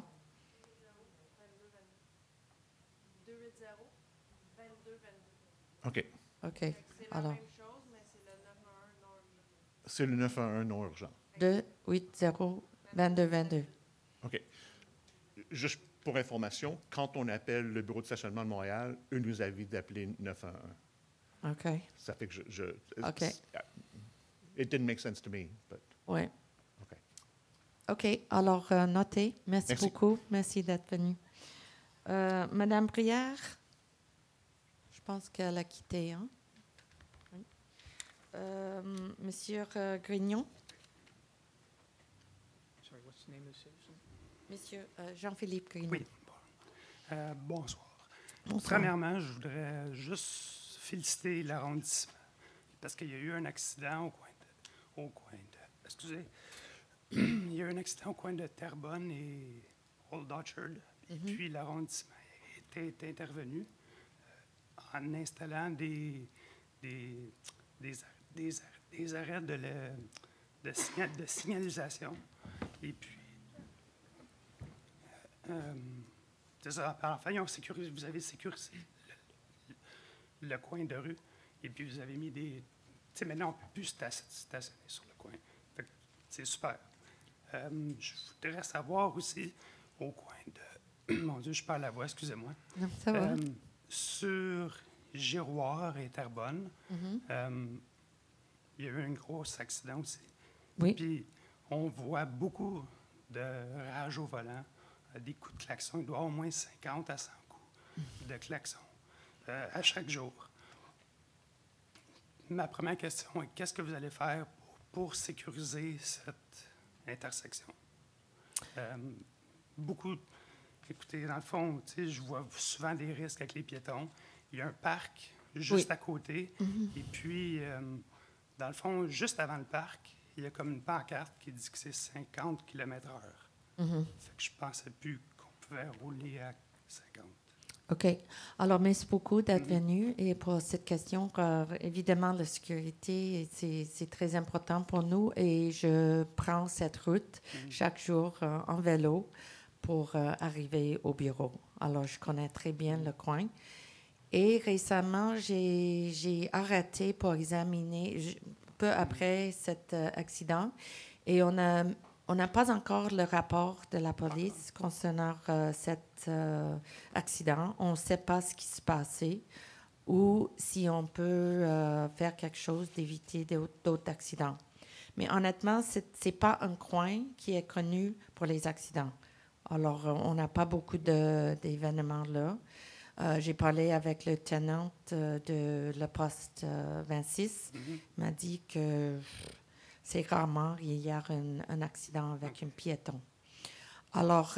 280-2222. OK. OK. C'est la Alors, même chose, mais c'est le 911 non urgent. C'est le 911 non urgent. 280-2222. OK. Juste pour information, quand on appelle le bureau de stationnement de Montréal, eux nous avisent d'appeler 911. OK. Ça fait que OK. It didn't make sense to me, but... Oui. OK. OK. Alors, notez. Merci beaucoup. Merci d'être venu. Madame Brière, je pense qu'elle a quitté. Hein? Oui. Monsieur Grignon. Sorry, what's the name of the citizen? Monsieur Jean-Philippe Grignon. Oui. Bonsoir. Bonsoir. Premièrement, je voudrais juste féliciter l'arrondissement parce qu'il y a eu un accident excusez, il y a eu un accident au coin de Terrebonne et Old Orchard. Et puis l'arrondissement était intervenu en installant des arrêts de signalisation. Et puis, c'est ça. Enfin, vous avez sécurisé le coin de rue. Et puis, vous avez mis des... Tu sais, maintenant, on ne peut plus stationner sur le coin. Fait que c'est super. Je voudrais savoir aussi, au coin de... Mon Dieu, je perds la voix, excusez-moi. Non, ça va. Sur Giroir et Terrebonne, il y a eu un gros accident aussi. Oui. Puis, on voit beaucoup de rage au volant, des coups de klaxon. Il doit y avoir au moins 50 à 100 coups de klaxon à chaque jour. Ma première question est, qu'est-ce que vous allez faire pour sécuriser cette intersection? Écoutez, dans le fond, je vois souvent des risques avec les piétons. Il y a un parc juste à côté. Et puis, dans le fond, juste avant le parc, il y a comme une pancarte qui dit que c'est 50 km/h. Mhm. Fait que je pensais plus qu'on pouvait rouler à 50. OK. Alors, merci beaucoup d'être venu et pour cette question. Évidemment, la sécurité, c'est très important pour nous et je prends cette route chaque jour en vélo pour arriver au bureau. Alors, je connais très bien le coin. Et récemment, j'ai arrêté pour examiner, peu après cet accident, et on n'a pas encore le rapport de la police concernant cet accident. On ne sait pas ce qui se passait ou si on peut faire quelque chose d'éviter d'autres accidents. Mais honnêtement, ce n'est pas un coin qui est connu pour les accidents. Alors, on n'a pas beaucoup d'événements là. J'ai parlé avec le lieutenant de la poste 26. Il m'a dit que c'est rarement il y a un accident avec un piéton. Alors,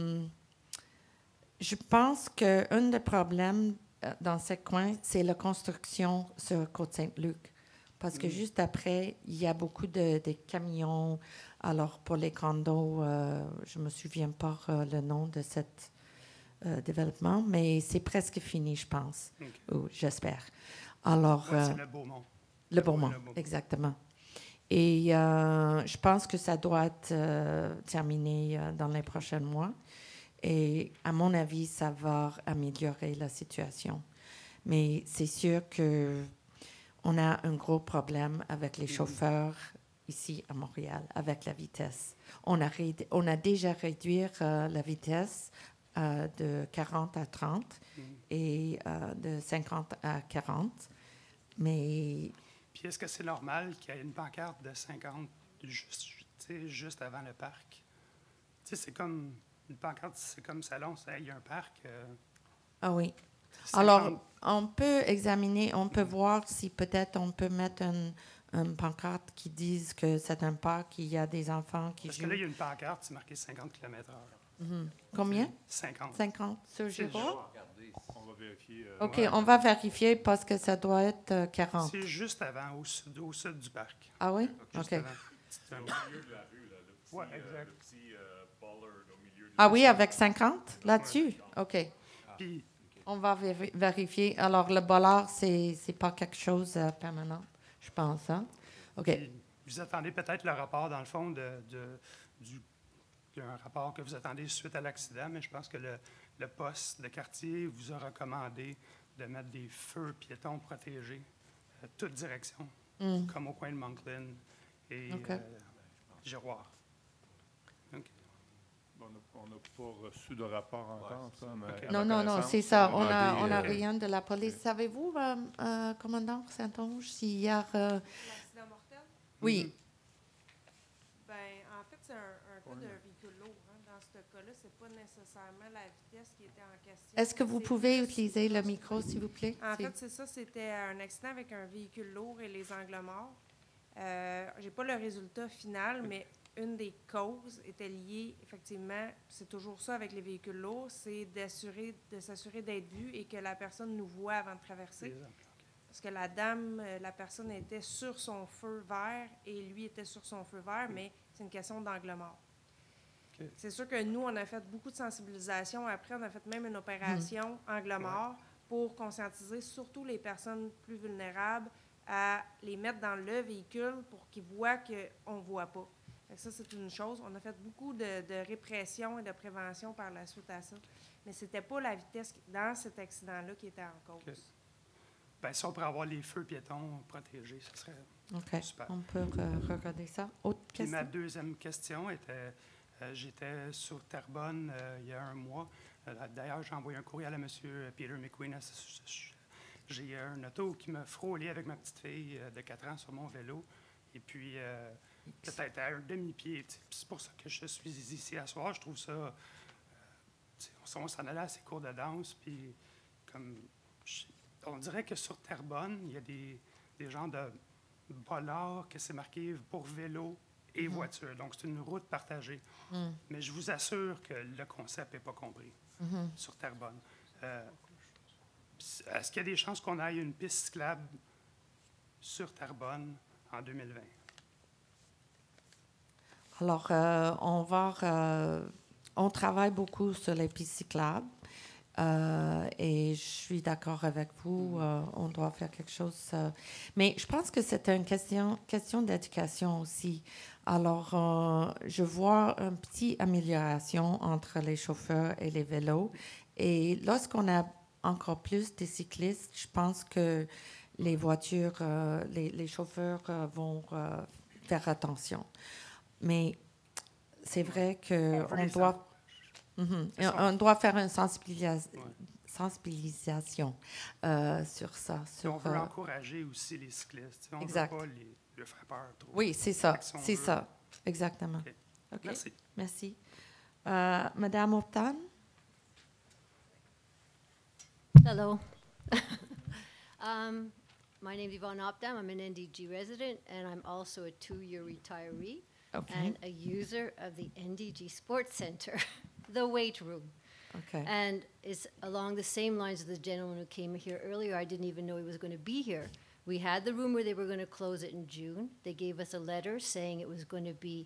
je pense qu'un des problèmes dans ce coin, c'est la construction sur Côte-Saint-Luc. Parce que juste après, il y a beaucoup de camions. Alors, pour les condos, je ne me souviens pas le nom de cet développement, mais c'est presque fini, je pense, ou j'espère. Alors, C'est le Beaumont. Le Beaumont, exactement. Et je pense que ça doit être terminé dans les prochains mois. Et à mon avis, ça va améliorer la situation. Mais c'est sûr qu'on a un gros problème avec les chauffeurs ici à Montréal, avec la vitesse. On a déjà réduit la vitesse de 40 à 30 et de 50 à 40. Mais... Puis est-ce que c'est normal qu'il y ait une pancarte de 50 juste avant le parc? C'est comme une pancarte, c'est comme salon, il y a un parc. Ah oui. Alors, on peut examiner, on peut voir si peut-être on peut mettre une pancarte qui dise que c'est un parc, il y a des enfants qui jouent. Parce que là, il y a une pancarte, c'est marqué 50 km/h. Combien? 50. 50 sur Girard? On va vérifier. OK, on va vérifier parce que ça doit être 40. C'est juste avant, au sud du parc. Ah oui? Juste OK. avant. Au milieu de la rue, là, le petit bollard au milieu de Ah oui, avec 50 là-dessus? OK. Puis, on va vérifier. Alors, le bollard, c'est pas quelque chose de permanent, je pense. Hein? OK. Puis, vous attendez peut-être le rapport, dans le fond, un rapport que vous attendez suite à l'accident, mais je pense que le poste de quartier vous a recommandé de mettre des feux piétons protégés toutes directions, comme au coin de Monklin et Giroir. Okay. On n'a pas reçu de rapport encore. Ça, mais non, c'est ça. On n'a rien de la police. Okay. Savez-vous, commandant Saint-Onge, s'il y a... L'accident mortel? Oui. Bien, en fait, c'est un cas d'un véhicule lourd. Hein. Dans ce cas-là, ce n'est pas nécessairement la vitesse qui était en question. Est-ce que vous pouvez utiliser le micro, s'il vous plaît? En fait, c'est ça. C'était un accident avec un véhicule lourd et les angles morts. Je n'ai pas le résultat final, mais une des causes était liée, effectivement, c'est toujours ça avec les véhicules lourds, c'est de s'assurer d'être vu et que la personne nous voit avant de traverser. Parce que la personne était sur son feu vert et lui était sur son feu vert, mais c'est une question d'angle mort. Okay. C'est sûr que nous, on a fait beaucoup de sensibilisation. Après, on a fait même une opération angle mort pour conscientiser surtout les personnes plus vulnérables à les mettre dans le véhicule pour qu'ils voient qu'on ne voit pas. Ça, c'est une chose. On a fait beaucoup de répression et de prévention par la suite à ça. Mais ce n'était pas la vitesse dans cet accident-là qui était en cause. Okay. Bien, si on pourrait avoir les feux piétons protégés, ce serait super. On peut regarder ça. Autre question? Puis ma deuxième question était, j'étais sur Terrebonne il y a un mois. D'ailleurs, j'ai envoyé un courriel à M. Peter McQueen. J'ai un auto qui m'a frôlé avec ma petite fille de 4 ans sur mon vélo. Et puis... peut-être à un demi-pied. C'est pour ça que je suis ici à soir. Je trouve ça... on s'en allait à ces cours de danse, puis on dirait que sur Terrebonne, il y a des genres de bollards que c'est marqué pour vélo et voiture. Donc, c'est une route partagée. Mais je vous assure que le concept n'est pas compris sur Terrebonne. Est-ce qu'il y a des chances qu'on aille une piste cyclable sur Terrebonne en 2020? Alors, on travaille beaucoup sur les pistes cyclables. Et je suis d'accord avec vous, on doit faire quelque chose. Mais je pense que c'est une question d'éducation aussi. Alors, je vois une petite amélioration entre les chauffeurs et les vélos. Et lorsqu'on a encore plus de cyclistes, je pense que les voitures, les chauffeurs vont faire attention. Mais c'est vrai qu'on doit... On doit faire une sensibilisation sur ça. On veut encourager aussi les cyclistes. On ne veut pas leur faire peur trop. Oui, c'est ça. C'est ça. Exactement. Okay. Okay. Merci. Merci. Madame Optan? Hello. My name is Yvonne Opdam. I'm an NDG resident, and I'm also a 2-year retiree and a user of the NDG Sports Center. The weight room. Okay. And it's along the same lines of the gentleman who came here earlier. I didn't even know he was going to be here. We had the room where they were going to close it in June. They gave us a letter saying it was going to be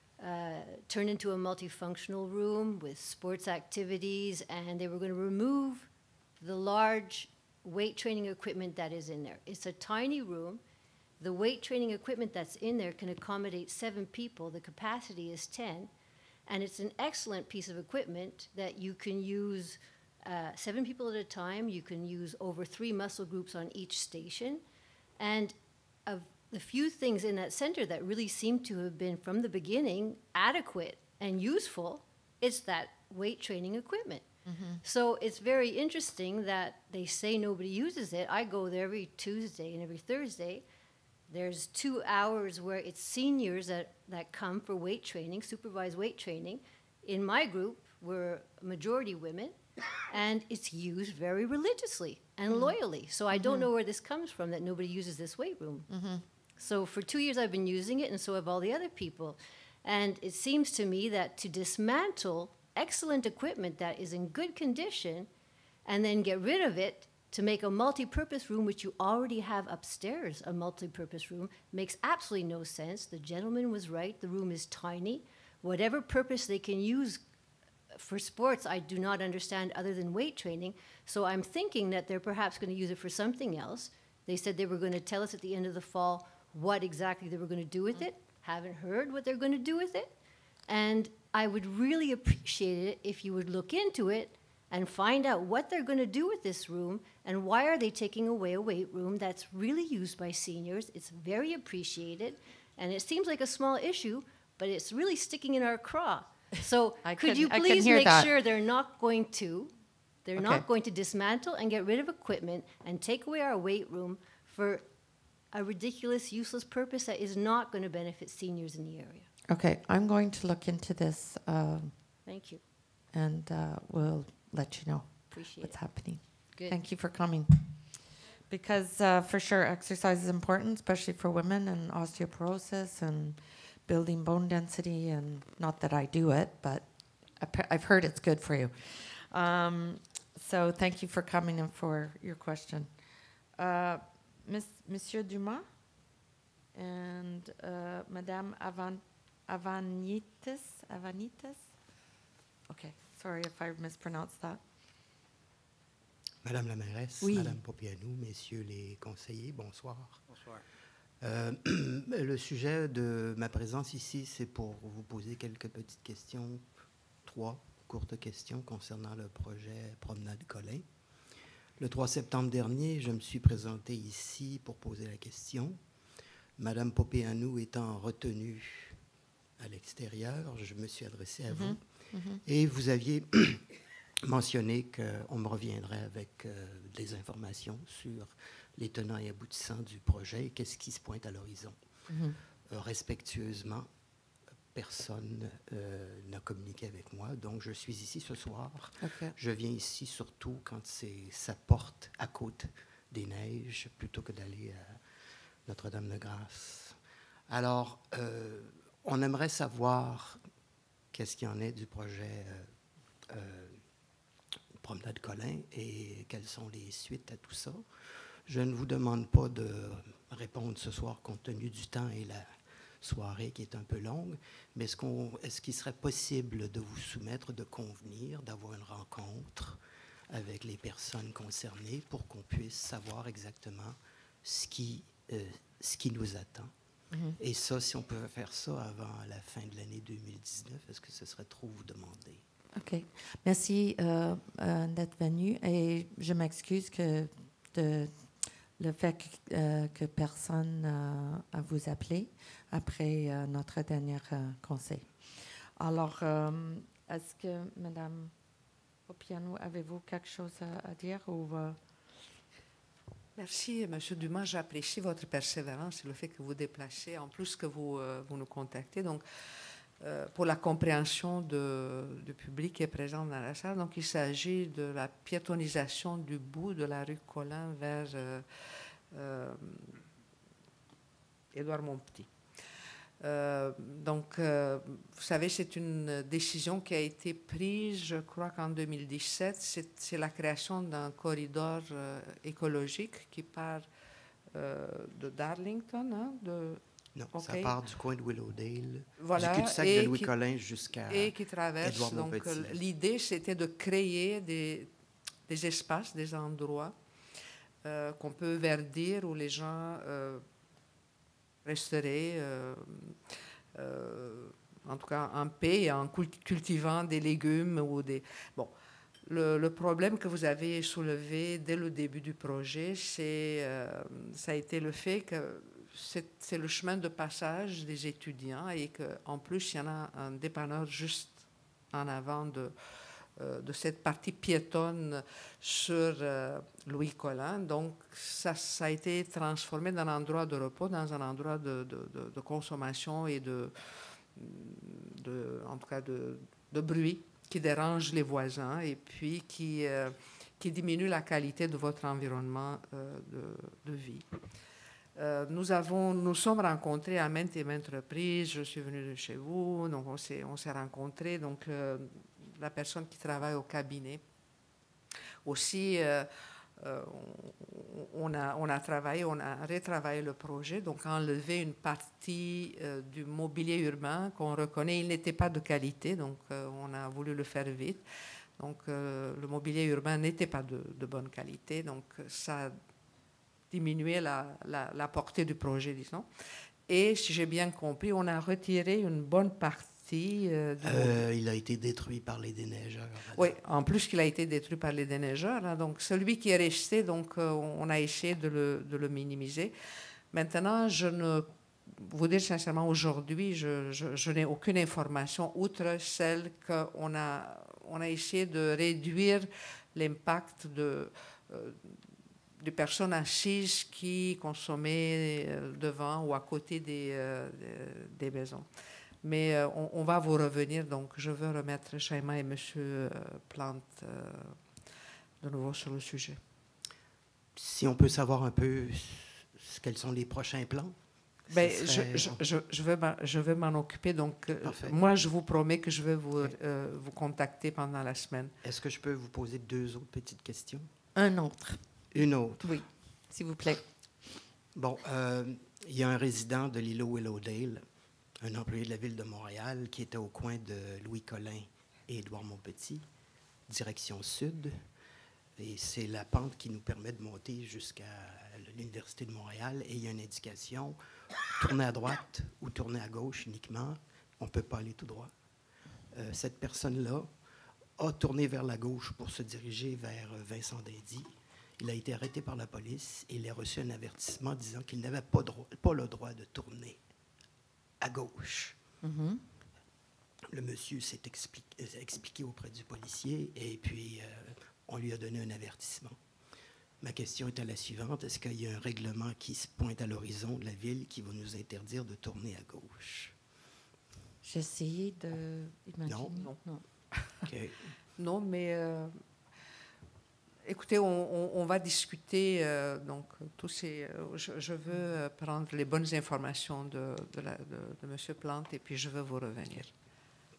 turned into a multifunctional room with sports activities, and they were going to remove the large weight training equipment that is in there. It's a tiny room. The weight training equipment that's in there can accommodate 7 people. The capacity is 10. And it's an excellent piece of equipment that you can use 7 people at a time. You can use over 3 muscle groups on each station. And of the few things in that center that really seem to have been, from the beginning, adequate and useful, it's that weight training equipment. Mm-hmm. So it's very interesting that they say nobody uses it. I go there every Tuesday and every Thursday. There's 2 hours where it's seniors that come for weight training, supervised weight training. In my group, we're majority women, and it's used very religiously and loyally. So I don't know where this comes from, that nobody uses this weight room. Mm-hmm. So for 2 years I've been using it, and so have all the other people. And it seems to me that to dismantle excellent equipment that is in good condition and then get rid of it to make a multi-purpose room, which you already have upstairs, a multi-purpose room, makes absolutely no sense. The gentleman was right. The room is tiny. Whatever purpose they can use for sports, I do not understand other than weight training. So I'm thinking that they're perhaps going to use it for something else. They said they were going to tell us at the end of the fall what exactly they were going to do with it. Haven't heard what they're going to do with it. And I would really appreciate it if you would look into it and find out what they're going to do with this room and why are they taking away a weight room that's really used by seniors. It's very appreciated, and it seems like a small issue, but it's really sticking in our craw. So could you please make sure they're not going to dismantle and get rid of equipment and take away our weight room for a ridiculous, useless purpose that is not going to benefit seniors in the area? Okay, I'm going to look into this. Thank you. And we'll let you know Appreciate what's it. happening. Good. Thank you for coming. Because for sure, exercise is important, especially for women and osteoporosis and building bone density. And not that I do it, but I've heard it's good for you. So thank you for coming and for your question. Monsieur Dumas and Madame Avanitis. Okay, sorry if I mispronounced that. Madame la mairesse, Oui. Madame Popianou, messieurs les conseillers, bonsoir. Bonsoir. Le sujet de ma présence ici, c'est pour vous poser quelques petites questions, 3 courtes questions concernant le projet Promenade Colin. Le 3 septembre dernier, je me suis présenté ici pour poser la question. Madame Popianou étant retenue à l'extérieur, je me suis adressé à vous. Et vous aviez mentionné qu'on me reviendrait avec des informations sur les tenants et aboutissants du projet et qu'est-ce qui se pointe à l'horizon. Respectueusement, personne n'a communiqué avec moi, donc je suis ici ce soir. Okay. Je viens ici surtout quand ça porte à Côte-des-Neiges plutôt que d'aller à Notre-Dame-de-Grâce. Alors, on aimerait savoir qu'est-ce qu'il y en est du projet Promenade Colin et quelles sont les suites à tout ça. Je ne vous demande pas de répondre ce soir compte tenu du temps et la soirée qui est un peu longue, mais est-ce qu'il serait possible de vous soumettre, de convenir, d'avoir une rencontre avec les personnes concernées pour qu'on puisse savoir exactement ce qui nous attend? Et ça, si on pouvait faire ça avant la fin de l'année 2019, est-ce que ce serait trop vous demander? OK. Merci d'être venu. Et je m'excuse le fait que personne a vous appelé après notre dernier conseil. Alors, est-ce que, Madame Popiano, avez-vous quelque chose à dire ou... Merci, M. Dumas. J'apprécie votre persévérance et le fait que vous déplacez, en plus que vous nous contactez. Donc, pour la compréhension du public qui est présent dans la salle, donc il s'agit de la piétonisation du bout de la rue Colin vers Édouard-Montpetit. Vous savez, c'est une décision qui a été prise, je crois qu'en 2017. C'est la création d'un corridor écologique qui part de Darlington, hein, Non, okay. Ça part du coin de Willowdale, voilà, du cul-de-sac de Louis-Collin jusqu'à et qui traverse. Donc, l'idée, c'était de créer des espaces, des endroits qu'on peut verdir où les gens resteraient, en tout cas en paix, en cultivant des légumes ou des... Bon, le problème que vous avez soulevé dès le début du projet, ça a été le fait que c'est le chemin de passage des étudiants et qu'en plus, il y en a un dépanneur juste en avant de cette partie piétonne sur Louis-Collin. Donc, ça a été transformé d'un endroit de repos dans un endroit de consommation et en tout cas de bruit qui dérange les voisins et puis qui diminue la qualité de votre environnement de vie. Nous sommes rencontrés à maintes et maintes reprises. Je suis venue de chez vous, donc on s'est rencontrés. Donc, la personne qui travaille au cabinet. Aussi, on a retravaillé le projet, donc enlevé une partie du mobilier urbain qu'on reconnaît. Il n'était pas de qualité, donc on a voulu le faire vite. Donc, le mobilier urbain n'était pas de bonne qualité, donc ça a diminué la portée du projet, disons. Et si j'ai bien compris, on a retiré une bonne partie. Il a été détruit par les déneigeurs. Oui, en plus qu'il a été détruit par les déneigeurs. Hein, donc, celui qui est resté, donc, on a essayé de le minimiser. Maintenant, vous dire sincèrement, aujourd'hui, je n'ai aucune information outre celle qu'on a essayé de réduire l'impact des personnes assises qui consommaient devant ou à côté des maisons. Mais on va vous revenir, donc je veux remettre Shaima et M. Plante de nouveau sur le sujet. Si on peut savoir un peu quels sont les prochains plans? Bien, je vais m'en occuper. Donc, moi, je vous promets que je vais vous contacter pendant la semaine. Est-ce que je peux vous poser 2 autres petites questions? Un autre. Une autre? Oui, s'il vous plaît. Bon, il y a un résident de l'îlot Willowdale, un employé de la Ville de Montréal qui était au coin de Louis-Collin et Édouard-Montpetit, direction sud. Et c'est la pente qui nous permet de monter jusqu'à l'Université de Montréal. Et il y a une indication, tourner à droite ou tourner à gauche uniquement. On ne peut pas aller tout droit. Cette personne-là a tourné vers la gauche pour se diriger vers Vincent d'Indy. Il a été arrêté par la police et il a reçu un avertissement disant qu'il n'avait pas le droit de tourner à gauche. Mm-hmm. Le monsieur s'est expliqué auprès du policier et puis on lui a donné un avertissement. Ma question est la suivante. Est-ce qu'il y a un règlement qui se pointe à l'horizon de la ville qui va nous interdire de tourner à gauche? J'ai essayé d'imaginer. Non. Okay. Non, mais écoutez, on va discuter. Donc, je veux prendre les bonnes informations de M. Plante et puis je veux vous revenir.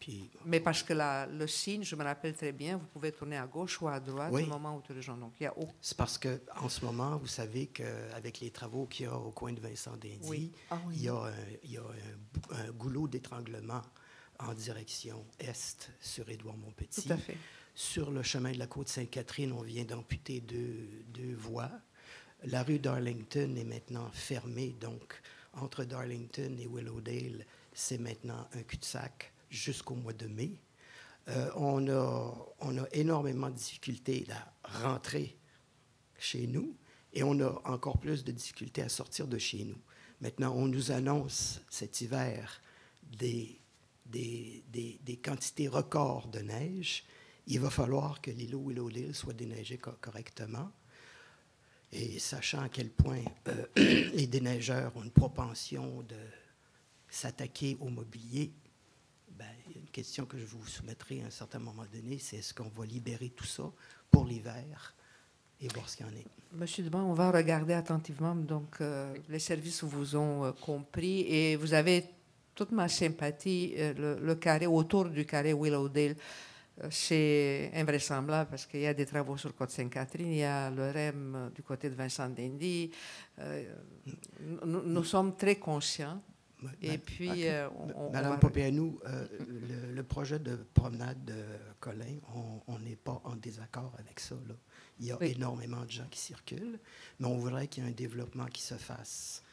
Puis, mais parce que le signe, je me rappelle très bien, vous pouvez tourner à gauche ou à droite oui. au moment où tu rejoins. Donc, il y a C'est parce qu'en ce moment, vous savez qu'avec les travaux qu'il y a au coin de Vincent d'Indy, oui. il y a un goulot d'étranglement en direction est sur Édouard-Montpetit. Tout à fait. Sur le chemin de la Côte-Sainte-Catherine, on vient d'amputer deux voies. La rue Darlington est maintenant fermée, donc entre Darlington et Willowdale, c'est maintenant un cul-de-sac jusqu'au mois de mai. On a énormément de difficultés à rentrer chez nous et on a encore plus de difficultés à sortir de chez nous. Maintenant, on nous annonce cet hiver des quantités records de neige. Il va falloir que l'îlot Willowdale soit déneigé correctement. Et sachant à quel point les déneigeurs ont une propension de s'attaquer au mobilier, une question que je vous soumettrai à un certain moment donné, c'est est-ce qu'on va libérer tout ça pour l'hiver et voir ce qu'il y en est. Monsieur Dubon, on va regarder attentivement. Donc, les services vous ont compris et vous avez toute ma sympathie. Le carré, autour du carré Willowdale, c'est invraisemblable parce qu'il y a des travaux sur Côte-Sainte-Catherine, il y a le REM du côté de Vincent d'Indy. Nous sommes très conscients. Et puis, Madame Popeanu, le projet de promenade de Colin, on n'est pas en désaccord avec ça. Là. Il y a énormément de gens qui circulent, mais on voudrait qu'il y ait un développement qui se fasse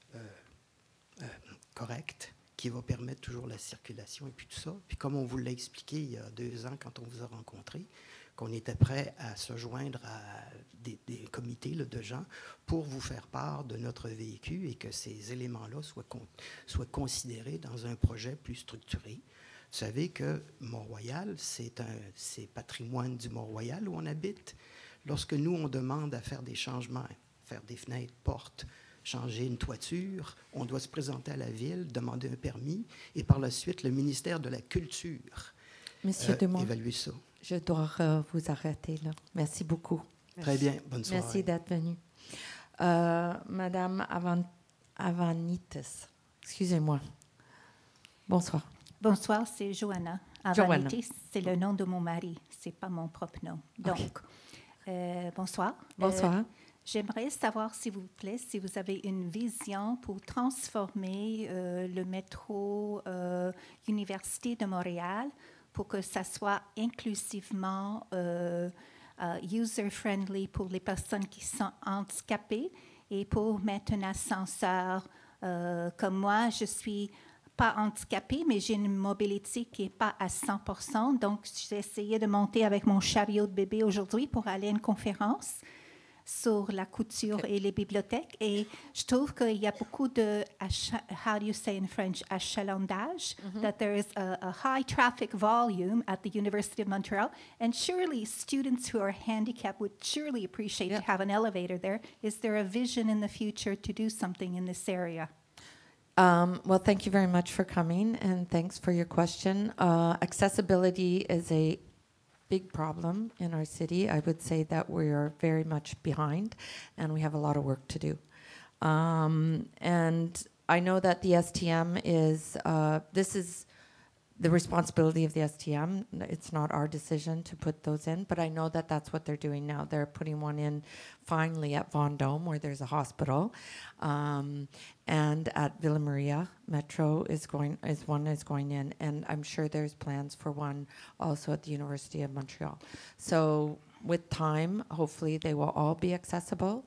correct, qui va permettre toujours la circulation et puis tout ça. Puis comme on vous l'a expliqué il y a 2 ans quand on vous a rencontré, qu'on était prêt à se joindre à des comités là, de gens pour vous faire part de notre vécu et que ces éléments-là soient considérés dans un projet plus structuré. Vous savez que Mont-Royal, c'est patrimoine du Mont-Royal où on habite. Lorsque nous, on demande à faire des changements, faire des fenêtres, portes, changer une toiture, on doit se présenter à la ville, demander un permis et par la suite, le ministère de la Culture évalue ça. Je dois vous arrêter là. Merci beaucoup. Très bien. Bonne soirée. Merci d'être venu. Madame Avanitis, excusez-moi. Bonsoir. Bonsoir, c'est Johanna. Avanitis, c'est le nom de mon mari. C'est pas mon propre nom. Donc, bonsoir. Bonsoir. J'aimerais savoir, s'il vous plaît, si vous avez une vision pour transformer le métro Université de Montréal pour que ça soit inclusivement user-friendly pour les personnes qui sont handicapées et pour mettre un ascenseur. Comme moi, je suis pas handicapée, mais j'ai une mobilité qui n'est pas à 100%. Donc, j'ai essayé de monter avec mon chariot de bébé aujourd'hui pour aller à une conférence sur la couture et les bibliothèques. Et je trouve qu'il y a beaucoup de, how do you say in French, achalandage, that there is a high traffic volume at the University of Montreal. And surely students who are handicapped would surely appreciate to have an elevator there. Is there a vision in the future to do something in this area? Well, thank you very much for coming, and thanks for your question. Accessibility is a big problem in our city. I would say that we are very much behind, and we have a lot of work to do. And I know that the STM is, this is the responsibility of the STM. It's not our decision to put those in, but I know that that's what they're doing now. They're putting one in finally at Vendôme, where there's a hospital, and at Villa Maria Metro is going in, and I'm sure there's plans for one also at the University of Montreal. So with time, hopefully they will all be accessible.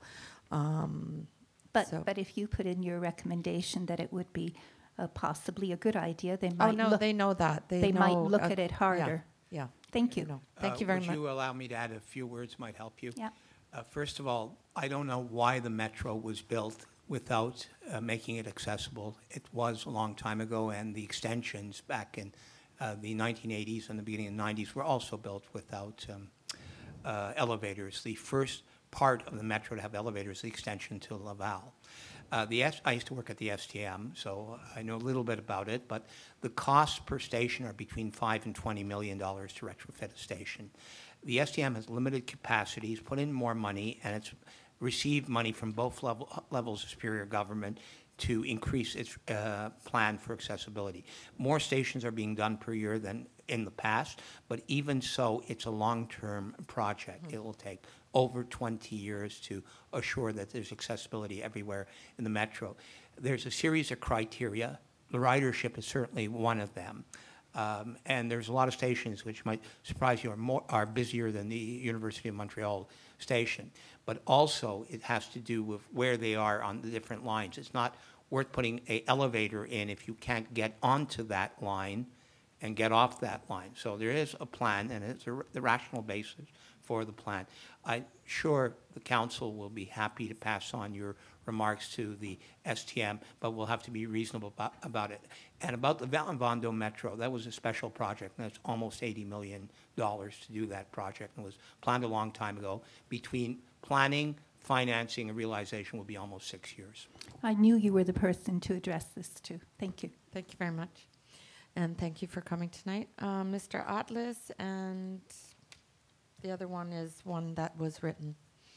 But if you put in your recommendation that it would be possibly a good idea, they might they know that. They might look at it harder. Yeah. Thank you. Thank you very much. Would you allow me to add a few words might help you? Yeah. First of all, I don't know why the metro was built without making it accessible. It was a long time ago, and the extensions back in the 1980s and the beginning of the 90s were also built without elevators. The first part of the metro to have elevators, the extension to Laval. I used to work at the STM, so I know a little bit about it, but the costs per station are between $5 and $20 million to retrofit a station. The STM has limited capacities, put in more money, and it's received money from both levels of superior government to increase its plan for accessibility. More stations are being done per year than in the past, but even so, it's a long-term project. It will take over 20 years to assure that there's accessibility everywhere in the metro. There's a series of criteria. The ridership is certainly one of them. And there's a lot of stations which might surprise you are busier than the University of Montreal station. But also it has to do with where they are on the different lines. It's not worth putting an elevator in if you can't get onto that line and get off that line. So there is a plan, and it's the rational basis for the plan. I'm sure the council will be happy to pass on your remarks to the STM, but we'll have to be reasonable about it. And about the Valenvondo Metro, that was a special project, and that's almost $80 million to do that project, and was planned a long time ago. Between planning, financing, and realization will be almost 6 years. I knew you were the person to address this to. Thank you. Thank you very much. And thank you for coming tonight. Mr. Atlas, and the other one is one that was written.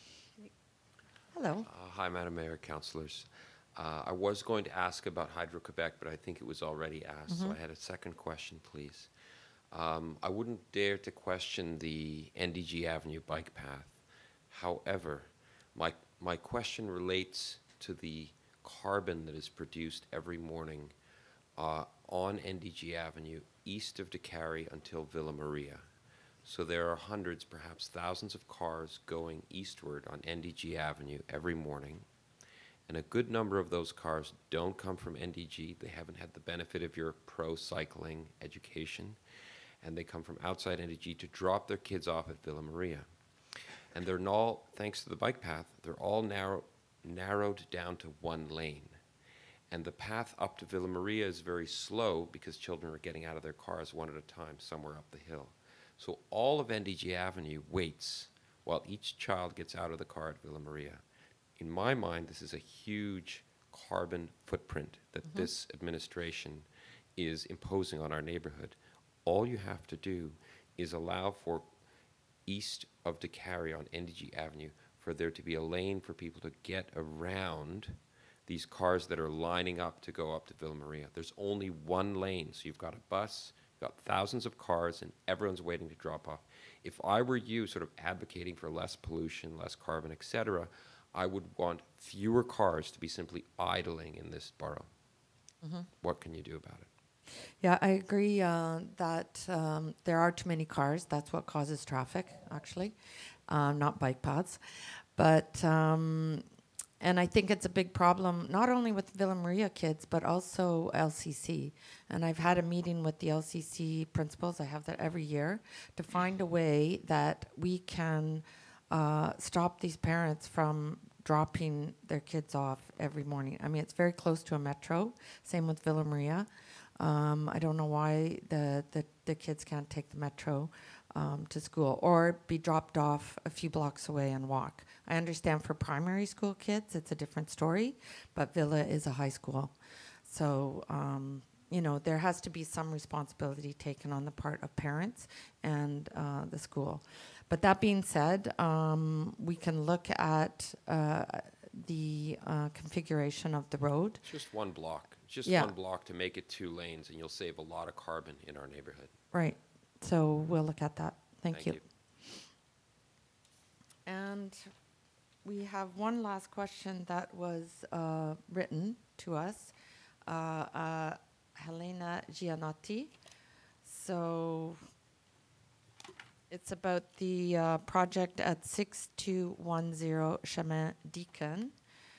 Hello. Hi, Madam Mayor, councillors. I was going to ask about Hydro-Quebec, but I think it was already asked, so I had a second question, please. I wouldn't dare to question the NDG Avenue bike path. However, my question relates to the carbon that is produced every morning on NDG Avenue east of DeCarry until Villa Maria. So there are hundreds, perhaps thousands of cars going eastward on NDG Avenue every morning. And a good number of those cars don't come from NDG. They haven't had the benefit of your pro-cycling education. And they come from outside NDG to drop their kids off at Villa Maria. And they're all, thanks to the bike path, they're all narrowed down to one lane. And the path up to Villa Maria is very slow because children are getting out of their cars one at a time somewhere up the hill. So all of NDG Avenue waits while each child gets out of the car at Villa Maria. In my mind, this is a huge carbon footprint that this administration is imposing on our neighborhood. All you have to do is allow for east of DeCarry on NDG Avenue for there to be a lane for people to get around these cars that are lining up to go up to Villa Maria. There's only one lane, so you've got a bus, you've got thousands of cars, and everyone's waiting to drop off. If I were you, sort of advocating for less pollution, less carbon, etc., I would want fewer cars to be simply idling in this borough. What can you do about it? Yeah, I agree that there are too many cars. That's what causes traffic, actually, not bike paths. But and I think it's a big problem, not only with Villa Maria kids, but also LCC. And I've had a meeting with the LCC principals, I have that every year, to find a way that we can stop these parents from dropping their kids off every morning. I mean, it's very close to a metro, same with Villa Maria. I don't know why the kids can't take the metro to school or be dropped off a few blocks away and walk. I understand for primary school kids, it's a different story, but Villa is a high school. So, you know, there has to be some responsibility taken on the part of parents and the school. But that being said, we can look at the configuration of the road. Just one block. Just Yeah. one block to make it 2 lanes, and you'll save a lot of carbon in our neighborhood. Right. So we'll look at that. Thank you. And we have one last question that was written to us, Helena Gianotti. So it's about the project at 6210 Chemin Deacon.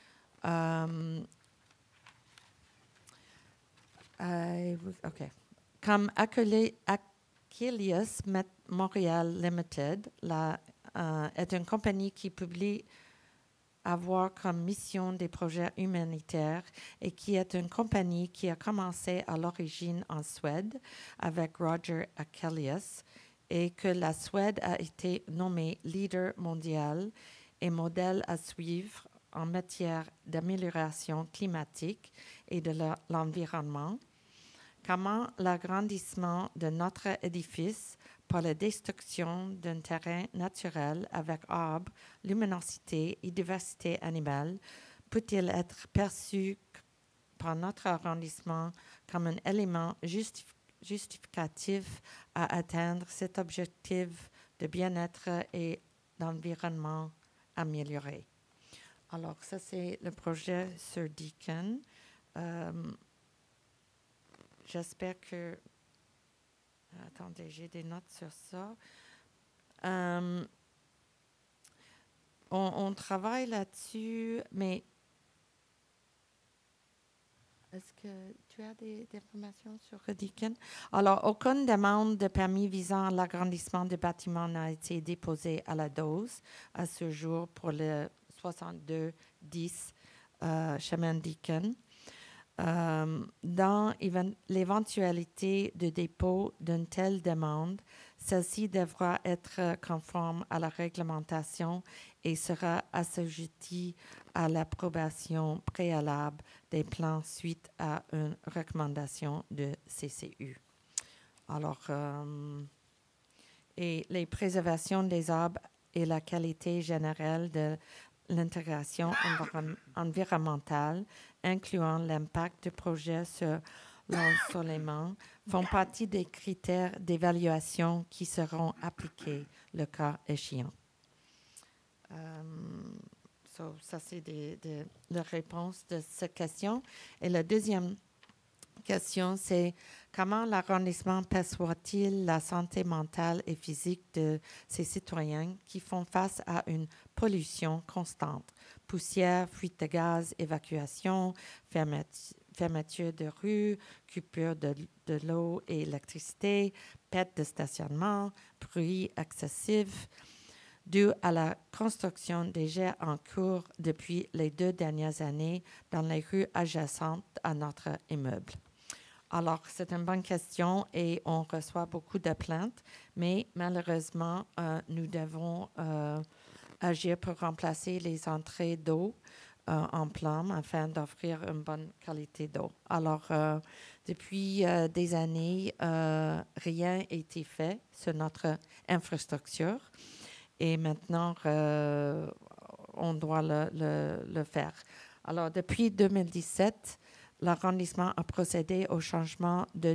Okay. Comme Achilles Montréal Limited est une compagnie qui publie avoir comme mission des projets humanitaires et qui est une compagnie qui a commencé à l'origine en Suède avec Roger Achilles et que la Suède a été nommée leader mondial et modèle à suivre en matière d'amélioration climatique et de l'environnement. Comment l'agrandissement de notre édifice par la destruction d'un terrain naturel avec arbres, luminosité et diversité animale peut-il être perçu par notre arrondissement comme un élément justificatif à atteindre cet objectif de bien-être et d'environnement amélioré. Alors, ça, c'est le projet sur Deakin. J'espère que... Attendez, j'ai des notes sur ça. On travaille là-dessus, mais est-ce que tu as des informations sur Deakin? Alors, aucune demande de permis visant l'agrandissement du bâtiment n'a été déposée à la DOSE à ce jour pour le 6210 chemin Deakin. Dans l'éventualité de dépôt d'une telle demande, celle-ci devra être conforme à la réglementation et sera assujettie à l'approbation préalable des plans suite à une recommandation de CCU. Alors, et les préservations des arbres et la qualité générale de l'intégration environnementale, incluant l'impact du projet sur l'ensoleillement, font partie des critères d'évaluation qui seront appliqués le cas échéant. Ça, c'est la réponse de cette question. Et la deuxième question, c'est comment l'arrondissement perçoit-il la santé mentale et physique de ses citoyens qui font face à une pollution constante, poussière, fuite de gaz, évacuation, fermeture de rues, coupure de l'eau et électricité, perte de stationnement, bruit excessif, dû à la construction des jets en cours depuis les 2 dernières années dans les rues adjacentes à notre immeuble. Alors, c'est une bonne question et on reçoit beaucoup de plaintes, mais malheureusement, nous devons agir pour remplacer les entrées d'eau en plomb afin d'offrir une bonne qualité d'eau. Alors, depuis des années, rien n'a été fait sur notre infrastructure et maintenant, on doit le faire. Alors, depuis 2017, l'arrondissement a procédé au changement de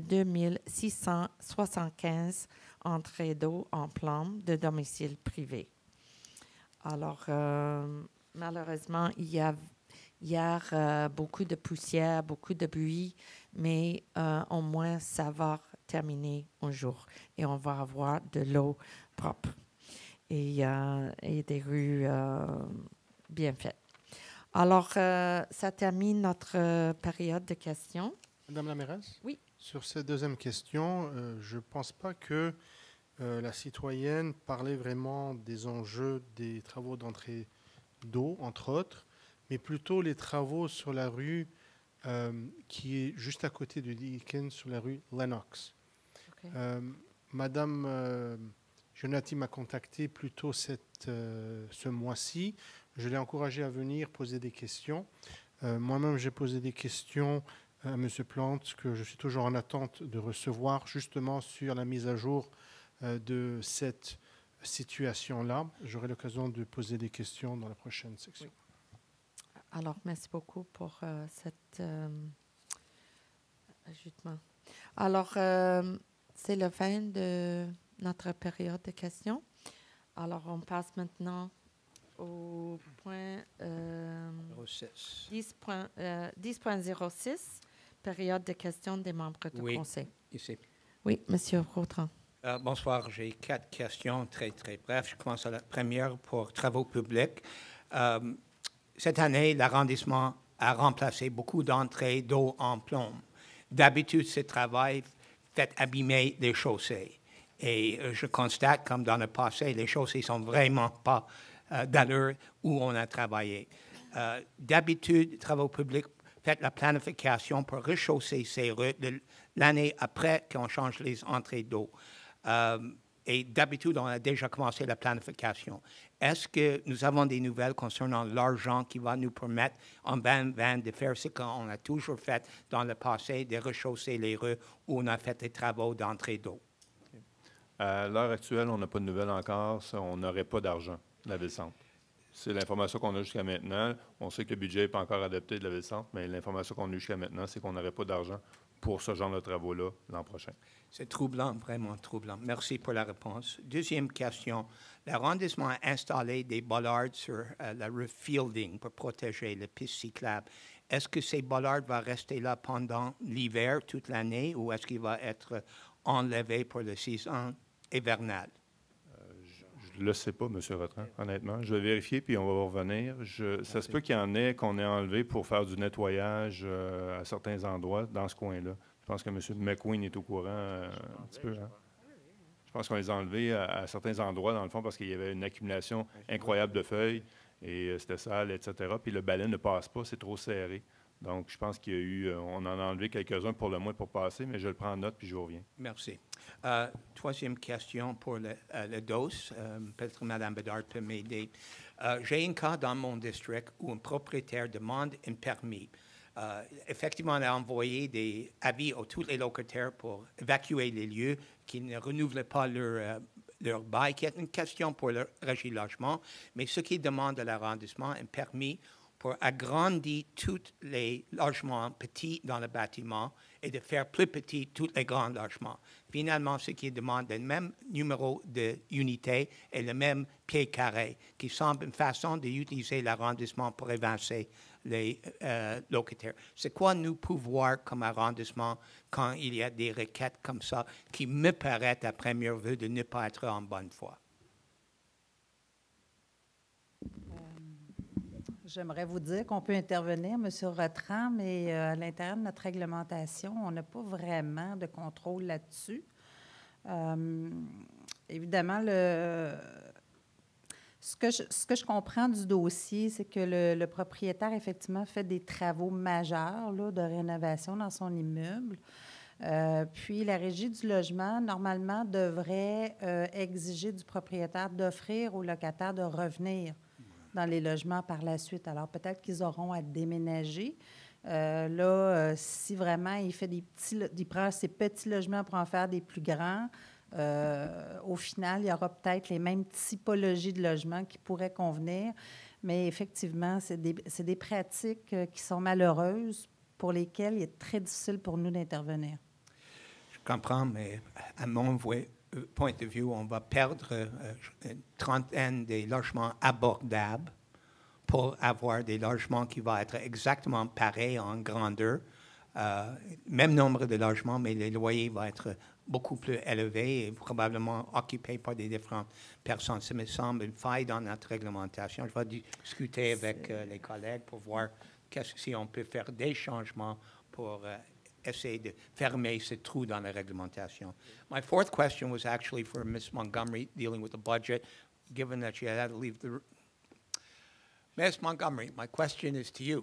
2675 entrées d'eau en plomb de domicile privé. Alors, malheureusement, il y a hier beaucoup de poussière, beaucoup de bruit, mais au moins, ça va terminer un jour et on va avoir de l'eau propre et des rues bien faites. Alors, ça termine notre période de questions. Madame la mairesse? Oui. Sur cette deuxième question, je ne pense pas que la citoyenne parlait vraiment des enjeux des travaux d'entrée d'eau, entre autres, mais plutôt les travaux sur la rue qui est juste à côté de Deakin, sur la rue Lennox. Okay. Madame Jonati m'a contacté plus tôt ce mois-ci. Je l'ai encouragé à venir poser des questions. Moi-même, j'ai posé des questions à M. Plante que je suis toujours en attente de recevoir, justement sur la mise à jour de cette situation-là. J'aurai l'occasion de poser des questions dans la prochaine section. Oui. Alors, merci beaucoup pour cet ajustement. Alors, c'est la fin de notre période de questions. Alors, on passe maintenant au point 10.06, période de questions des membres du conseil. Ici. Oui, M. Rautran. Bonsoir, j'ai 4 questions très, très brèves. Je commence à la première pour travaux publics. Cette année, l'arrondissement a remplacé beaucoup d'entrées d'eau en plomb. D'habitude, ce travail fait abîmer les chaussées. Et je constate, comme dans le passé, les chaussées ne sont vraiment pas d'allure où on a travaillé. D'habitude, travaux publics fait la planification pour rechausser ces routes l'année après qu'on change les entrées d'eau. Et d'habitude, on a déjà commencé la planification. Est-ce que nous avons des nouvelles concernant l'argent qui va nous permettre en 2020 de faire ce qu'on a toujours fait dans le passé, de rechausser les rues où on a fait des travaux d'entrée d'eau? À l'heure actuelle, on n'a pas de nouvelles encore. On n'aurait pas d'argent, la ville-centre. C'est l'information qu'on a jusqu'à maintenant. On sait que le budget n'est pas encore adopté de la Ville-Centre, mais l'information qu'on a jusqu'à maintenant, c'est qu'on n'aurait pas d'argent pour ce genre de travaux-là l'an prochain. C'est troublant, vraiment troublant. Merci pour la réponse. Deuxième question. L'arrondissement a installé des bollards sur la rue Fielding pour protéger les pistes cyclables. Est-ce que ces bollards vont rester là pendant l'hiver, toute l'année, ou est-ce qu'il va être enlevé pour la saison hivernale? Je ne le sais pas, M. Rotran, honnêtement. Je vais vérifier, puis on va revenir. Ça se peut qu'il y en ait qu'on ait enlevé pour faire du nettoyage à certains endroits dans ce coin-là. Je pense que M. McQueen est au courant un petit peu. Hein? Je pense qu'on les a enlevés à certains endroits, dans le fond, parce qu'il y avait une accumulation incroyable de feuilles, et c'était sale, etc. Puis le balai ne passe pas, c'est trop serré. Donc, je pense qu'il y a eu, on en a enlevé quelques-uns pour le moins pour passer, mais je le prends en note puis je reviens. Merci. Troisième question pour le DOS. Peut-être Mme Bedard peut m'aider. J'ai un cas dans mon district où un propriétaire demande un permis. Effectivement, on a envoyé des avis à tous les locataires pour évacuer les lieux qui ne renouvelaient pas leur bail, qui est une question pour le régie logement, mais ce qui demande à l'arrondissement un permis pour agrandir tous les logements petits dans le bâtiment et de faire plus petits tous les grands logements. Finalement, ce qui demande le même numéro d'unité et le même pied carré, qui semble une façon d'utiliser l'arrondissement pour évincer les locataires. C'est quoi nous pouvoir comme arrondissement quand il y a des requêtes comme ça qui me paraissent à première vue de ne pas être en bonne foi? J'aimerais vous dire qu'on peut intervenir, M. Rotran, mais à l'intérieur de notre réglementation, on n'a pas vraiment de contrôle là-dessus. Évidemment, ce que je comprends du dossier, c'est que le propriétaire, effectivement, fait des travaux majeurs là, de rénovation dans son immeuble. Puis, la Régie du logement, normalement, devrait exiger du propriétaire d'offrir aux locataires de revenir dans les logements par la suite. Alors, peut-être qu'ils auront à déménager. Si vraiment il prend ces petits logements pour en faire des plus grands, au final, il y aura peut-être les mêmes typologies de logements qui pourraient convenir. Mais effectivement, c'est des pratiques qui sont malheureuses pour lesquelles il est très difficile pour nous d'intervenir. Je comprends, mais à mon point de vue, on va perdre une trentaine des logements abordables pour avoir des logements qui vont être exactement pareils en grandeur. Même nombre de logements, mais les loyers vont être beaucoup plus élevés et probablement occupés par des différentes personnes. Ça me semble une faille dans notre réglementation. Je vais discuter avec les collègues pour voir si on peut faire des changements pour essayer de fermer ce trou dans la réglementation. My fourth question was actually for Ms. Montgomery, dealing with the budget, given that she had to leave the room. Ms. Montgomery, my question is to you.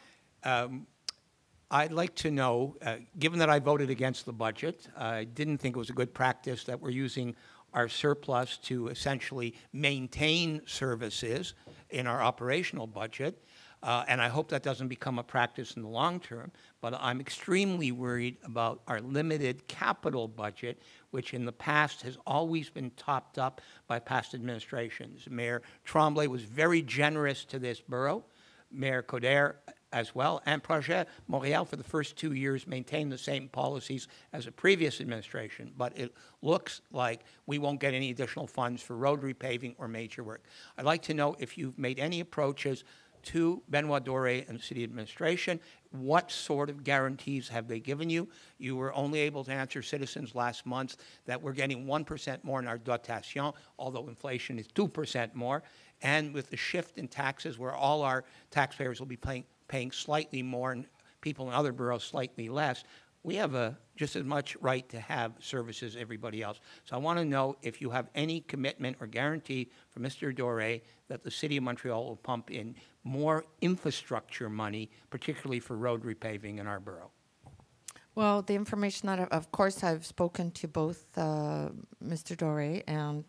I'd like to know, given that I voted against the budget, I didn't think it was a good practice that we're using our surplus to essentially maintain services in our operational budget. And I hope that doesn't become a practice in the long term, but I'm extremely worried about our limited capital budget, which in the past has always been topped up by past administrations. Mayor Tremblay was very generous to this borough, Mayor Coderre as well, and Projet Montréal for the first 2 years maintained the same policies as a previous administration, but it looks like we won't get any additional funds for road repaving or major work. I'd like to know if you've made any approaches to Benoit Doré and the city administration. What sort of guarantees have they given you? You were only able to answer citizens last month that we're getting 1% more in our dotation, although inflation is 2% more. And with the shift in taxes where all our taxpayers will be paying slightly more and people in other boroughs slightly less, we have just as much right to have services as everybody else. So I want to know if you have any commitment or guarantee from Mr. Doré that the City of Montreal will pump in more infrastructure money, particularly for road repaving in our borough. Well, the information that, of course, I've spoken to both Mr. Doré and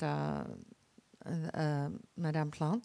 Madame Plante.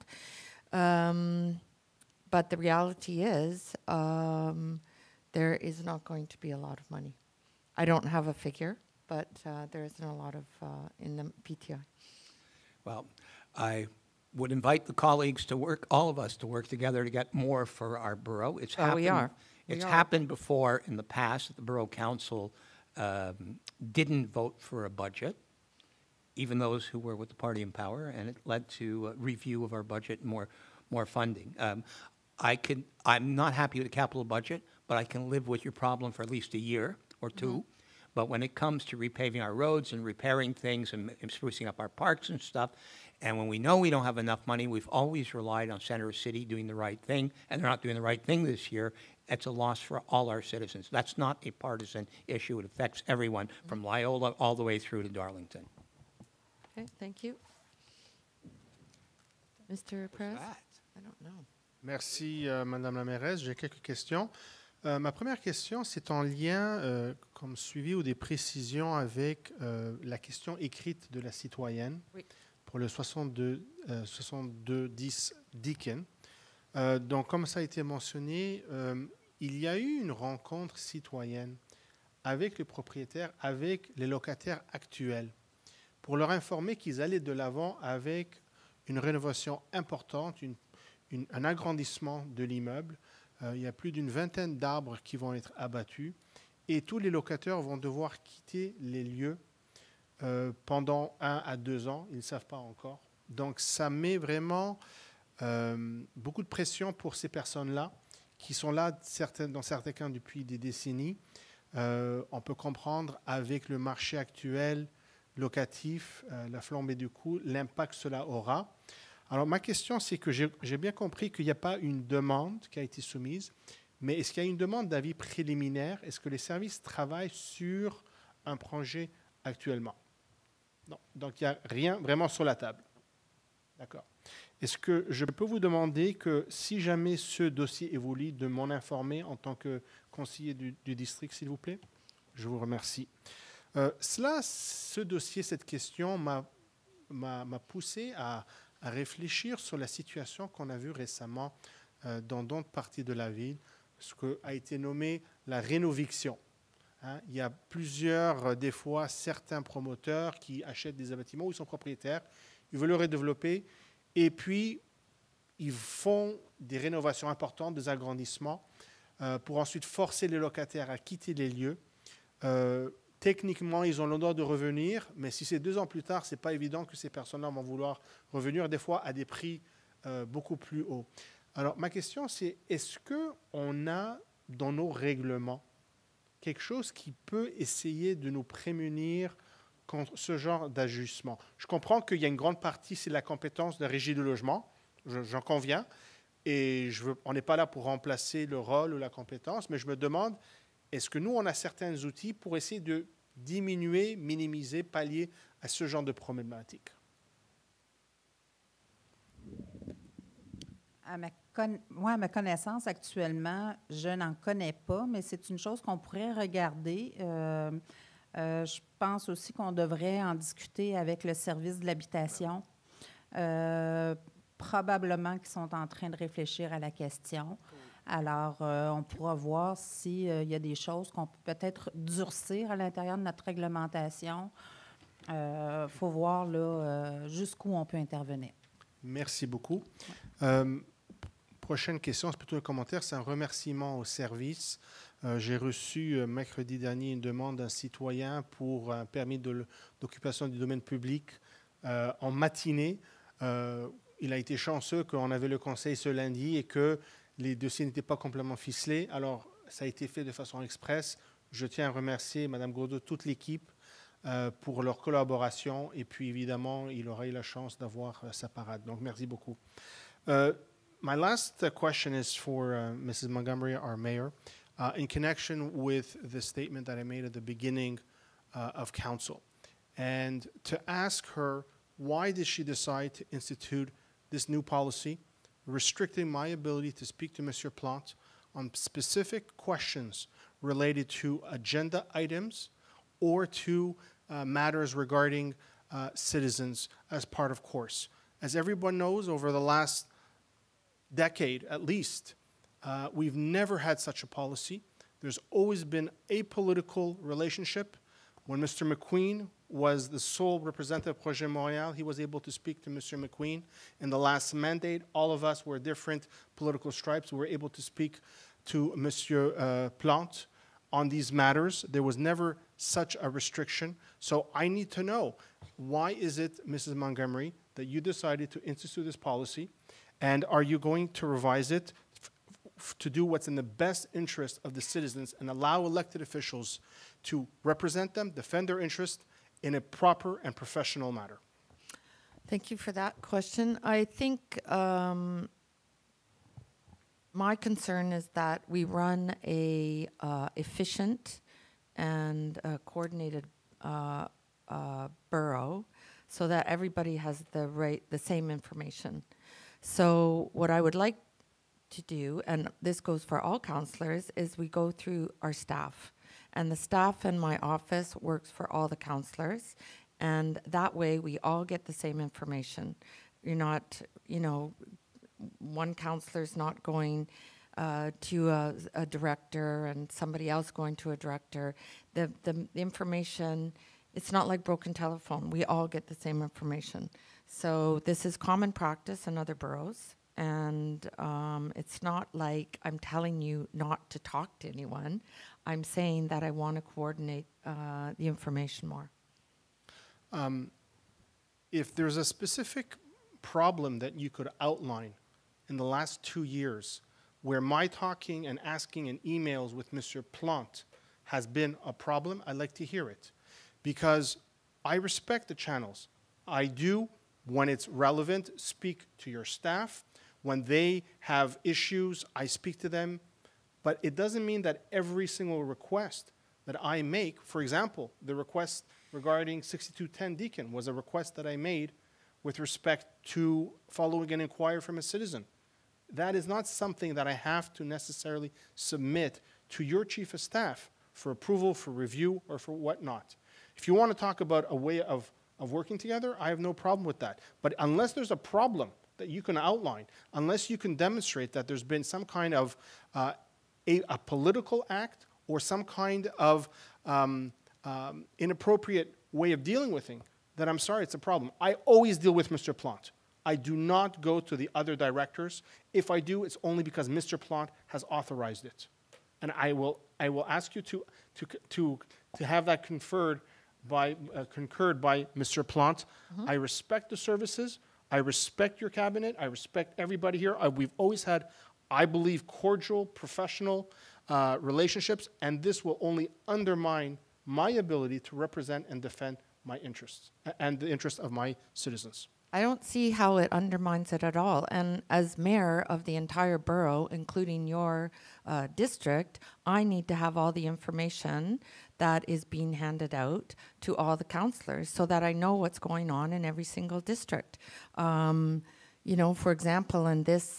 But the reality is there is not going to be a lot of money. I don't have a figure, but there isn't a lot of in the PTI. Well, I would invite the colleagues to work, all of us to work together to get more for our borough. It's happened. We are. It's happened before in the past that the Borough Council didn't vote for a budget, even those who were with the party in power, and it led to a review of our budget and more funding. I'm not happy with the capital budget, but I can live with your problem for at least a year or two. But when it comes to repaving our roads and repairing things and sprucing up our parks and stuff, and when we know we don't have enough money, we've always relied on Center City doing the right thing, and they're not doing the right thing this year. It's a loss for all our citizens. That's not a partisan issue. It affects everyone from Loyola all the way through to Darlington. Okay, thank you. Mr. Press? I don't know. Merci, Madame la mairesse. J'ai quelques questions. Ma première question, c'est en lien, comme suivi ou des précisions avec la question écrite de la citoyenne pour le 6210 Deakin. Donc, comme ça a été mentionné, il y a eu une rencontre citoyenne avec les propriétaires, avec les locataires actuels, pour leur informer qu'ils allaient de l'avant avec une rénovation importante, un agrandissement de l'immeuble. Il y a plus d'une vingtaine d'arbres qui vont être abattus et tous les locataires vont devoir quitter les lieux pendant 1 à 2 ans. Ils ne savent pas encore. Donc, ça met vraiment beaucoup de pression pour ces personnes-là qui sont là, dans certains cas, depuis des décennies. On peut comprendre avec le marché actuel locatif, la flambée du coût, l'impact que cela aura. Alors, ma question, c'est que j'ai bien compris qu'il n'y a pas une demande qui a été soumise, mais est-ce qu'il y a une demande d'avis préliminaire? Est-ce que les services travaillent sur un projet actuellement? Non. Donc, il n'y a rien vraiment sur la table. D'accord. Est-ce que je peux vous demander que si jamais ce dossier évolue, de m'en informer en tant que conseiller du district, s'il vous plaît? Je vous remercie. Ce dossier, cette question m'a poussé à réfléchir sur la situation qu'on a vue récemment dans d'autres parties de la ville, ce qui a été nommé la rénoviction. Il y a des fois, certains promoteurs qui achètent des bâtiments où ils sont propriétaires, ils veulent le redévelopper, et puis ils font des rénovations importantes, des agrandissements, pour ensuite forcer les locataires à quitter les lieux. Techniquement, ils ont le droit de revenir, mais si c'est 2 ans plus tard, ce n'est pas évident que ces personnes-là vont vouloir revenir, des fois à des prix beaucoup plus hauts. Alors, ma question, c'est est-ce qu'on a dans nos règlements quelque chose qui peut essayer de nous prémunir contre ce genre d'ajustement? Je comprends qu'il y a une grande partie, c'est la compétence de la régie du logement, j'en conviens, et on n'est pas là pour remplacer le rôle ou la compétence, mais je me demande, est-ce que nous, on a certains outils pour essayer de diminuer, minimiser, pallier à ce genre de problématique? À ma connaissance, actuellement, je n'en connais pas, mais c'est une chose qu'on pourrait regarder. Je pense aussi qu'on devrait en discuter avec le service de l'habitation. Probablement qu'ils sont en train de réfléchir à la question. Alors, on pourra voir s'il y a des choses qu'on peut peut-être durcir à l'intérieur de notre réglementation. Faut voir là, jusqu'où on peut intervenir. Merci beaucoup. Prochaine question, c'est plutôt un commentaire, c'est un remerciement au service. J'ai reçu mercredi dernier une demande d'un citoyen pour un permis d'occupation du domaine public en matinée. Il a été chanceux qu'on avait le conseil ce lundi et que les dossiers n'étaient pas complètement ficelés. Alors, ça a été fait de façon express. Je tiens à remercier Mme Gourdeau, toute l'équipe, pour leur collaboration. Et puis, évidemment, il aura eu la chance d'avoir sa parade. Donc, merci beaucoup. My last question is for Mrs. Montgomery, our mayor, in connection with the statement that I made at the beginning of council. And to ask her, why did she decide to institute this new policy, restricting my ability to speak to Mr. Plante on specific questions related to agenda items or to matters regarding citizens as part of course. As everyone knows, over the last decade at least, we've never had such a policy. There's always been a political relationship. When Mr. McQueen was the sole representative of Projet Montréal. He was able to speak to Mr. McQueen. In the last mandate, all of us were different political stripes. We were able to speak to Mr. Plante on these matters. There was never such a restriction. So I need to know, why is it, Mrs. Montgomery, that you decided to institute this policy? And are you going to revise it to do what's in the best interest of the citizens and allow elected officials to represent them, defend their interests in a proper and professional manner? Thank you for that question. I think my concern is that we run a efficient and coordinated borough so that everybody has the same information. So what I would like to do, and this goes for all councillors, is we go through our staff. And the staff in my office works for all the councillors. And that way we all get the same information. You're not, one councillor's not going to a director and somebody else going to a director. The information, it's not like broken telephone. We all get the same information. So this is common practice in other boroughs. And it's not like I'm telling you not to talk to anyone. I'm saying that I want to coordinate the information more. If there's a specific problem that you could outline in the last 2 years where my talking and asking in emails with Mr. Plante has been a problem, I'd like to hear it. Because I respect the channels. I do, when it's relevant, speak to your staff. When they have issues, I speak to them. But it doesn't mean that every single request that I make, for example, the request regarding 6210 Deacon was a request that I made with respect to following an inquiry from a citizen. That is not something that I have to necessarily submit to your chief of staff for approval, for review, or for whatnot. If you want to talk about a way of working together, I have no problem with that. But unless there's a problem that you can outline, unless you can demonstrate that there's been some kind of a political act or some kind of inappropriate way of dealing with things, then I'm sorry, it's a problem. I always deal with Mr. Plante. I do not go to the other directors. If I do, it's only because Mr. Plante has authorized it. And I will ask you to have that concurred by Mr. Plante. I respect the services. I respect your cabinet. I respect everybody here. We've always had, I believe, cordial, professional relationships, and this will only undermine my ability to represent and defend my interests and the interests of my citizens. I don't see how it undermines it at all. And as mayor of the entire borough, including your district, I need to have all the information that is being handed out to all the councillors so that I know what's going on in every single district. For example, in this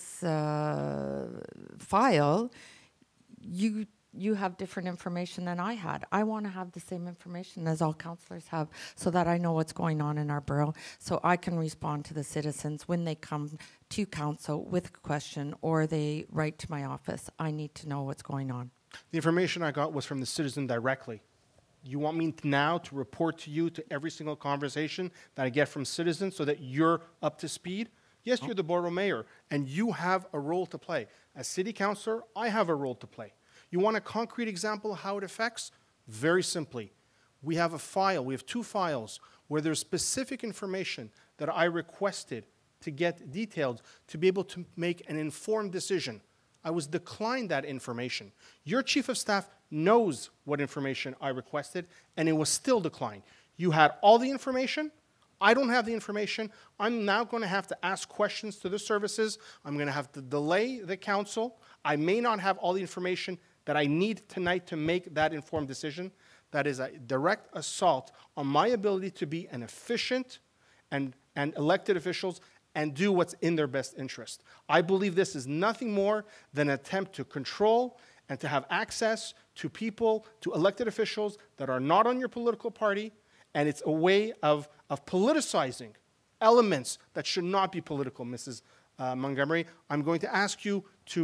file, you have different information than I had. I want to have the same information as all councillors have so that I know what's going on in our borough, so I can respond to the citizens when they come to council with a question or they write to my office. I need to know what's going on. The information I got was from the citizen directly. You want me now to report to you to every single conversation that I get from citizens so that you're up to speed? Yes, you're the borough mayor, and you have a role to play. As city councillor, I have a role to play. You want a concrete example of how it affects? Very simply. We have a file, we have 2 files, where there's specific information that I requested to get detailed to be able to make an informed decision. I was declined that information. Your chief of staff knows what information I requested, and it was still declined. You had all the information. I don't have the information. I'm now going to have to ask questions to the services. I'm going to have to delay the council. I may not have all the information that I need tonight to make that informed decision. That is a direct assault on my ability to be an efficient and elected officials and do what's in their best interest. I believe this is nothing more than an attempt to control and to have access to people, to elected officials that are not on your political party, and it's a way of politicizing elements that should not be political, Mrs. Montgomery. I'm going to ask you to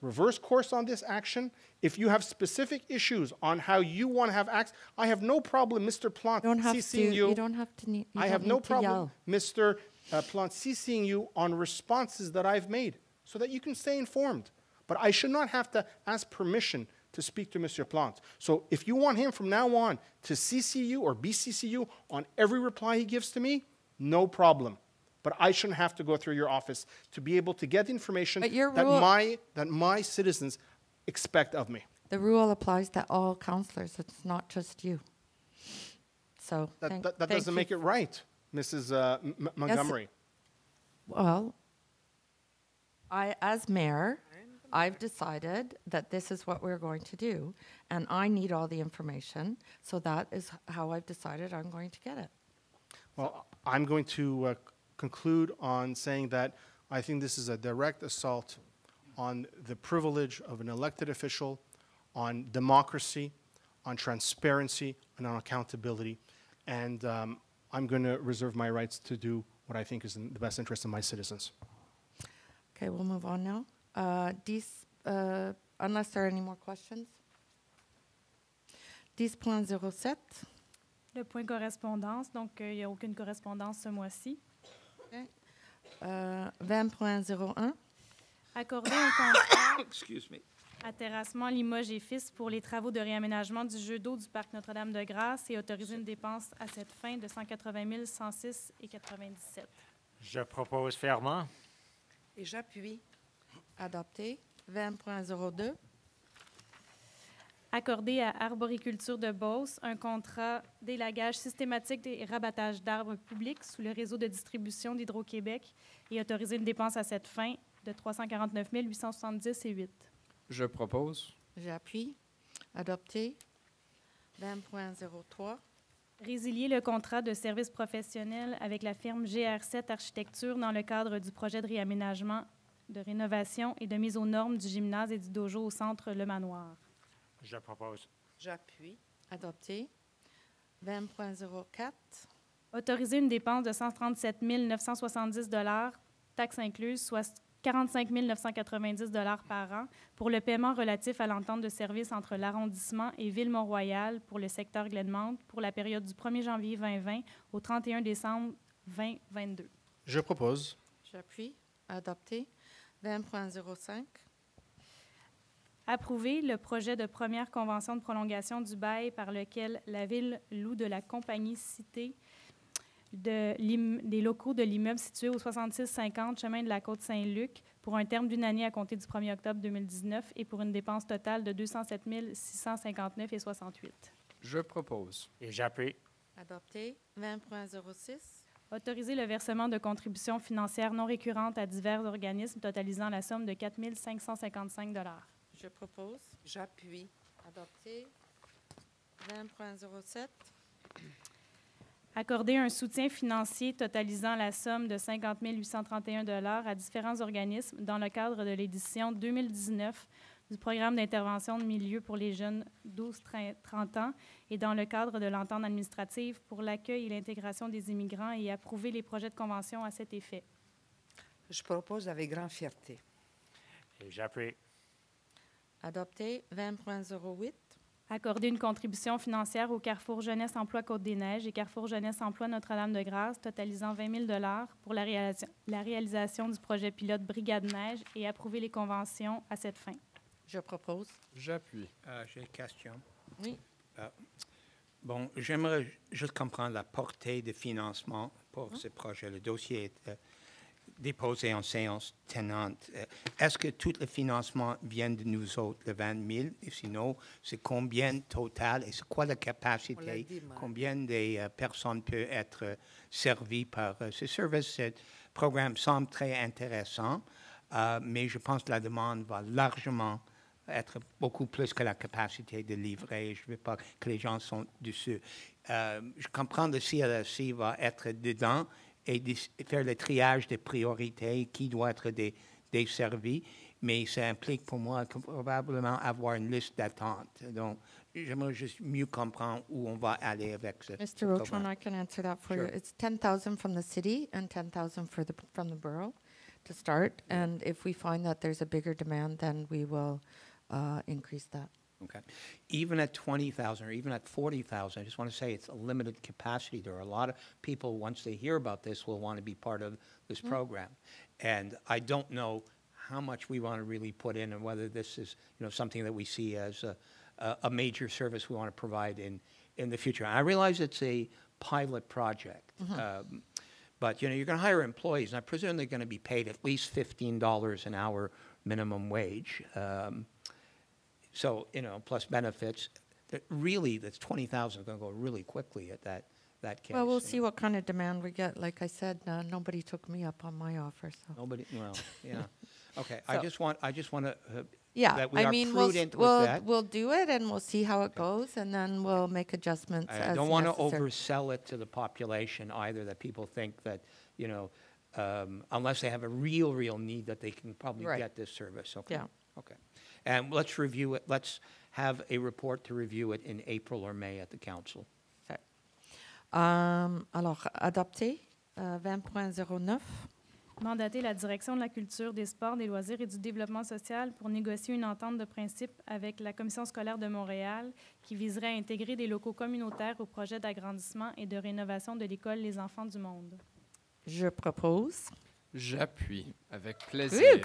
reverse course on this action. If you have specific issues on how you want to have access, I have no problem, Mr. Plant, CCing you. You don't have to. I have no problem, Mr. Plant, CCing you on responses that I've made so that you can stay informed. But I should not have to ask permission to speak to Mr. Plant. So if you want him from now on to CC you or BCC you on every reply he gives to me, no problem. But I shouldn't have to go through your office to be able to get information that my citizens expect of me. The rule applies to all councillors. It's not just you. So that doesn't make it right, Mrs. Montgomery. Yes. Well, as mayor, I've decided that this is what we're going to do, and I need all the information. So that is how I've decided I'm going to get it. Well, I'm going to conclude on saying that I think this is a direct assault on the privilege of an elected official, on democracy, on transparency, and on accountability. And I'm going to reserve my rights to do what I think is in the best interest of my citizens. Okay, we'll move on now. Unless there are any more questions. 10.07. Le point correspondance, donc il n'y a aucune correspondance ce mois-ci. Okay. 20.01. Accorder un contrat Excuse me. à Terrassement Limoges et Fils pour les travaux de réaménagement du jeu d'eau du parc Notre-Dame-de-Grâce et autoriser une dépense à cette fin de 180 106,97. Je propose fermement. Et j'appuie. Adopté. 20.02. Accorder à Arboriculture de Beauce un contrat d'élagage systématique et rabattage d'arbres publics sous le réseau de distribution d'Hydro-Québec et autoriser une dépense à cette fin de 349 870,08. Je propose. J'appuie. Adopté. 20.03. Résilier le contrat de service professionnel avec la firme GR7 Architecture dans le cadre du projet de réaménagement, de rénovation et de mise aux normes du gymnase et du dojo au centre Le Manoir. Je propose. J'appuie. Adopté. 20.04. Autoriser une dépense de 137 970 $, taxes incluses, soit 45 990 $ par an, pour le paiement relatif à l'entente de service entre l'arrondissement et Ville-Mont-Royal pour le secteur Glenmont pour la période du 1er janvier 2020 au 31 décembre 2022. Je propose. J'appuie. Adopté. 20.05. Approuver le projet de première convention de prolongation du bail par lequel la Ville loue de la compagnie citée des locaux de l'immeuble situé au 6650 chemin de la Côte-Saint-Luc pour un terme d'une année à compter du 1er octobre 2019 et pour une dépense totale de 207 659,68. Je propose. Et j'appuie. Adopté. 20.06. Autoriser le versement de contributions financières non récurrentes à divers organismes totalisant la somme de 4 555 $. Je propose. J'appuie. Adopté. 20.07. Accorder un soutien financier totalisant la somme de 50 831 $ à différents organismes dans le cadre de l'édition 2019 du programme d'intervention de milieu pour les jeunes 12-30 ans et dans le cadre de l'entente administrative pour l'accueil et l'intégration des immigrants et approuver les projets de convention à cet effet. Je propose avec grande fierté. Et j'appuie. Adopté. 20.08. Accorder une contribution financière au Carrefour Jeunesse Emploi Côte-des-Neiges et Carrefour Jeunesse Emploi Notre-Dame-de-Grâce totalisant 20 000 $ pour la réalisation du projet pilote Brigade Neige et approuver les conventions à cette fin. Je propose. J'appuie. J'ai une question. Oui. Bon, j'aimerais juste comprendre la portée de financement pour ce projet. Le dossier est déposé en séance tenante. Est-ce que tout le financement vient de nous autres, le 20 000? Et sinon, c'est combien total et c'est quoi la capacité? Combien de personnes peuvent être servies par ce service? Ce programme semble très intéressant, mais je pense que la demande va largement être beaucoup plus que la capacité de livrer. Je ne veux pas que les gens sont dessus. Je comprends que le CLSC va être dedans et faire le triage des priorités qui doit être desservi, mais ça implique pour moi probablement avoir une liste d'attente. Donc, j'aimerais juste mieux comprendre où on va aller avec ce Mr. Rochon, I can answer that for you. It's 10,000 from the city and 10,000 from the borough. to start. And if we find that there's a bigger demand, then we will increase that. Okay. Even at 20,000 or even at 40,000, I just want to say it's a limited capacity. There are a lot of people, once they hear about this, will want to be part of this program. And I don't know how much we want to really put in and whether this is, something that we see as a major service we want to provide in the future. I realize it's a pilot project, but, you're going to hire employees, and I presume they're going to be paid at least $15 an hour minimum wage. So, plus benefits, that's 20,000 is going to go really quickly at that case. Well, we'll see what kind of demand we get. Like I said, nobody took me up on my offer, so. Nobody, well, yeah. Okay, So- I just want to, Yeah, that we are prudent with that. we'll do it, and we'll see how it goes, and then we'll make adjustments I as don't want to necessary. oversell it to the population either, that people think that, unless they have a real need, that they can probably Right. get this service. Okay. Yeah. Okay. And let's review it. Let's have a report to review it in April or May at the council. Alors, adopté, 20.09. Mandater la Direction de la culture, des sports, des loisirs et du développement social pour négocier une entente de principe avec la Commission scolaire de Montréal qui viserait à intégrer des locaux communautaires au projet d'agrandissement et de rénovation de l'école Les Enfants du Monde. Je propose. J'appuie avec plaisir.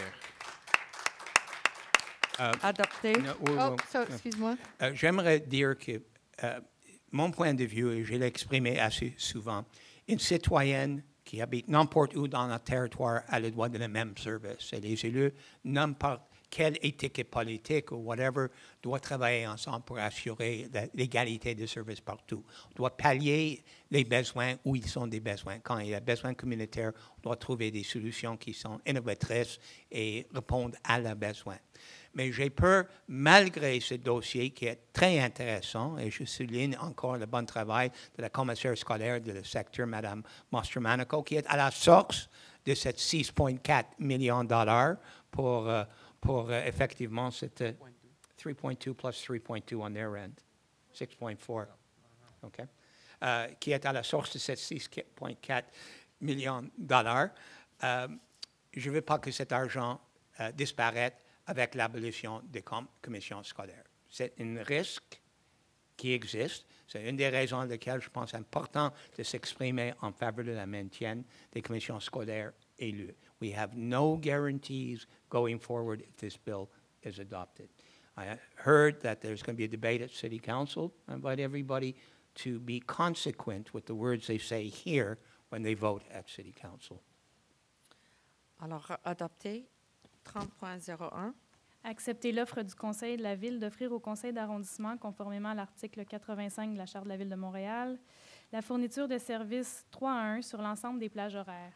Adopté. Excuse-moi. J'aimerais dire que mon point de vue, et je l'ai exprimé assez souvent, une citoyenne qui habite n'importe où dans notre territoire a le droit de le même service. Et les élus, n'importe quelle éthique politique ou whatever, doivent travailler ensemble pour assurer l'égalité de services partout. On doit pallier les besoins où ils sont des besoins. Quand il y a besoin communautaire, on doit trouver des solutions qui sont innovatrices et répondent à leurs besoins. Mais j'ai peur, malgré ce dossier qui est très intéressant, et je souligne encore le bon travail de la commissaire scolaire de le secteur, Mme Mostromanico, qui est à la source de ces 6,4 millions de dollars pour effectivement cette 3.2 plus 3.2 on their end, 6.4. OK? Qui est à la source de ces 6,4 millions de dollars. Je ne veux pas que cet argent disparaisse avec l'abolition des commissions scolaires. C'est un risque qui existe. C'est une des raisons pour lesquelles je pense important de s'exprimer en faveur de la maintien des commissions scolaires élues. We have no guarantees going forward if this bill is adopted. I heard that there's going to be a debate at City Council. I invite everybody to be consequent with the words they say here when they vote at City Council. Alors, adopté, 30.01. Accepter l'offre du Conseil de la Ville d'offrir au Conseil d'arrondissement, conformément à l'article 85 de la Charte de la Ville de Montréal, la fourniture de services 3 à 1 sur l'ensemble des plages horaires.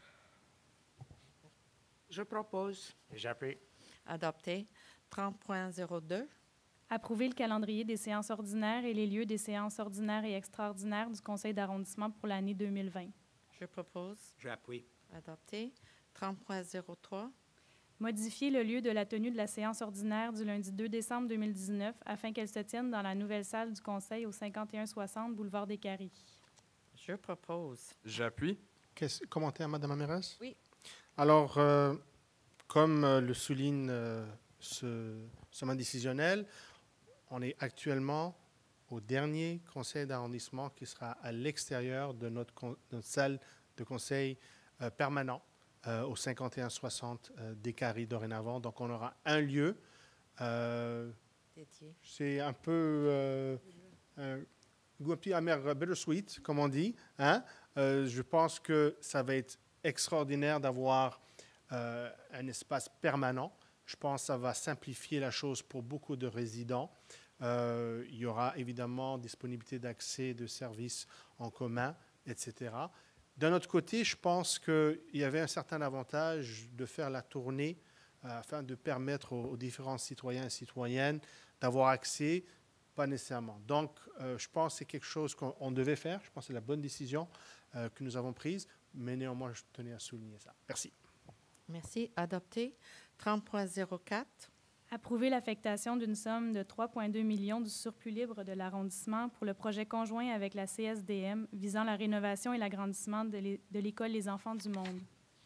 Je propose. J'appuie. Adopté, 30.02. Approuver le calendrier des séances ordinaires et les lieux des séances ordinaires et extraordinaires du Conseil d'arrondissement pour l'année 2020. Je propose. J'appuie. Adopté, 30.03. Modifier le lieu de la tenue de la séance ordinaire du lundi 2 décembre 2019 afin qu'elle se tienne dans la nouvelle salle du Conseil au 5160 boulevard des Caries. Je propose. J'appuie. Commentaire, Mme la mairesse? Oui. Alors, comme le souligne ce sommet décisionnel, on est actuellement au dernier conseil d'arrondissement qui sera à l'extérieur de notre salle de conseil permanent. Au 5160 des Caries dorénavant. Donc, on aura un lieu. Dédié. C'est un peu un goût un petit amer, bittersweet, comme on dit. Hein? Je pense que ça va être extraordinaire d'avoir un espace permanent. Je pense que ça va simplifier la chose pour beaucoup de résidents. Il y aura évidemment disponibilité d'accès de services en commun, etc. D'un autre côté, je pense qu'il y avait un certain avantage de faire la tournée afin de permettre aux différents citoyens et citoyennes d'avoir accès, pas nécessairement. Donc, je pense que c'est quelque chose qu'on devait faire. Je pense que c'est la bonne décision que nous avons prise, mais néanmoins, je tenais à souligner ça. Merci. Merci. Adopté. 30.04. Approuver l'affectation d'une somme de 3,2 millions du surplus libre de l'arrondissement pour le projet conjoint avec la CSDM visant la rénovation et l'agrandissement de l'école Les Enfants du Monde.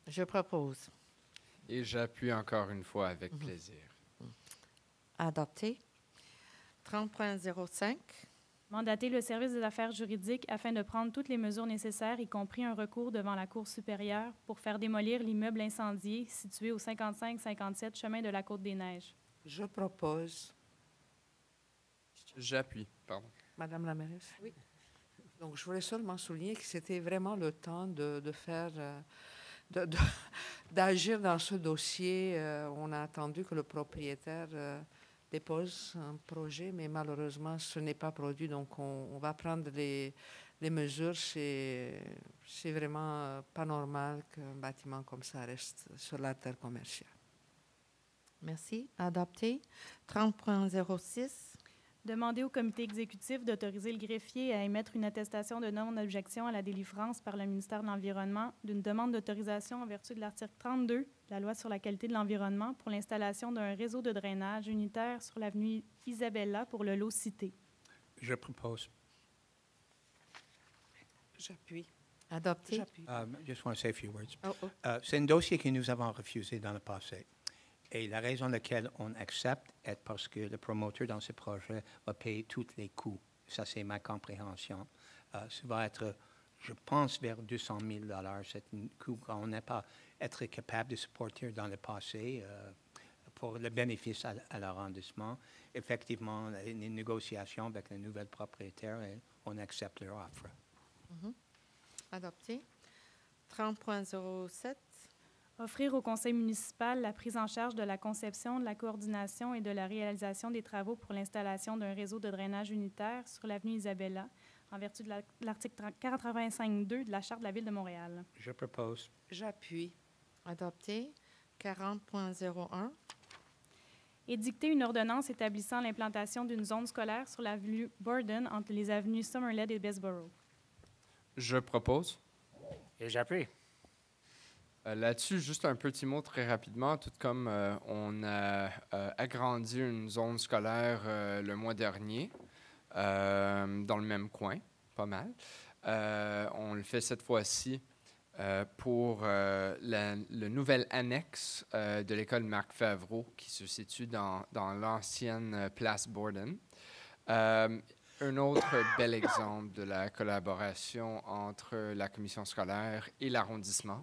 Je propose. Et j'appuie encore une fois avec plaisir. Adopté. 30.05. Mandater le service des affaires juridiques afin de prendre toutes les mesures nécessaires, y compris un recours devant la Cour supérieure, pour faire démolir l'immeuble incendié situé au 55-57 chemin de la Côte-des-Neiges. Je propose. J'appuie, pardon. Madame la mairesse? Oui. Donc, je voulais seulement souligner que c'était vraiment le temps de faire, d'agir dans ce dossier. On a attendu que le propriétaire dépose un projet, mais malheureusement, ce n'est pas produit. Donc, on va prendre les mesures. C'est vraiment pas normal qu'un bâtiment comme ça reste sur la terre commerciale. Merci. Adopté. 30.06. Demander au comité exécutif d'autoriser le greffier à émettre une attestation de non-objection à la délivrance par le ministère de l'Environnement d'une demande d'autorisation en vertu de l'article 32 de la Loi sur la qualité de l'environnement pour l'installation d'un réseau de drainage unitaire sur l'avenue Isabella pour le lot cité. Je propose. J'appuie. Adopté. J'appuie. Just want to say a few words. Oh, oh. C'est un dossier que nous avons refusé dans le passé. Et la raison pour laquelle on accepte est parce que le promoteur dans ce projet va payer tous les coûts. Ça, c'est ma compréhension. Ça va être, je pense, vers 200 000 $. C'est un coût qu'on n'a pas été capable de supporter dans le passé pour le bénéfice à l'arrondissement. Effectivement, les négociations avec le nouvel propriétaire, on accepte leur offre. Adopté. 30.07. Offrir au conseil municipal la prise en charge de la conception, de la coordination et de la réalisation des travaux pour l'installation d'un réseau de drainage unitaire sur l'avenue Isabella, en vertu de l'article 85.2 de la Charte de la Ville de Montréal. Je propose. J'appuie. Adopté. 40.01. Édicter une ordonnance établissant l'implantation d'une zone scolaire sur l'avenue Borden entre les avenues Summerled et Bessborough. Je propose. Et j'appuie. Là-dessus, juste un petit mot très rapidement. Tout comme on a agrandi une zone scolaire le mois dernier, dans le même coin, pas mal. On le fait cette fois-ci pour le nouvel annexe de l'école Marc Favreau qui se situe dans l'ancienne place Borden. Un autre bel exemple de la collaboration entre la commission scolaire et l'arrondissement.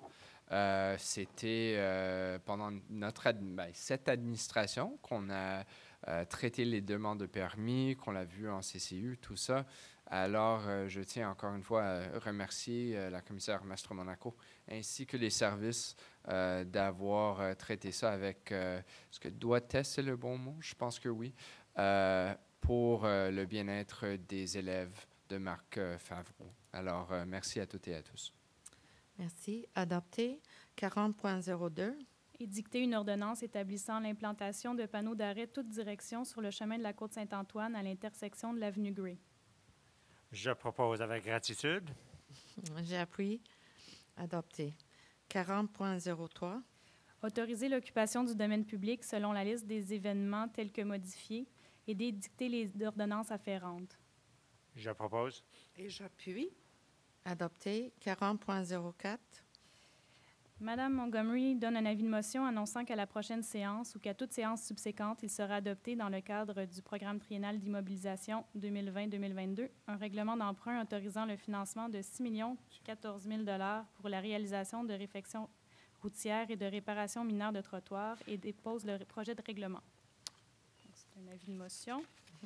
C'était pendant cette administration qu'on a traité les demandes de permis, qu'on l'a vu en CCU, tout ça. Alors, je tiens encore une fois à remercier la commissaire Mastromonaco ainsi que les services d'avoir traité ça avec, est-ce que doit-être c'est le bon mot? Je pense que oui, pour le bien-être des élèves de Marc Favreau. Alors, merci à toutes et à tous. Merci. Adopté. 40.02. Édicter une ordonnance établissant l'implantation de panneaux d'arrêt toute direction sur le chemin de la Côte-Saint-Antoine à l'intersection de l'avenue Gray. Je propose avec gratitude. J'appuie. Adopté. 40.03. Autoriser l'occupation du domaine public selon la liste des événements tels que modifiés et d'édicter les ordonnances afférentes. Je propose. Et j'appuie. Adopté. 40.04. Madame Montgomery donne un avis de motion annonçant qu'à la prochaine séance ou qu'à toute séance subséquente, il sera adopté dans le cadre du programme triennal d'immobilisation 2020-2022 un règlement d'emprunt autorisant le financement de 6 014 000 $ pour la réalisation de réfections routières et de réparations mineures de trottoirs et dépose le projet de règlement. C'est un avis de motion.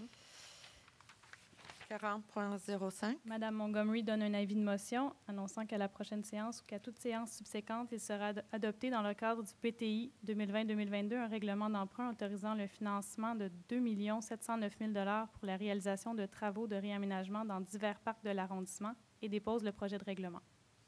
40.05. Madame Montgomery donne un avis de motion annonçant qu'à la prochaine séance ou qu'à toute séance subséquente, il sera adopté dans le cadre du PTI 2020-2022 un règlement d'emprunt autorisant le financement de 2 709 000 $ pour la réalisation de travaux de réaménagement dans divers parcs de l'arrondissement et dépose le projet de règlement.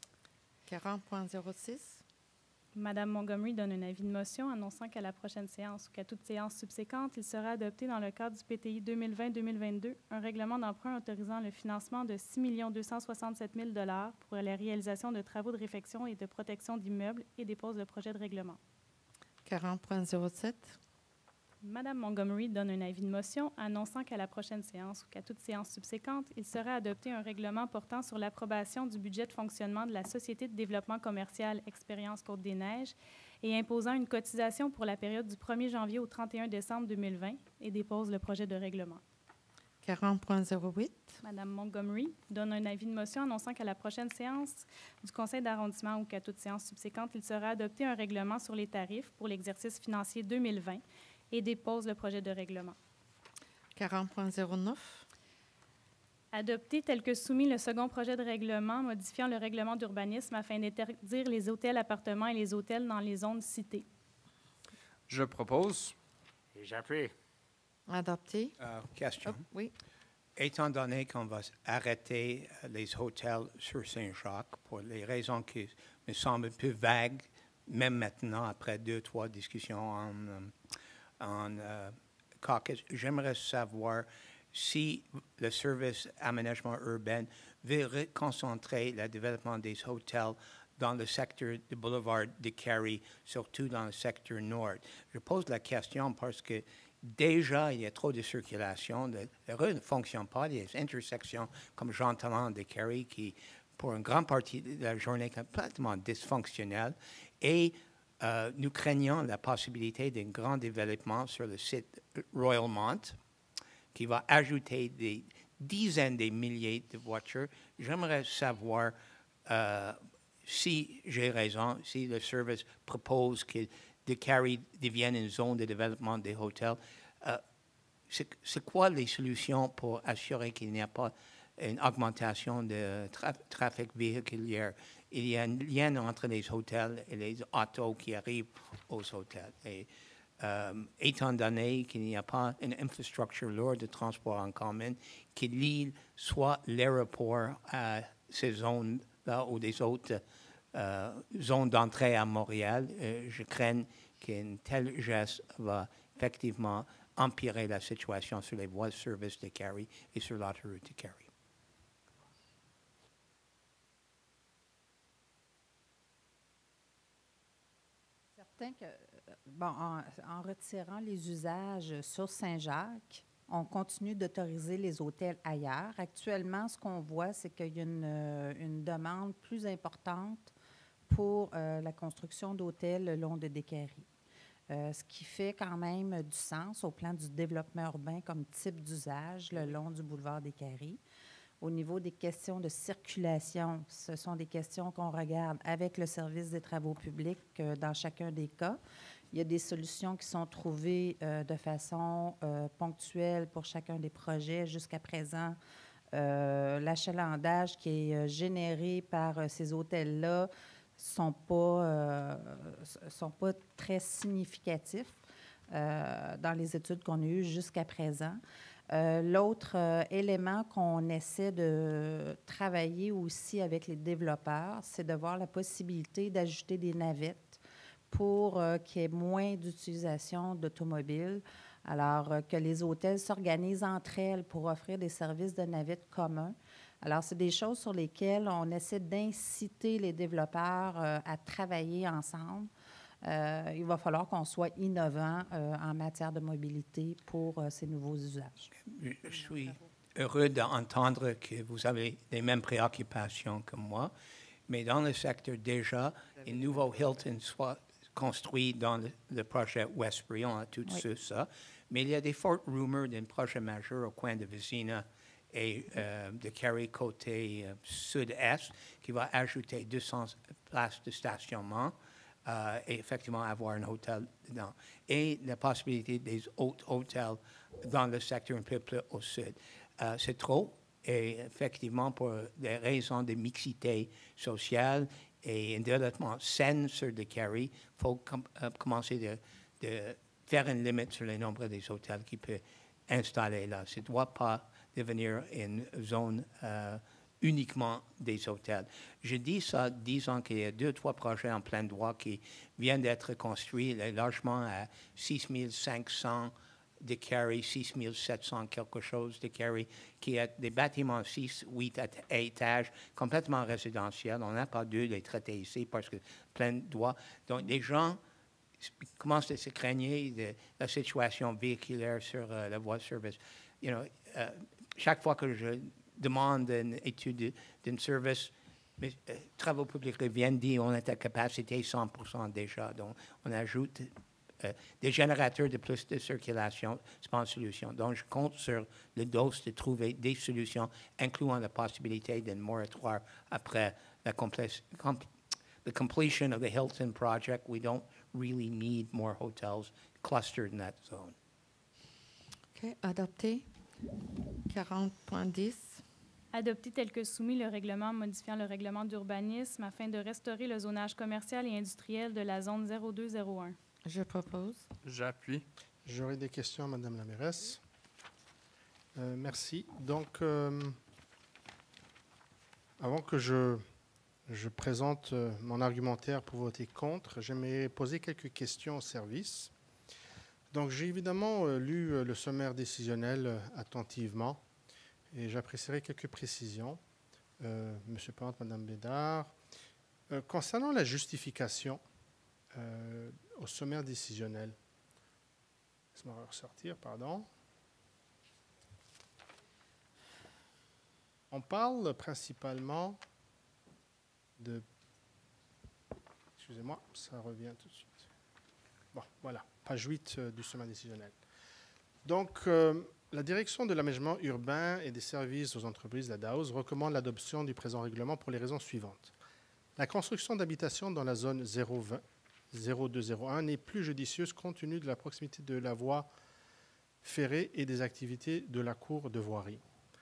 40.06. Madame Montgomery donne un avis de motion annonçant qu'à la prochaine séance ou qu'à toute séance subséquente, il sera adopté dans le cadre du PTI 2020-2022 un règlement d'emprunt autorisant le financement de 6 267 000 $ pour la réalisation de travaux de réfection et de protection d'immeubles et dépose le projet de règlement. 40.07. Madame Montgomery donne un avis de motion annonçant qu'à la prochaine séance ou qu'à toute séance subséquente, il sera adopté un règlement portant sur l'approbation du budget de fonctionnement de la Société de développement commercial Expérience Côte-des-Neiges et imposant une cotisation pour la période du 1er janvier au 31 décembre 2020 et dépose le projet de règlement. 40.08. Madame Montgomery donne un avis de motion annonçant qu'à la prochaine séance du conseil d'arrondissement ou qu'à toute séance subséquente, il sera adopté un règlement sur les tarifs pour l'exercice financier 2020 et dépose le projet de règlement. 40.09. Adopté tel que soumis le second projet de règlement modifiant le règlement d'urbanisme afin d'interdire les hôtels-appartements et les hôtels dans les zones citées. Je propose. Et j'appuie. Adopté. Question. Oh, oui. Étant donné qu'on va arrêter les hôtels sur Saint-Jacques pour les raisons qui me semblent un peu vagues, même maintenant, après 2-3 discussions en caucus, j'aimerais savoir si le service aménagement urbain veut reconcentrer le développement des hôtels dans le secteur du boulevard de Carey, surtout dans le secteur nord. Je pose la question parce que déjà, il y a trop de circulation. La rue ne fonctionne pas. Il y a des intersections comme Jean Talon de Carey qui, pour une grande partie de la journée, est complètement dysfonctionnelle. Et nous craignons la possibilité d'un grand développement sur le site Royalmont qui va ajouter des dizaines de milliers de voitures. J'aimerais savoir si j'ai raison, si le service propose que de Carey devienne une zone de développement des hôtels. C'est quoi les solutions pour assurer qu'il n'y a pas une augmentation de trafic véhiculaire? Il y a un lien entre les hôtels et les autos qui arrivent aux hôtels. Et étant donné qu'il n'y a pas une infrastructure lourde de transport en commun qui lie soit l'aéroport à ces zones-là ou des autres zones d'entrée à Montréal, je crains qu'un tel geste va effectivement empirer la situation sur les voies de service de Carey et sur l'autoroute de Carey. Certain que, en retirant les usages sur Saint-Jacques, on continue d'autoriser les hôtels ailleurs. Actuellement, ce qu'on voit, c'est qu'il y a une demande plus importante pour la construction d'hôtels le long de Décarie. Ce qui fait quand même du sens au plan du développement urbain comme type d'usage le long du boulevard Décarie. Au niveau des questions de circulation, ce sont des questions qu'on regarde avec le service des travaux publics dans chacun des cas. Il y a des solutions qui sont trouvées de façon ponctuelle pour chacun des projets. Jusqu'à présent, l'achalandage qui est généré par ces hôtels-là sont pas très significatifs dans les études qu'on a eues jusqu'à présent. L'autre élément qu'on essaie de travailler aussi avec les développeurs, c'est de voir la possibilité d'ajouter des navettes pour qu'il y ait moins d'utilisation d'automobiles. Alors, que les hôtels s'organisent entre elles pour offrir des services de navettes communs. Alors, c'est des choses sur lesquelles on essaie d'inciter les développeurs à travailler ensemble. Il va falloir qu'on soit innovant en matière de mobilité pour ces nouveaux usages. Je suis heureux d'entendre que vous avez les mêmes préoccupations que moi, mais dans le secteur déjà, un nouveau Hilton soit construit dans le projet Westbury, on a tout ça, mais il y a des fortes rumeurs d'un projet majeur au coin de Vizina et de Carey côté sud-est qui va ajouter 200 places de stationnement et effectivement avoir un hôtel dedans. Et la possibilité des autres hôtels dans le secteur un peu plus au sud. C'est trop et effectivement pour des raisons de mixité sociale et un développement sain sur de Carey, il faut commencer de faire une limite sur le nombre des hôtels qui peut installer là. Ça ne doit pas devenir une zone uniquement des hôtels. Je dis ça disant qu'il y a 2-3 projets en plein droit qui viennent d'être construits, les logements à 6 500 de Carey, 6 700 quelque chose de Carey, qui est des bâtiments 6, 8 étages, complètement résidentiels. On n'a pas dû les traiter ici parce que plein droit. Donc, les gens commence à se craigner de la situation véhiculaire sur la voie de service. Chaque fois que je demande une étude d'un service, les travaux publics reviennent, disent on est à capacité 100% déjà. Donc, on ajoute des générateurs de plus de circulation, ce n'est pas une solution. Donc, je compte sur le DOS de trouver des solutions, incluant la possibilité d'un moratoire après la the completion of the Hilton project. We don't really need more hotels clustered in that zone. OK. Adopté. 40.10. Adopté tel que soumis le règlement modifiant le règlement d'urbanisme afin de restaurer le zonage commercial et industriel de la zone 0201. Je propose. J'appuie. J'aurais des questions à Mme la mairesse. Merci. Donc, avant que je présente mon argumentaire pour voter contre, j'aimerais poser quelques questions au service. Donc, j'ai évidemment lu le sommaire décisionnel attentivement et j'apprécierais quelques précisions. Monsieur Plante, Mme Bédard, concernant la justification au sommaire décisionnel, laisse-moi ressortir, pardon. On parle principalement de... Excusez-moi, ça revient tout de suite. Bon, voilà, page 8 du sommaire décisionnel. Donc, la direction de l'aménagement urbain et des services aux entreprises, la DAOS, recommande l'adoption du présent règlement pour les raisons suivantes. La construction d'habitations dans la zone 0201 n'est plus judicieuse compte tenu de la proximité de la voie ferrée et des activités de la cour de voirie.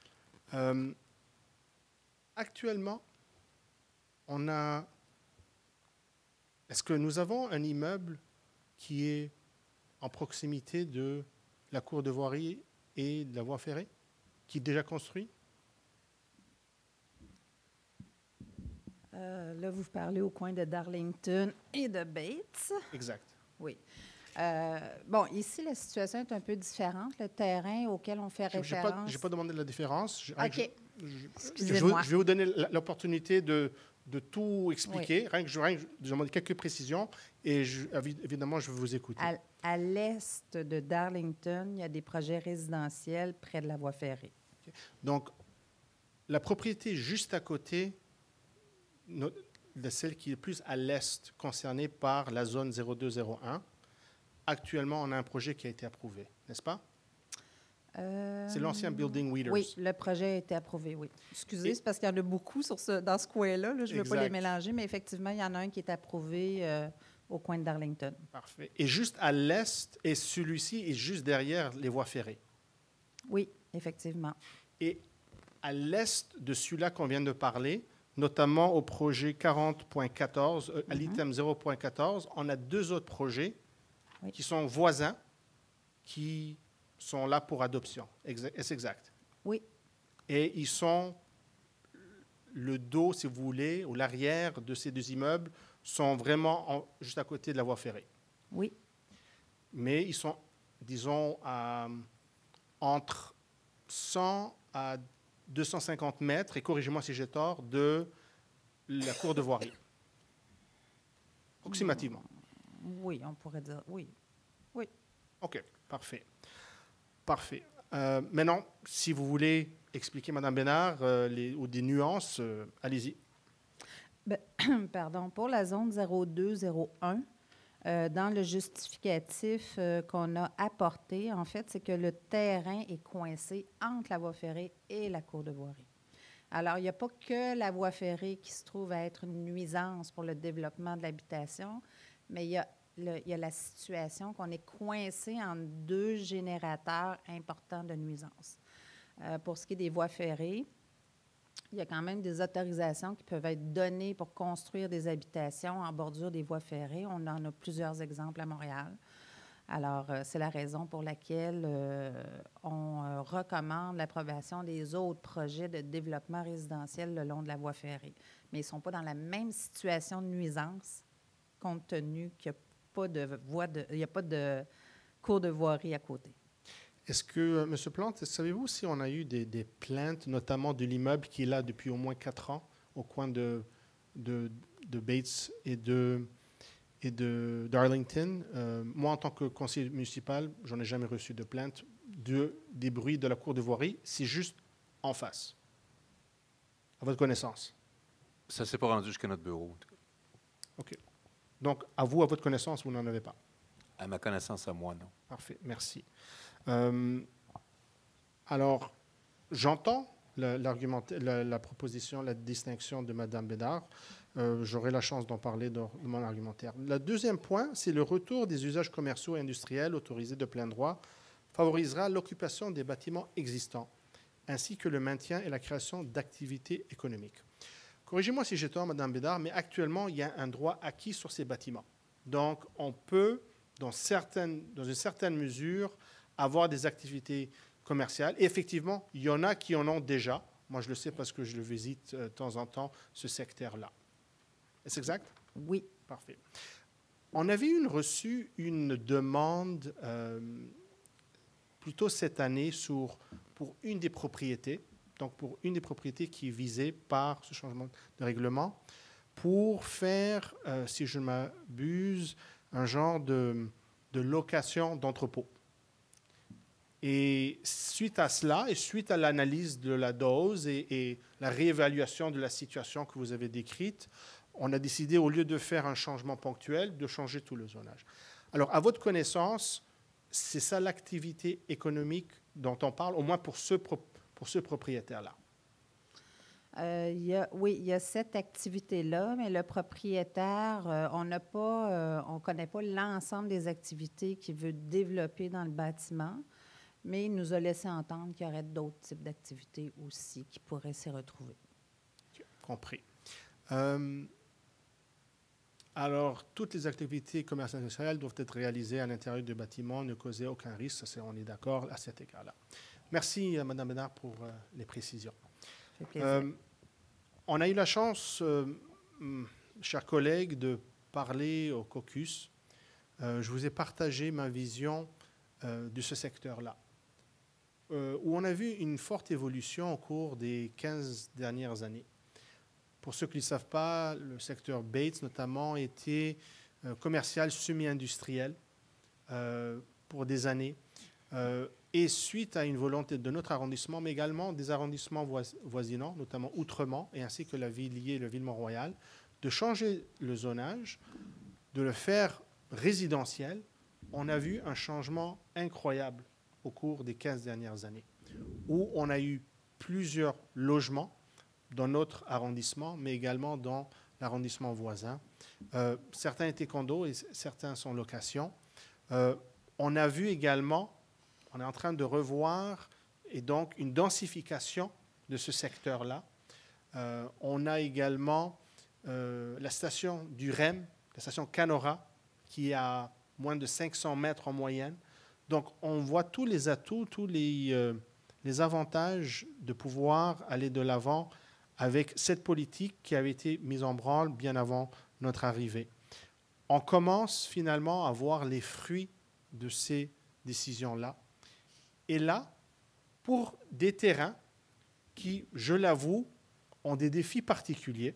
Actuellement, est-ce que nous avons un immeuble qui est en proximité de la cour de voirie et de la voie ferrée, qui est déjà construit? Là, vous parlez au coin de Darlington et de Bates. Exact. Oui. Bon, ici, la situation est un peu différente. Le terrain auquel on fait référence... Je n'ai pas demandé la différence. OK. Je vais vous donner l'opportunité de tout expliquer. Oui. Je demande quelques précisions et évidemment, je vais vous écouter. À l'est de Darlington, il y a des projets résidentiels près de la voie ferrée. Okay. Donc, la propriété juste à côté de celle qui est plus à l'est concernée par la zone 0201, actuellement, on a un projet qui a été approuvé, n'est-ce pas? C'est l'ancien Building Weeders. Oui, le projet a été approuvé, oui. Excusez, c'est parce qu'il y en a beaucoup dans ce coin-là. Là. Je ne veux pas les mélanger, mais effectivement, il y en a un qui est approuvé au coin de Darlington. Parfait. Et juste à l'est, et celui-ci est juste derrière les voies ferrées. Oui, effectivement. Et à l'est de celui-là qu'on vient de parler, notamment au projet 40.14, à l'item 0.14, on a deux autres projets qui sont voisins, qui sont là pour adoption. Est-ce exact? Oui. Et ils sont, le dos, si vous voulez, ou l'arrière de ces deux immeubles sont vraiment juste à côté de la voie ferrée. Oui. Mais ils sont, disons, entre 100 à 250 mètres, et corrigez-moi si j'ai tort, de la cour de voirie. Approximativement. Oui, on pourrait dire oui. Oui. OK, parfait. Parfait. Maintenant, si vous voulez expliquer, Mme Bénard, ou des nuances, allez-y. Pardon. Pour la zone 0201, dans le justificatif qu'on a apporté, en fait, c'est que le terrain est coincé entre la voie ferrée et la cour de voirie. Alors, il n'y a pas que la voie ferrée qui se trouve à être une nuisance pour le développement de l'habitation, mais il y a la situation qu'on est coincé entre deux générateurs importants de nuisances. Pour ce qui est des voies ferrées, il y a quand même des autorisations qui peuvent être données pour construire des habitations en bordure des voies ferrées. On en a plusieurs exemples à Montréal. Alors, c'est la raison pour laquelle on recommande l'approbation des autres projets de développement résidentiel le long de la voie ferrée. Mais ils ne sont pas dans la même situation de nuisance, compte tenu qu'il n'y a pas de cours de voirie à côté. Est-ce que, M. Plante, savez-vous si on a eu des plaintes, notamment de l'immeuble qui est là depuis au moins 4 ans, au coin de Bates et de et de d'Arlington. Moi, en tant que conseiller municipal, j'en ai jamais reçu de plainte des bruits de la cour de voirie. C'est juste en face, à votre connaissance. Ça ne s'est pas rendu jusqu'à notre bureau. OK. Donc, à votre connaissance, vous n'en avez pas? À ma connaissance, à moi, non. Parfait, merci. Alors, j'entends la proposition, la distinction de Mme Bédard. J'aurai la chance d'en parler dans mon argumentaire. Le deuxième point, c'est le retour des usages commerciaux et industriels autorisés de plein droit favorisera l'occupation des bâtiments existants, ainsi que le maintien et la création d'activités économiques. Corrigez-moi si j'ai tort, Mme Bédard, mais actuellement, il y a un droit acquis sur ces bâtiments. Donc, on peut, dans une certaine mesure, avoir des activités commerciales. Et effectivement, il y en a qui en ont déjà. Moi, je le sais parce que je le visite de temps en temps, ce secteur-là. Est-ce exact? Oui. Parfait. On avait reçu une demande plutôt cette année pour une des propriétés, donc pour une des propriétés qui est visée par ce changement de règlement, pour faire, si je ne m'abuse, un genre de location d'entrepôt. Et suite à cela, et suite à l'analyse de la dose et la réévaluation de la situation que vous avez décrite, on a décidé, au lieu de faire un changement ponctuel, de changer tout le zonage. Alors, à votre connaissance, c'est ça l'activité économique dont on parle, au moins pour ce propriétaire-là? Oui, il y a cette activité-là, mais le propriétaire, on ne connaît pas l'ensemble des activités qu'il veut développer dans le bâtiment, mais il nous a laissé entendre qu'il y aurait d'autres types d'activités aussi qui pourraient s'y retrouver. Compris. Alors, toutes les activités commerciales et industrielles doivent être réalisées à l'intérieur du bâtiment, ne causer aucun risque. On est d'accord à cet égard-là. Merci, Mme Bédard, pour les précisions. Ça fait plaisir. On a eu la chance, chers collègues, de parler au caucus. Je vous ai partagé ma vision de ce secteur-là, où on a vu une forte évolution au cours des 15 dernières années. Pour ceux qui ne le savent pas, le secteur Bates, notamment, était commercial semi-industriel pour des années. Et suite à une volonté de notre arrondissement, mais également des arrondissements voisinants, notamment Outremont, et ainsi que la Villiers et le Ville-Mont-Royal, de changer le zonage, de le faire résidentiel, on a vu un changement incroyable au cours des 15 dernières années, où on a eu plusieurs logements dans notre arrondissement, mais également dans l'arrondissement voisin. Certains étaient condos et certains sont locations. On a vu également, on est en train de revoir, et donc une densification de ce secteur-là. On a également la station du REM, la station Canora, qui est à moins de 500 mètres en moyenne. Donc, on voit tous les atouts, tous les avantages de pouvoir aller de l'avant avec cette politique qui avait été mise en branle bien avant notre arrivée. On commence finalement à voir les fruits de ces décisions-là. Et là, pour des terrains qui, je l'avoue, ont des défis particuliers,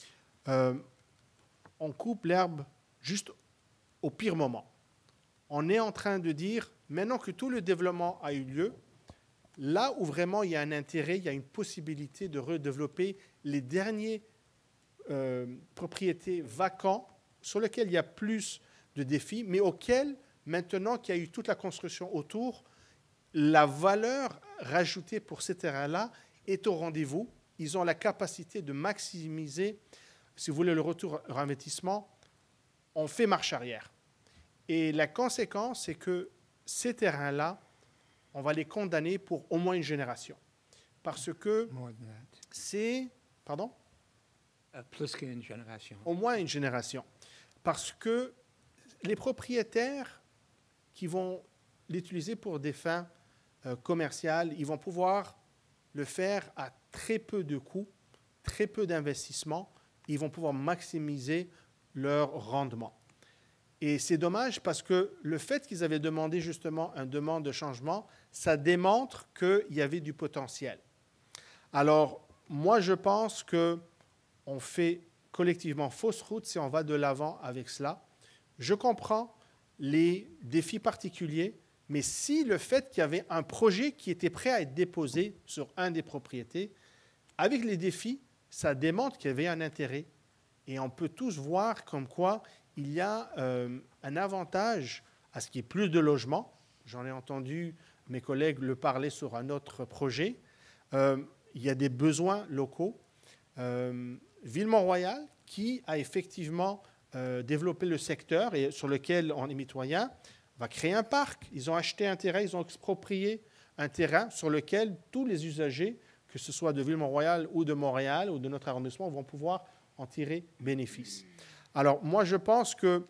on coupe l'herbe juste au pire moment. On est en train de dire, maintenant que tout le développement a eu lieu, là où vraiment il y a un intérêt, il y a une possibilité de redévelopper les derniers propriétés vacants sur lesquelles il y a plus de défis, mais auxquels, maintenant qu'il y a eu toute la construction autour, la valeur rajoutée pour ces terrains-là est au rendez-vous. Ils ont la capacité de maximiser, si vous voulez, le retour à investissement. On fait marche arrière. Et la conséquence, c'est que ces terrains-là, on va les condamner pour au moins une génération. Parce que c'est... Pardon? Plus qu'une génération. Au moins une génération. Parce que les propriétaires qui vont l'utiliser pour des fins commerciales, ils vont pouvoir le faire à très peu de coûts, très peu d'investissement. Ils vont pouvoir maximiser leur rendement. Et c'est dommage parce que le fait qu'ils avaient demandé justement une demande de changement, ça démontre qu'il y avait du potentiel. Alors, moi, je pense qu'on fait collectivement fausse route si on va de l'avant avec cela. Je comprends les défis particuliers, mais si le fait qu'il y avait un projet qui était prêt à être déposé sur un des propriétés, avec les défis, ça démontre qu'il y avait un intérêt. Et on peut tous voir comme quoi il y a un avantage à ce qu'il y ait plus de logements. J'en ai entendu mes collègues le parler sur un autre projet. Il y a des besoins locaux. Ville-Mont-Royal, qui a effectivement développé le secteur et sur lequel on est mitoyen, va créer un parc. Ils ont acheté un terrain, ils ont exproprié un terrain sur lequel tous les usagers, que ce soit de Ville-Mont-Royal ou de Montréal ou de notre arrondissement, vont pouvoir en tirer bénéfice. Alors, moi, je pense que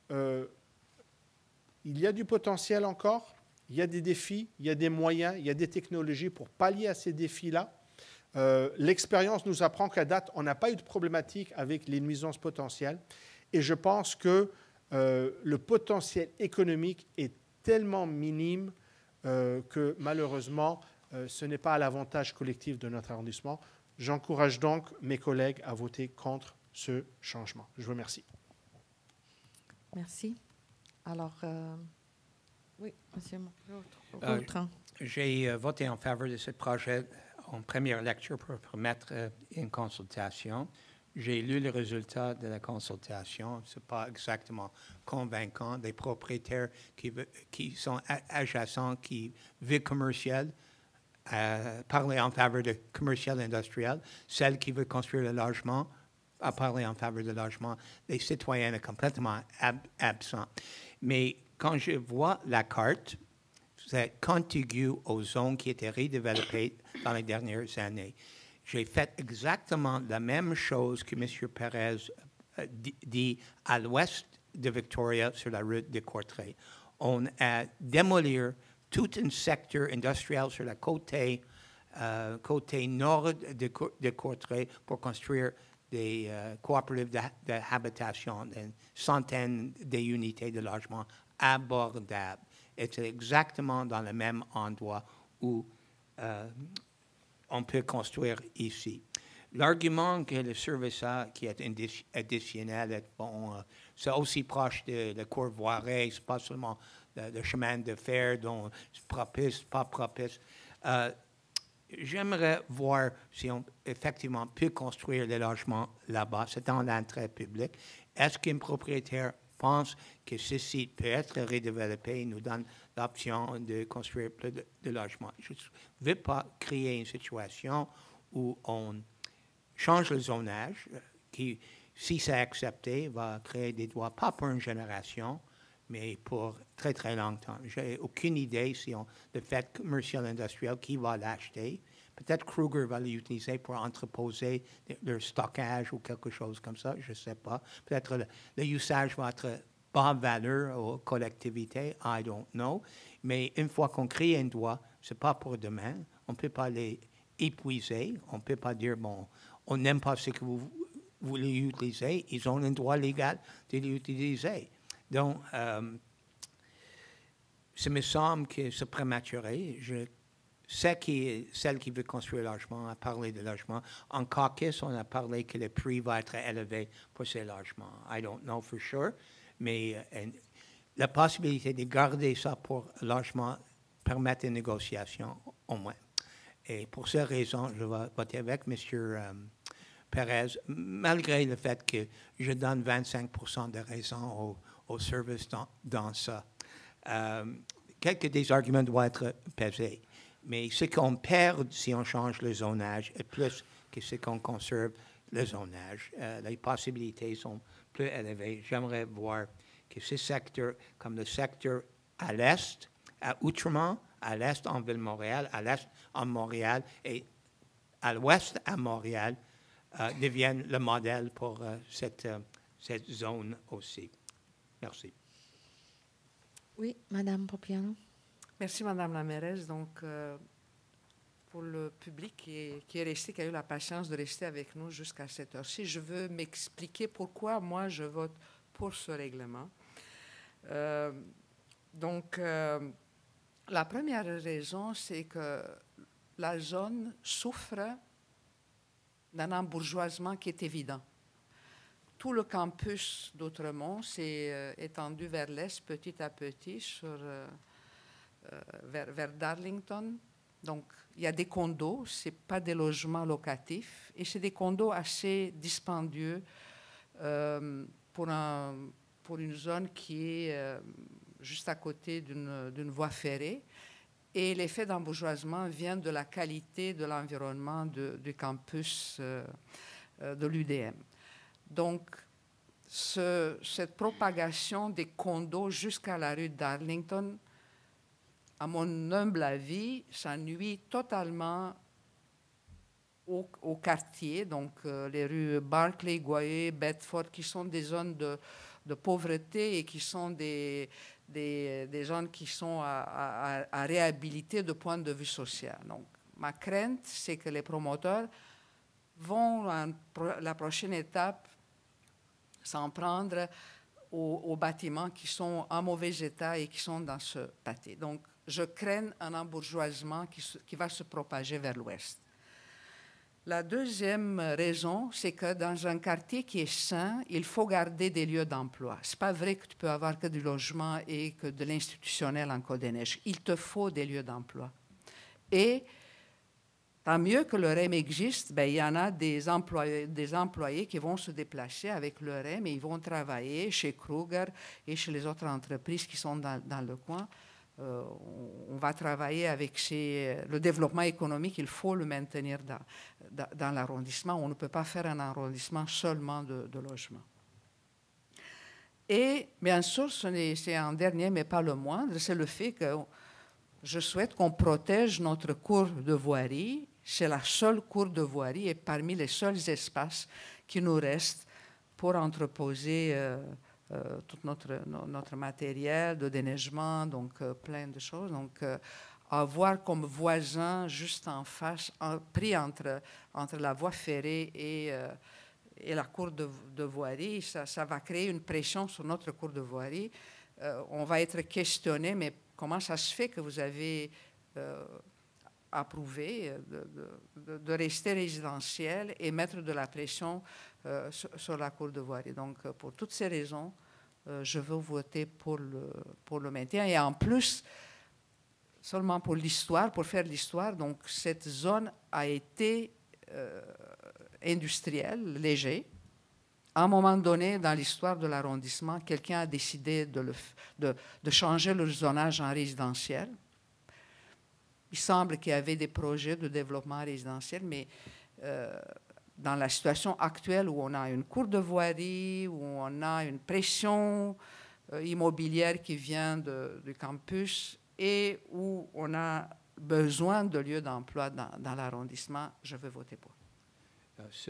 il y a du potentiel encore, il y a des défis, il y a des moyens, il y a des technologies pour pallier à ces défis-là. L'expérience nous apprend qu'à date, on n'a pas eu de problématique avec les nuisances potentielles. Et je pense que le potentiel économique est tellement minime que malheureusement, ce n'est pas à l'avantage collectif de notre arrondissement. J'encourage donc mes collègues à voter contre ce changement. Je vous remercie. Merci. Alors, oui, monsieur Gautran. J'ai voté en faveur de ce projet en première lecture pour permettre une consultation. J'ai lu le résultat de la consultation. Ce n'est pas exactement convaincant. Des propriétaires qui sont adjacents, qui vivent commercial, parler en faveur de commercial industriel. Celle qui veut construire le logement a parlé en faveur du logement. Les citoyens sont complètement absents. Mais quand je vois la carte, c'est contigu aux zones qui étaient redéveloppées dans les dernières années. J'ai fait exactement la même chose que M. Perez dit à l'ouest de Victoria sur la route de Courtrai. On a démoli tout un secteur industriel sur la côté nord de Courtrai pour construire des coopératives de habitation, une centaine d'unités de logement abordables. Et c'est exactement dans le même endroit où on peut construire ici. L'argument que le service A, qui est additionnel, est bon, c'est aussi proche de la Courvoirie, c'est pas seulement le chemin de fer, dont c'est propice, pas propice. J'aimerais voir si on effectivement peut construire les logements là-bas. C'est dans l'entrée publique. Est-ce qu'un propriétaire pense que ce site peut être redéveloppé et nous donne l'option de construire plus de logements? Je ne veux pas créer une situation où on change le zonage, qui, si c'est accepté, va créer des droits, pas pour une génération, mais pour très, très longtemps. Je n'ai aucune idée si le fait commercial industriel, qui va l'acheter. Peut-être Kruger va l'utiliser pour entreposer leur stockage ou quelque chose comme ça, je ne sais pas. Peut-être le usage va être bas valeur aux collectivités, I don't know. Mais une fois qu'on crée un droit, ce n'est pas pour demain. On ne peut pas les épuiser. On ne peut pas dire, bon, on n'aime pas ce que vous voulez utiliser. Ils ont un droit légal de l'utiliser. Donc, ça me semble que c'est prématuré. Je sais que celle qui veut construire le logement a parlé de logement. En caucus, on a parlé que le prix va être élevé pour ces logements. I don't know for sure, mais la possibilité de garder ça pour logement permet une négociation au moins. Et pour ces raisons, je vais voter avec M. Perez, malgré le fait que je donne 25% de raison au service dans ça. Quelques des arguments doivent être pesés. Mais ce qu'on perd si on change le zonage est plus que ce qu'on conserve le zonage. Les possibilités sont plus élevées. J'aimerais voir que ce secteur, comme le secteur à l'est, à Outremont, à l'est en Ville-Montréal, à l'est en Montréal et à l'ouest à Montréal, deviennent le modèle pour cette zone aussi. Merci. Oui, Madame Popiano. Merci, Madame la mairesse. Donc, pour le public qui est resté, qui a eu la patience de rester avec nous jusqu'à cette heure-ci, je veux m'expliquer pourquoi moi je vote pour ce règlement. Donc, la première raison, c'est que la zone souffre d'un embourgeoisement qui est évident. tout le campus d'Outremont s'est étendu vers l'est petit à petit vers Darlington. Donc, il y a des condos, ce n'est pas des logements locatifs, et c'est des condos assez dispendieux pour une zone qui est juste à côté d'une voie ferrée. Et l'effet d'embourgeoisement vient de la qualité de l'environnement du campus de l'UDM. Donc, cette propagation des condos jusqu'à la rue Darlington, à mon humble avis, ça nuit totalement au quartier, donc les rues Barclay, Goyer, Bedford, qui sont des zones de pauvreté et qui sont des zones qui sont à réhabiliter de point de vue social. Donc, ma crainte, c'est que les promoteurs vont, la prochaine étape, s'en prendre aux bâtiments qui sont en mauvais état et qui sont dans ce pâté. Donc, je crains un embourgeoisement qui va se propager vers l'ouest. La deuxième raison, c'est que dans un quartier qui est sain, il faut garder des lieux d'emploi. Ce n'est pas vrai que tu peux avoir que du logement et que de l'institutionnel en Côte-des-Neiges. Il te faut des lieux d'emploi. Et tant mieux que le REM existe, il y en a des employés qui vont se déplacer avec le REM et ils vont travailler chez Kruger et chez les autres entreprises qui sont dans le coin. On va travailler avec le développement économique, il faut le maintenir dans l'arrondissement. On ne peut pas faire un arrondissement seulement de logements. Et bien sûr, c'est un dernier, mais pas le moindre, c'est le fait que je souhaite qu'on protège notre cour de voirie. C'est la seule cour de voirie et parmi les seuls espaces qui nous restent pour entreposer tout notre matériel de déneigement, donc plein de choses. Donc, avoir comme voisin juste en face, pris entre la voie ferrée et la cour de voirie, ça va créer une pression sur notre cour de voirie. On va être questionné, mais comment ça se fait que vous avez approuvé de rester résidentiel et mettre de la pression sur la cour de voirie. Donc, pour toutes ces raisons, je veux voter pour le maintien. Et en plus, seulement pour l'histoire, pour faire l'histoire, donc cette zone a été industrielle, léger. À un moment donné, dans l'histoire de l'arrondissement, quelqu'un a décidé de changer le zonage en résidentiel. Il semble qu'il y avait des projets de développement résidentiel, mais dans la situation actuelle où on a une cour de voirie, où on a une pression immobilière qui vient du campus et où on a besoin de lieux d'emploi dans l'arrondissement, je vais voter pour. Sue?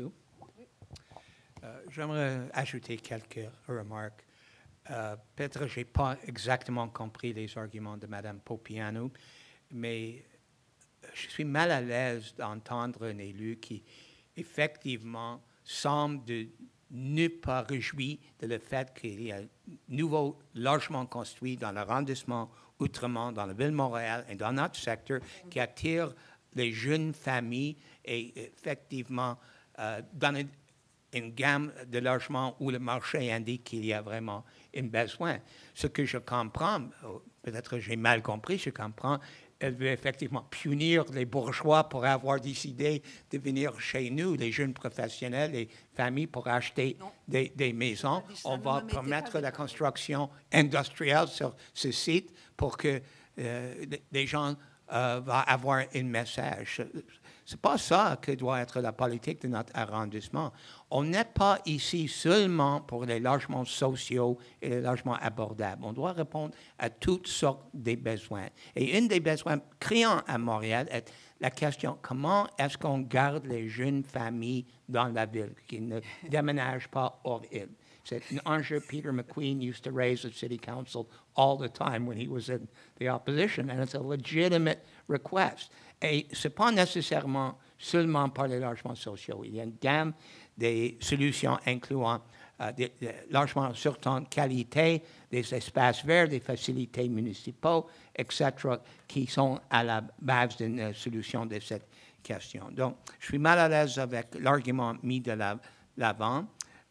J'aimerais ajouter quelques remarques. Peut-être que je n'ai pas exactement compris les arguments de Mme Popianu, mais je suis mal à l'aise d'entendre un élu qui, effectivement, semble ne pas réjoui de le fait qu'il y a un nouveau logement construit dans l'arrondissement Outremont, dans la ville de Montréal et dans notre secteur qui attire les jeunes familles et effectivement donne une gamme de logements où le marché indique qu'il y a vraiment un besoin. Ce que je comprends, peut-être que j'ai mal compris, je comprends, elle veut effectivement punir les bourgeois pour avoir décidé de venir chez nous, les jeunes professionnels, les familles pour acheter des maisons. On va permettre la construction industrielle sur ce site pour que les gens vont avoir un message. C'est pas ça que doit être la politique de notre arrondissement. On n'est pas ici seulement pour les logements sociaux et les logements abordables. On doit répondre à toutes sortes de besoins. Et un des besoins criants à Montréal est la question comment est-ce qu'on garde les jeunes familles dans la ville, qui ne déménagent pas hors île. C'est un enjeu Peter McQueen used to raise at City Council all the time when he was in the opposition, and it's a legitimate request. Et ce n'est pas nécessairement seulement par les logements sociaux. Il y a une gamme des solutions incluant des logements de certaine qualité, des espaces verts, des facilités municipaux, etc., qui sont à la base d'une solution de cette question. Donc, je suis mal à l'aise avec l'argument mis de l'avant.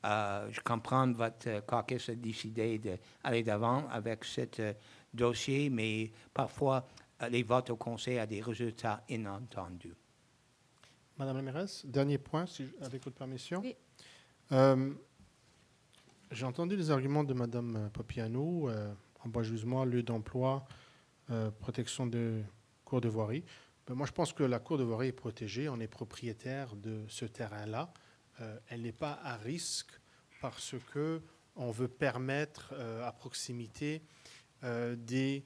Je comprends votre caucus a décidé d'aller d'avant avec ce dossier, mais parfois, les votes au conseil ont des résultats inattendus. Madame la mairesse, dernier point, avec votre permission. Oui. J'ai entendu les arguments de Madame Papiano, embois-jugement, lieu d'emploi, protection de cours de voirie. Moi, je pense que la cour de voirie est protégée. On est propriétaire de ce terrain-là. Elle n'est pas à risque parce qu'on veut permettre à proximité des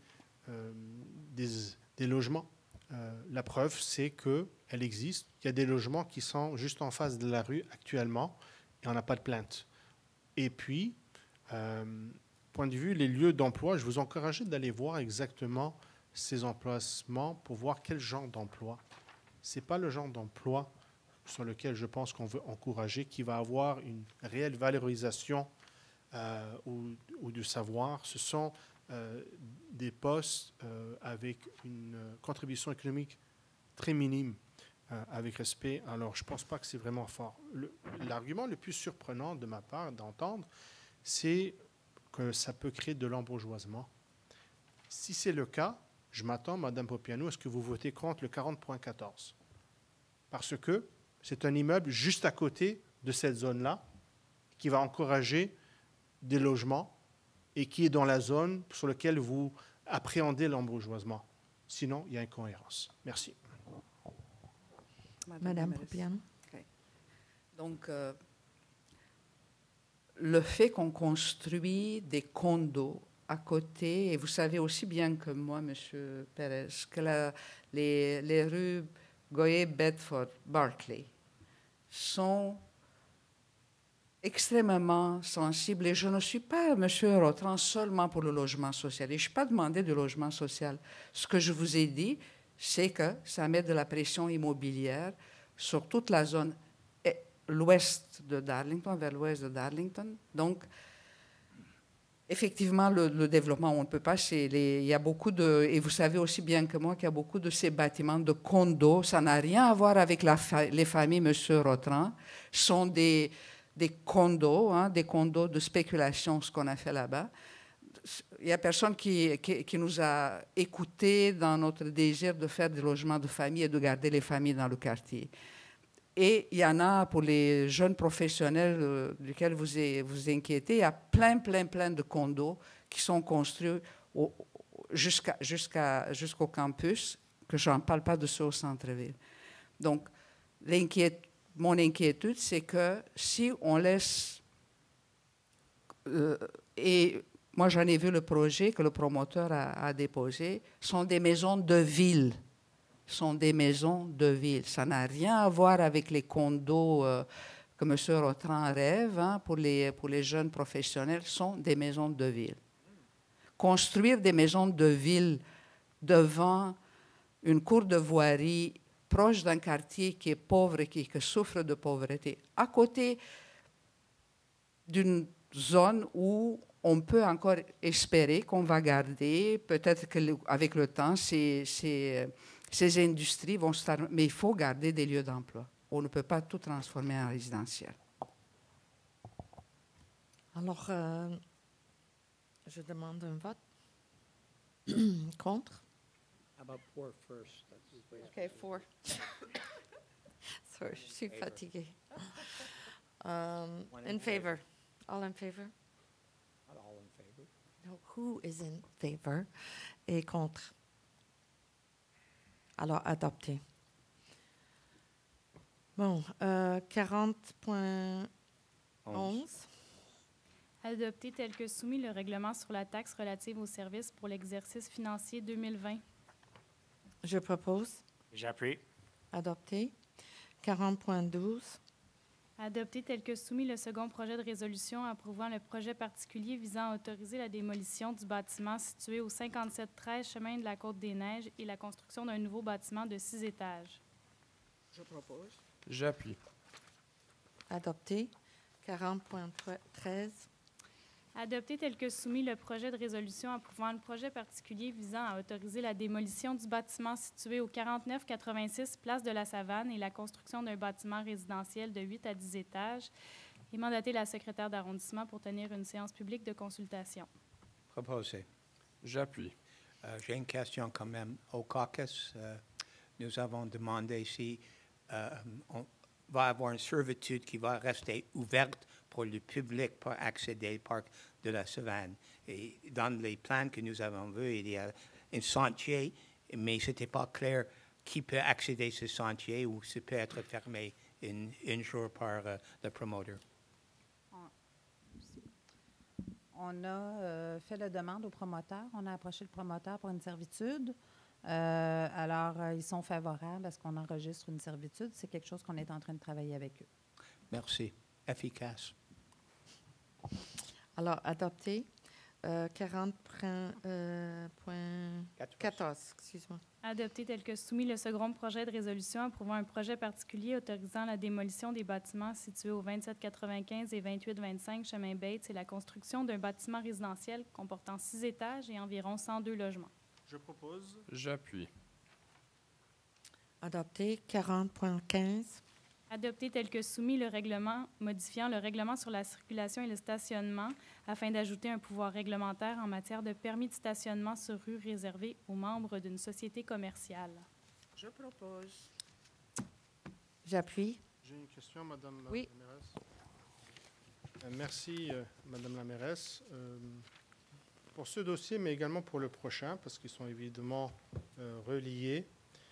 logements. La preuve, c'est qu'elle existe. Il y a des logements qui sont juste en face de la rue actuellement et on n'a pas de plainte. Et puis, point de vue, les lieux d'emploi, je vous encourage d'aller voir exactement ces emplacements pour voir quel genre d'emploi. Ce n'est pas le genre d'emploi sur lequel je pense qu'on veut encourager, qui va avoir une réelle valorisation ou du savoir. Ce sont des postes avec une contribution économique très minime, avec respect. Alors, je ne pense pas que c'est vraiment fort. L'argument le plus surprenant de ma part d'entendre, c'est que ça peut créer de l'embourgeoisement. Si c'est le cas, je m'attends, Mme Papiano, à ce que vous votez contre le 40.14. Parce que c'est un immeuble juste à côté de cette zone-là qui va encourager des logements et qui est dans la zone sur laquelle vous appréhendez l'embourgeoisement. Sinon, il y a incohérence. Merci. Madame Papiano. Okay. Donc, le fait qu'on construit des condos à côté, et vous savez aussi bien que moi, M. Pérez, que les rues Goyer, Bedford, Barclay sont extrêmement sensibles. Et je ne suis pas, M. Rotran, seulement pour le logement social. Et je ne suis pas demandé de logement social. Ce que je vous ai dit, c'est que ça met de la pression immobilière sur toute la zone l'ouest de Darlington, vers l'ouest de Darlington. Donc, effectivement, le développement, on ne peut pas. Il y a beaucoup de... Et vous savez aussi bien que moi qu'il y a beaucoup de ces bâtiments de condos. Ça n'a rien à voir avec les familles, M. Rotran. Ce sont des condos, des condos de spéculation, ce qu'on a fait là-bas. Il n'y a personne qui nous a écoutés dans notre désir de faire des logements de famille et de garder les familles dans le quartier. Et il y en a pour les jeunes professionnels duquel vous inquiétez, il y a plein de condos qui sont construits jusqu'au campus, que je n'en parle pas de ceux au centre-ville. Donc, mon inquiétude, c'est que si on laisse... et moi, j'en ai vu le projet que le promoteur a déposé, sont des maisons de ville. Sont des maisons de ville. Ça n'a rien à voir avec les condos que M. Rotran rêve pour les jeunes professionnels. Sont des maisons de ville. Construire des maisons de ville devant une cour de voirie proche d'un quartier qui est pauvre et qui souffre de pauvreté, à côté d'une zone où on peut encore espérer qu'on va garder, peut-être qu'avec le temps, ces industries vont se terminer, mais il faut garder des lieux d'emploi. On ne peut pas tout transformer en résidentiel. Alors, je demande un vote. Contre? How about 4 first? OK, 4. Sorry, je suis fatiguée. In favor. All in favor? Not all in favor. No, who is in favor? Et contre? Alors, adopté. Bon, 40.11. Adopté tel que soumis le règlement sur la taxe relative aux services pour l'exercice financier 2020. Je propose. J'appuie. Adopté. 40.12. Adopté tel que soumis le second projet de résolution approuvant le projet particulier visant à autoriser la démolition du bâtiment situé au 5713 chemin de la Côte-des-Neiges et la construction d'un nouveau bâtiment de 6 étages. Je propose. J'appuie. Adopté. 40.13. Adopté tel que soumis le projet de résolution approuvant le projet particulier visant à autoriser la démolition du bâtiment situé au 4986 place de la Savane et la construction d'un bâtiment résidentiel de 8 à 10 étages et mandater la secrétaire d'arrondissement pour tenir une séance publique de consultation. Proposé. J'appuie. J'ai une question quand même. Au caucus, nous avons demandé si on va avoir une servitude qui va rester ouverte pour le public pour accéder au parc de la Savane. Et dans les plans que nous avons vus, il y a un sentier, mais ce n'était pas clair qui peut accéder à ce sentier ou ça peut être fermé un jour par le promoteur. On a fait la demande au promoteur. On a approché le promoteur pour une servitude. Alors, ils sont favorables à ce qu'on enregistre une servitude. C'est quelque chose qu'on est en train de travailler avec eux. Merci. Efficace. Alors, adopté. 40.14, excuse-moi. Adopté tel que soumis le second projet de résolution approuvant un projet particulier autorisant la démolition des bâtiments situés au 2795 et 2825 chemin Bates et la construction d'un bâtiment résidentiel comportant 6 étages et environ 102 logements. Je propose. J'appuie. Adopté. 40.15. Adopté tel que soumis le règlement modifiant le règlement sur la circulation et le stationnement afin d'ajouter un pouvoir réglementaire en matière de permis de stationnement sur rue réservé aux membres d'une société commerciale. Je propose. J'appuie. J'ai une question, Madame Oui. la mairesse. Merci, Madame la mairesse. Pour ce dossier, mais également pour le prochain, parce qu'ils sont évidemment reliés,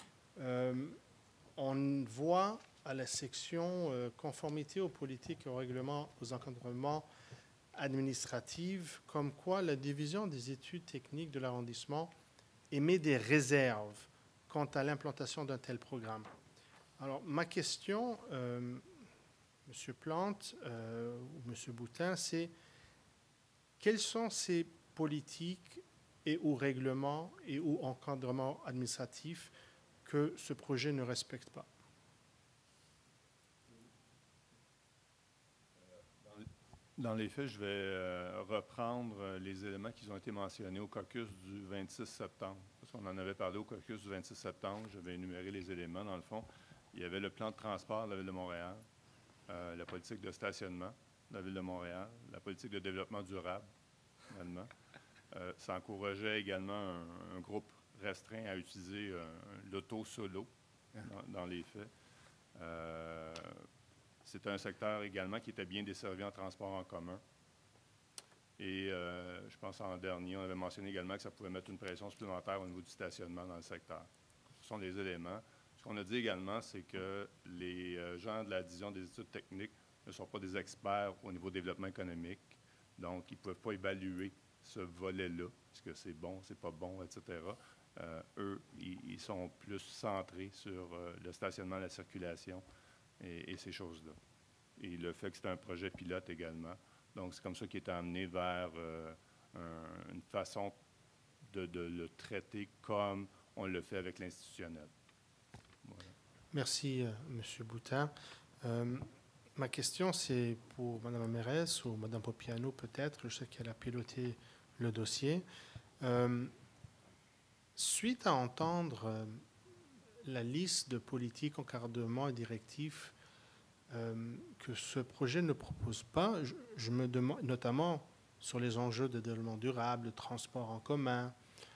on voit à la section conformité aux politiques et aux règlements, aux encadrements administratifs, comme quoi la division des études techniques de l'arrondissement émet des réserves quant à l'implantation d'un tel programme. Alors, ma question, M. Plante ou M. Boutin, c'est quelles sont ces politiques et ou règlements et ou encadrements administratifs que ce projet ne respecte pas? Dans les faits, je vais reprendre les éléments qui ont été mentionnés au caucus du 26 septembre. Parce qu'on en avait parlé au caucus du 26 septembre. Je vais énumérer les éléments. Dans le fond, il y avait le plan de transport de la Ville de Montréal, la politique de stationnement de la Ville de Montréal, la politique de développement durable, également. Ça encourageait également un groupe restreint à utiliser l'auto solo dans les faits. C'était un secteur également qui était bien desservi en transport en commun. Et je pense en dernier, on avait mentionné également que ça pouvait mettre une pression supplémentaire au niveau du stationnement dans le secteur. Ce sont des éléments. Ce qu'on a dit également, c'est que les gens de la division des études techniques ne sont pas des experts au niveau développement économique. Donc, ils ne peuvent pas évaluer ce volet-là. Est-ce que c'est bon, c'est pas bon, etc. Eux, ils sont plus centrés sur le stationnement, la circulation et ces choses-là. Et le fait que c'est un projet pilote également. Donc, c'est comme ça qu'il est amené vers une façon de le traiter comme on le fait avec l'institutionnel. Voilà. Merci, M. Boutin. Ma question, c'est pour Mme la mairesse ou Mme Popiano peut-être. Je sais qu'elle a piloté le dossier. Suite à entendre la liste de politiques, encadrements et directives que ce projet ne propose pas, je me demande, notamment sur les enjeux de développement durable, de transport en commun,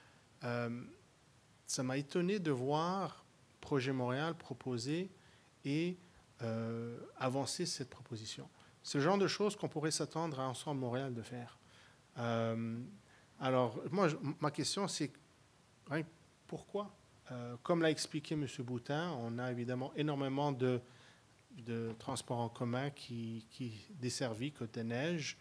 ça m'a étonné de voir Projet Montréal proposer et avancer cette proposition. C'est le genre de choses qu'on pourrait s'attendre à Ensemble Montréal de faire. Alors, moi, ma question, c'est pourquoi? Comme l'a expliqué M. Boutin, on a évidemment énormément de transports en commun qui desservit Côte-des-Neiges.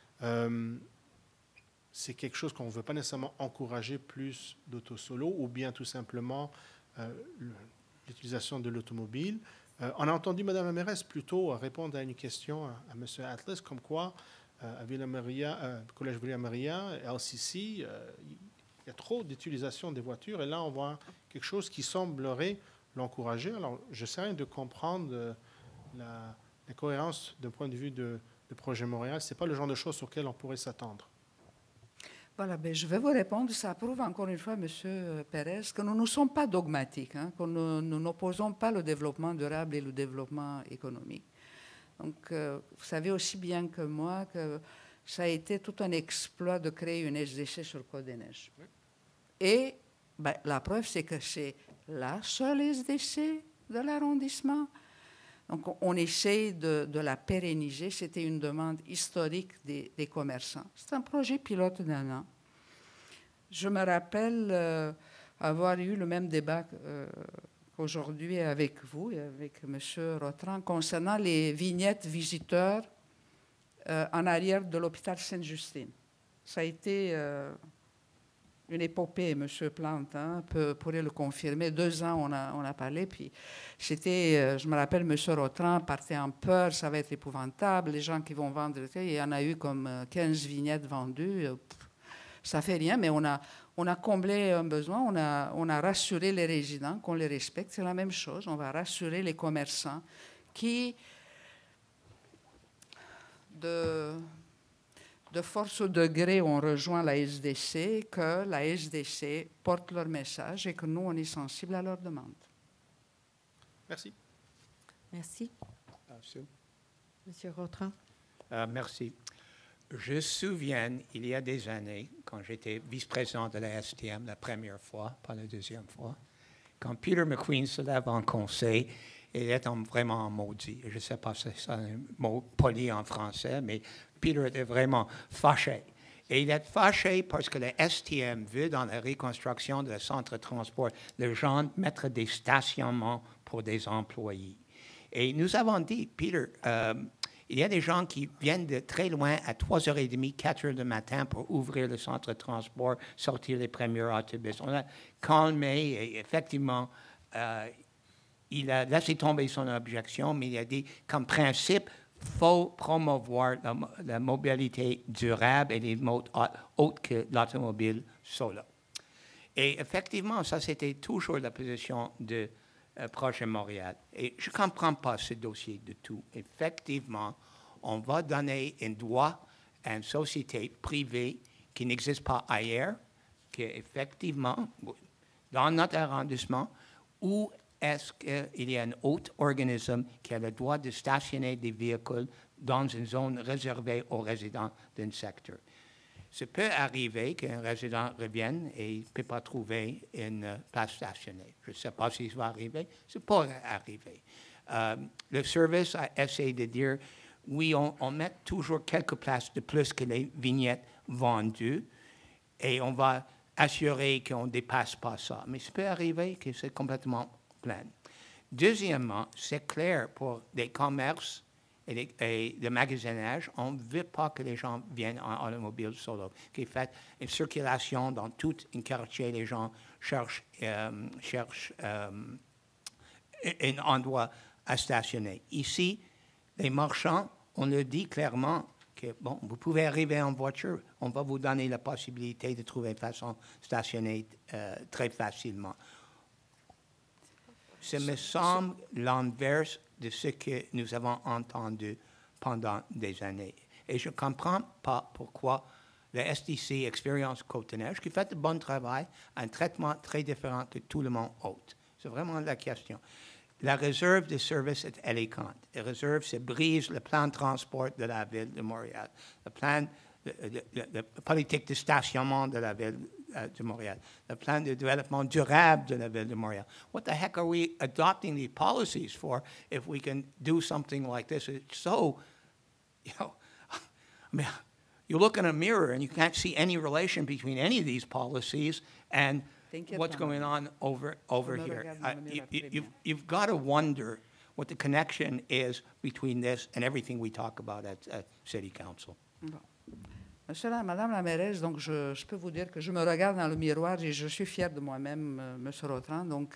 C'est quelque chose qu'on ne veut pas nécessairement encourager plus d'auto-solo ou bien tout simplement l'utilisation de l'automobile. On a entendu Mme la mairesse plutôt répondre à une question à M. Atlas, comme quoi à Villa-Maria, Collège Villa-Maria, LCC, il y a trop d'utilisation des voitures et là on voit quelque chose qui semblerait l'encourager. Alors j'essaie de comprendre la cohérence d'un point de vue de Projet Montréal. Ce n'est pas le genre de choses auxquelles on pourrait s'attendre. Voilà, ben, je vais vous répondre. Ça prouve encore une fois, M. Pérez, que nous ne sommes pas dogmatiques, que nous n'opposons pas le développement durable et le développement économique. Donc, vous savez aussi bien que moi que ça a été tout un exploit de créer une SDC sur le Côte-des-Neiges. Oui. Et ben, la preuve, c'est que c'est la seule SDC de l'arrondissement. Donc, on essaye de la pérenniser. C'était une demande historique des commerçants. C'est un projet pilote d'1 an. Je me rappelle avoir eu le même débat qu'aujourd'hui avec vous et avec M. Rotran concernant les vignettes visiteurs en arrière de l'hôpital Sainte-Justine. Ça a été une épopée, M. Plante pourrait le confirmer. 2 ans, on a parlé, puis c'était, je me rappelle, M. Rotran partait en peur, ça va être épouvantable, les gens qui vont vendre, il y en a eu comme 15 vignettes vendues, ça fait rien, mais on a comblé un besoin, on a rassuré les résidents qu'on les respecte, c'est la même chose, on va rassurer les commerçants qui, de force au degré, ont rejoint la SDC, que la SDC porte leur message et que nous, on est sensible à leurs demandes. Merci. Merci. Monsieur Rotran. Merci. Je me souviens, il y a des années, quand j'étais vice-président de la STM la première fois, pas la deuxième fois, quand Peter McQueen se lève en conseil, il est vraiment maudit. Je ne sais pas si c'est un mot poli en français, mais Peter était vraiment fâché. Et il est fâché parce que le STM veut, dans la reconstruction de centre de transport, les gens mettre des stationnements pour des employés. Et nous avons dit, Peter, il y a des gens qui viennent de très loin à 3h30, 4h du matin pour ouvrir le centre de transport, sortir les premiers autobus. On a calmé et effectivement, il a laissé tomber son objection, mais il a dit, comme principe, il faut promouvoir la mobilité durable et les modes autres que l'automobile solo. Et effectivement, ça, c'était toujours la position de Projet Montréal. Et je ne comprends pas ce dossier du tout. Effectivement, on va donner un droit à une société privée qui n'existe pas ailleurs, qui est effectivement, dans notre arrondissement, où est-ce qu'il y a un autre organisme qui a le droit de stationner des véhicules dans une zone réservée aux résidents d'un secteur. Ça peut arriver qu'un résident revienne et il ne peut pas trouver une place stationnée. Je ne sais pas si ça va arriver. Ça pourrait arriver. Le service a essayé de dire, oui, on met toujours quelques places de plus que les vignettes vendues et on va assurer qu'on ne dépasse pas ça. Mais ça peut arriver que c'est complètement plein. Deuxièmement, c'est clair pour des commerces et le magasinage, on ne veut pas que les gens viennent en automobile solo. Qui fait une circulation dans tout un quartier, les gens cherchent un endroit à stationner. Ici, les marchands, on leur dit clairement que, bon, vous pouvez arriver en voiture, on va vous donner la possibilité de trouver une façon de stationner très facilement. Ça me semble l'inverse de ce que nous avons entendu pendant des années. Et je ne comprends pas pourquoi le SDC Expérience Côte-des-Neiges, qui fait de bon travail, a un traitement très différent de tout le monde autre. C'est vraiment la question. La réserve de service est élégante. La réserve, ça brise le plan de transport de la ville de Montréal, le plan, la politique de stationnement de la ville de Montréal, le plan de développement durable de la ville de Montréal. What the heck are we adopting these policies for if we can do something like this? It's so, I mean, you look in a mirror and you can't see any relation between any of these policies and what's going on over here. You've got to wonder what the connection is between this and everything we talk about at City Council. Madame la mairesse, donc je peux vous dire que je me regarde dans le miroir et je suis fière de moi-même, Monsieur Rotran. Donc,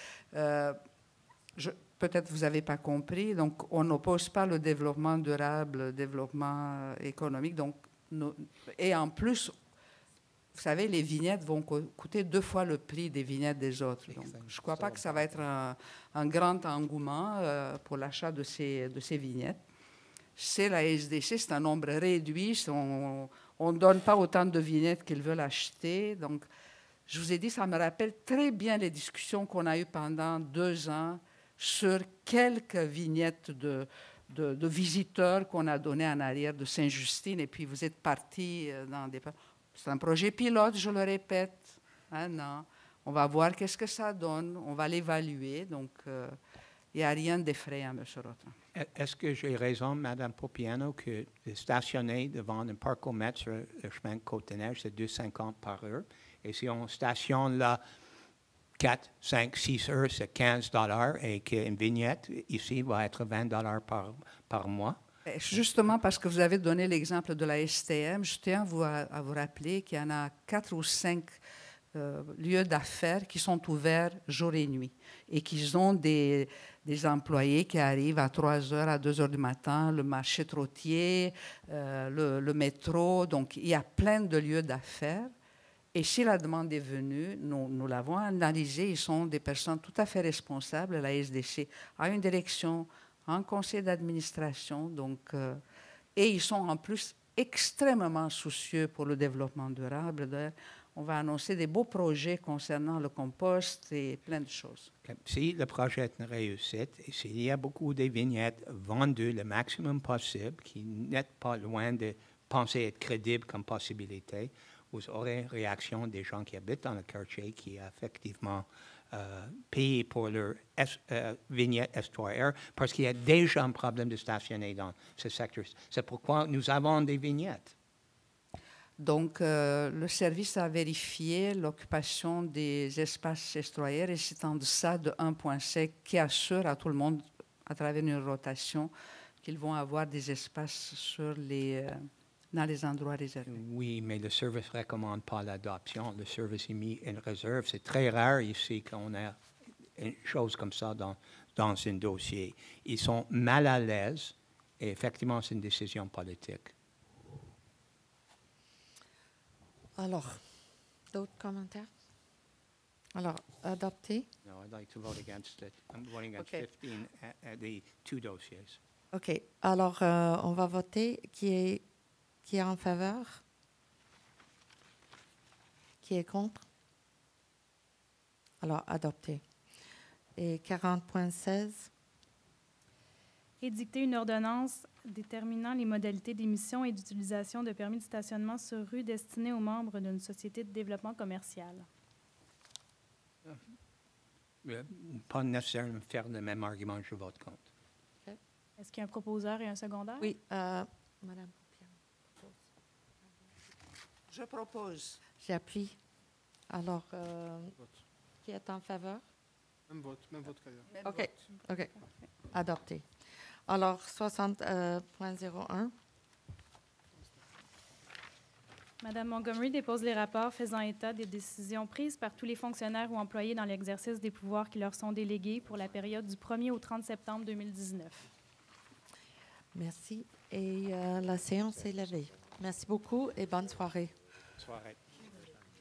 peut-être vous n'avez pas compris. Donc, on n'oppose pas le développement durable, le développement économique. Donc, et en plus, vous savez, les vignettes vont coûter 2 fois le prix des vignettes des autres. Donc, je ne crois pas que ça va être un grand engouement pour l'achat de ces vignettes. C'est la SDC, c'est un nombre réduit. On ne donne pas autant de vignettes qu'ils veulent acheter. Donc, je vous ai dit, ça me rappelle très bien les discussions qu'on a eues pendant 2 ans sur quelques vignettes de visiteurs qu'on a donné en arrière de Sainte-Justine, et puis vous êtes partis dans des... C'est un projet pilote, je le répète, 1 an. On va voir qu'est-ce que ça donne, on va l'évaluer, donc il n'y a rien d'effrayant, M. Rotin. Est-ce que j'ai raison, Mme Popiano, que de stationner devant un parcomètre sur le chemin de Côte-des-Neiges, c'est 2,50 par heure, et si on stationne là 4, 5, 6 heures, c'est 15 $ et qu'une vignette ici va être 20 $ par mois? Justement, parce que vous avez donné l'exemple de la STM, je tiens à vous rappeler qu'il y en a 4 ou 5 lieux d'affaires qui sont ouverts jour et nuit et qui ont des employés qui arrivent à 3 heures, à 2 heures du matin, le marché trottier, le métro. Donc, il y a plein de lieux d'affaires. Et si la demande est venue, nous l'avons analysé. Ils sont des personnes tout à fait responsables. La SDC a une direction, un conseil d'administration. Donc, et ils sont en plus extrêmement soucieux pour le développement durable. D'ailleurs, on va annoncer des beaux projets concernant le compost et plein de choses. Si le projet est une réussite et s'il y a beaucoup de vignettes vendues le maximum possible, qui n'êtes pas loin de penser être crédibles comme possibilité, vous aurez une réaction des gens qui habitent dans le quartier qui effectivement payent pour leur vignette estuaire parce qu'il y a déjà un problème de stationner dans ce secteur. C'est pourquoi nous avons des vignettes. Donc, le service a vérifié l'occupation des espaces estuaires et c'est en deçà de 1,5 qui assure à tout le monde, à travers une rotation, qu'ils vont avoir des espaces dans les endroits réservés. Oui, mais le service ne recommande pas l'adoption. Le service est mis en réserve. C'est très rare ici qu'on a une chose comme ça dans un dossier. Ils sont mal à l'aise et effectivement, c'est une décision politique. Alors, d'autres commentaires? Alors, adopté? No, I'd like to vote against it. I'm voting against 15, the 2 dossiers. OK. Alors, on va voter. Qui est en faveur? Qui est contre? Alors, adopté. Et 40.16? Édicter une ordonnance déterminant les modalités d'émission et d'utilisation de permis de stationnement sur rue destinés aux membres d'une société de développement commercial. Pas nécessairement faire le même argument, je vote contre. Okay. Est-ce qu'il y a un proposeur et un secondaire? Oui, Madame. Je propose. J'appuie. Alors, qui est en faveur? Même vote qu'ailleurs. OK. OK. Adopté. Alors, 60.01. Madame Montgomery dépose les rapports faisant état des décisions prises par tous les fonctionnaires ou employés dans l'exercice des pouvoirs qui leur sont délégués pour la période du 1er au 30 septembre 2019. Merci. Et la séance est levée. Merci beaucoup et bonne soirée. Soirée.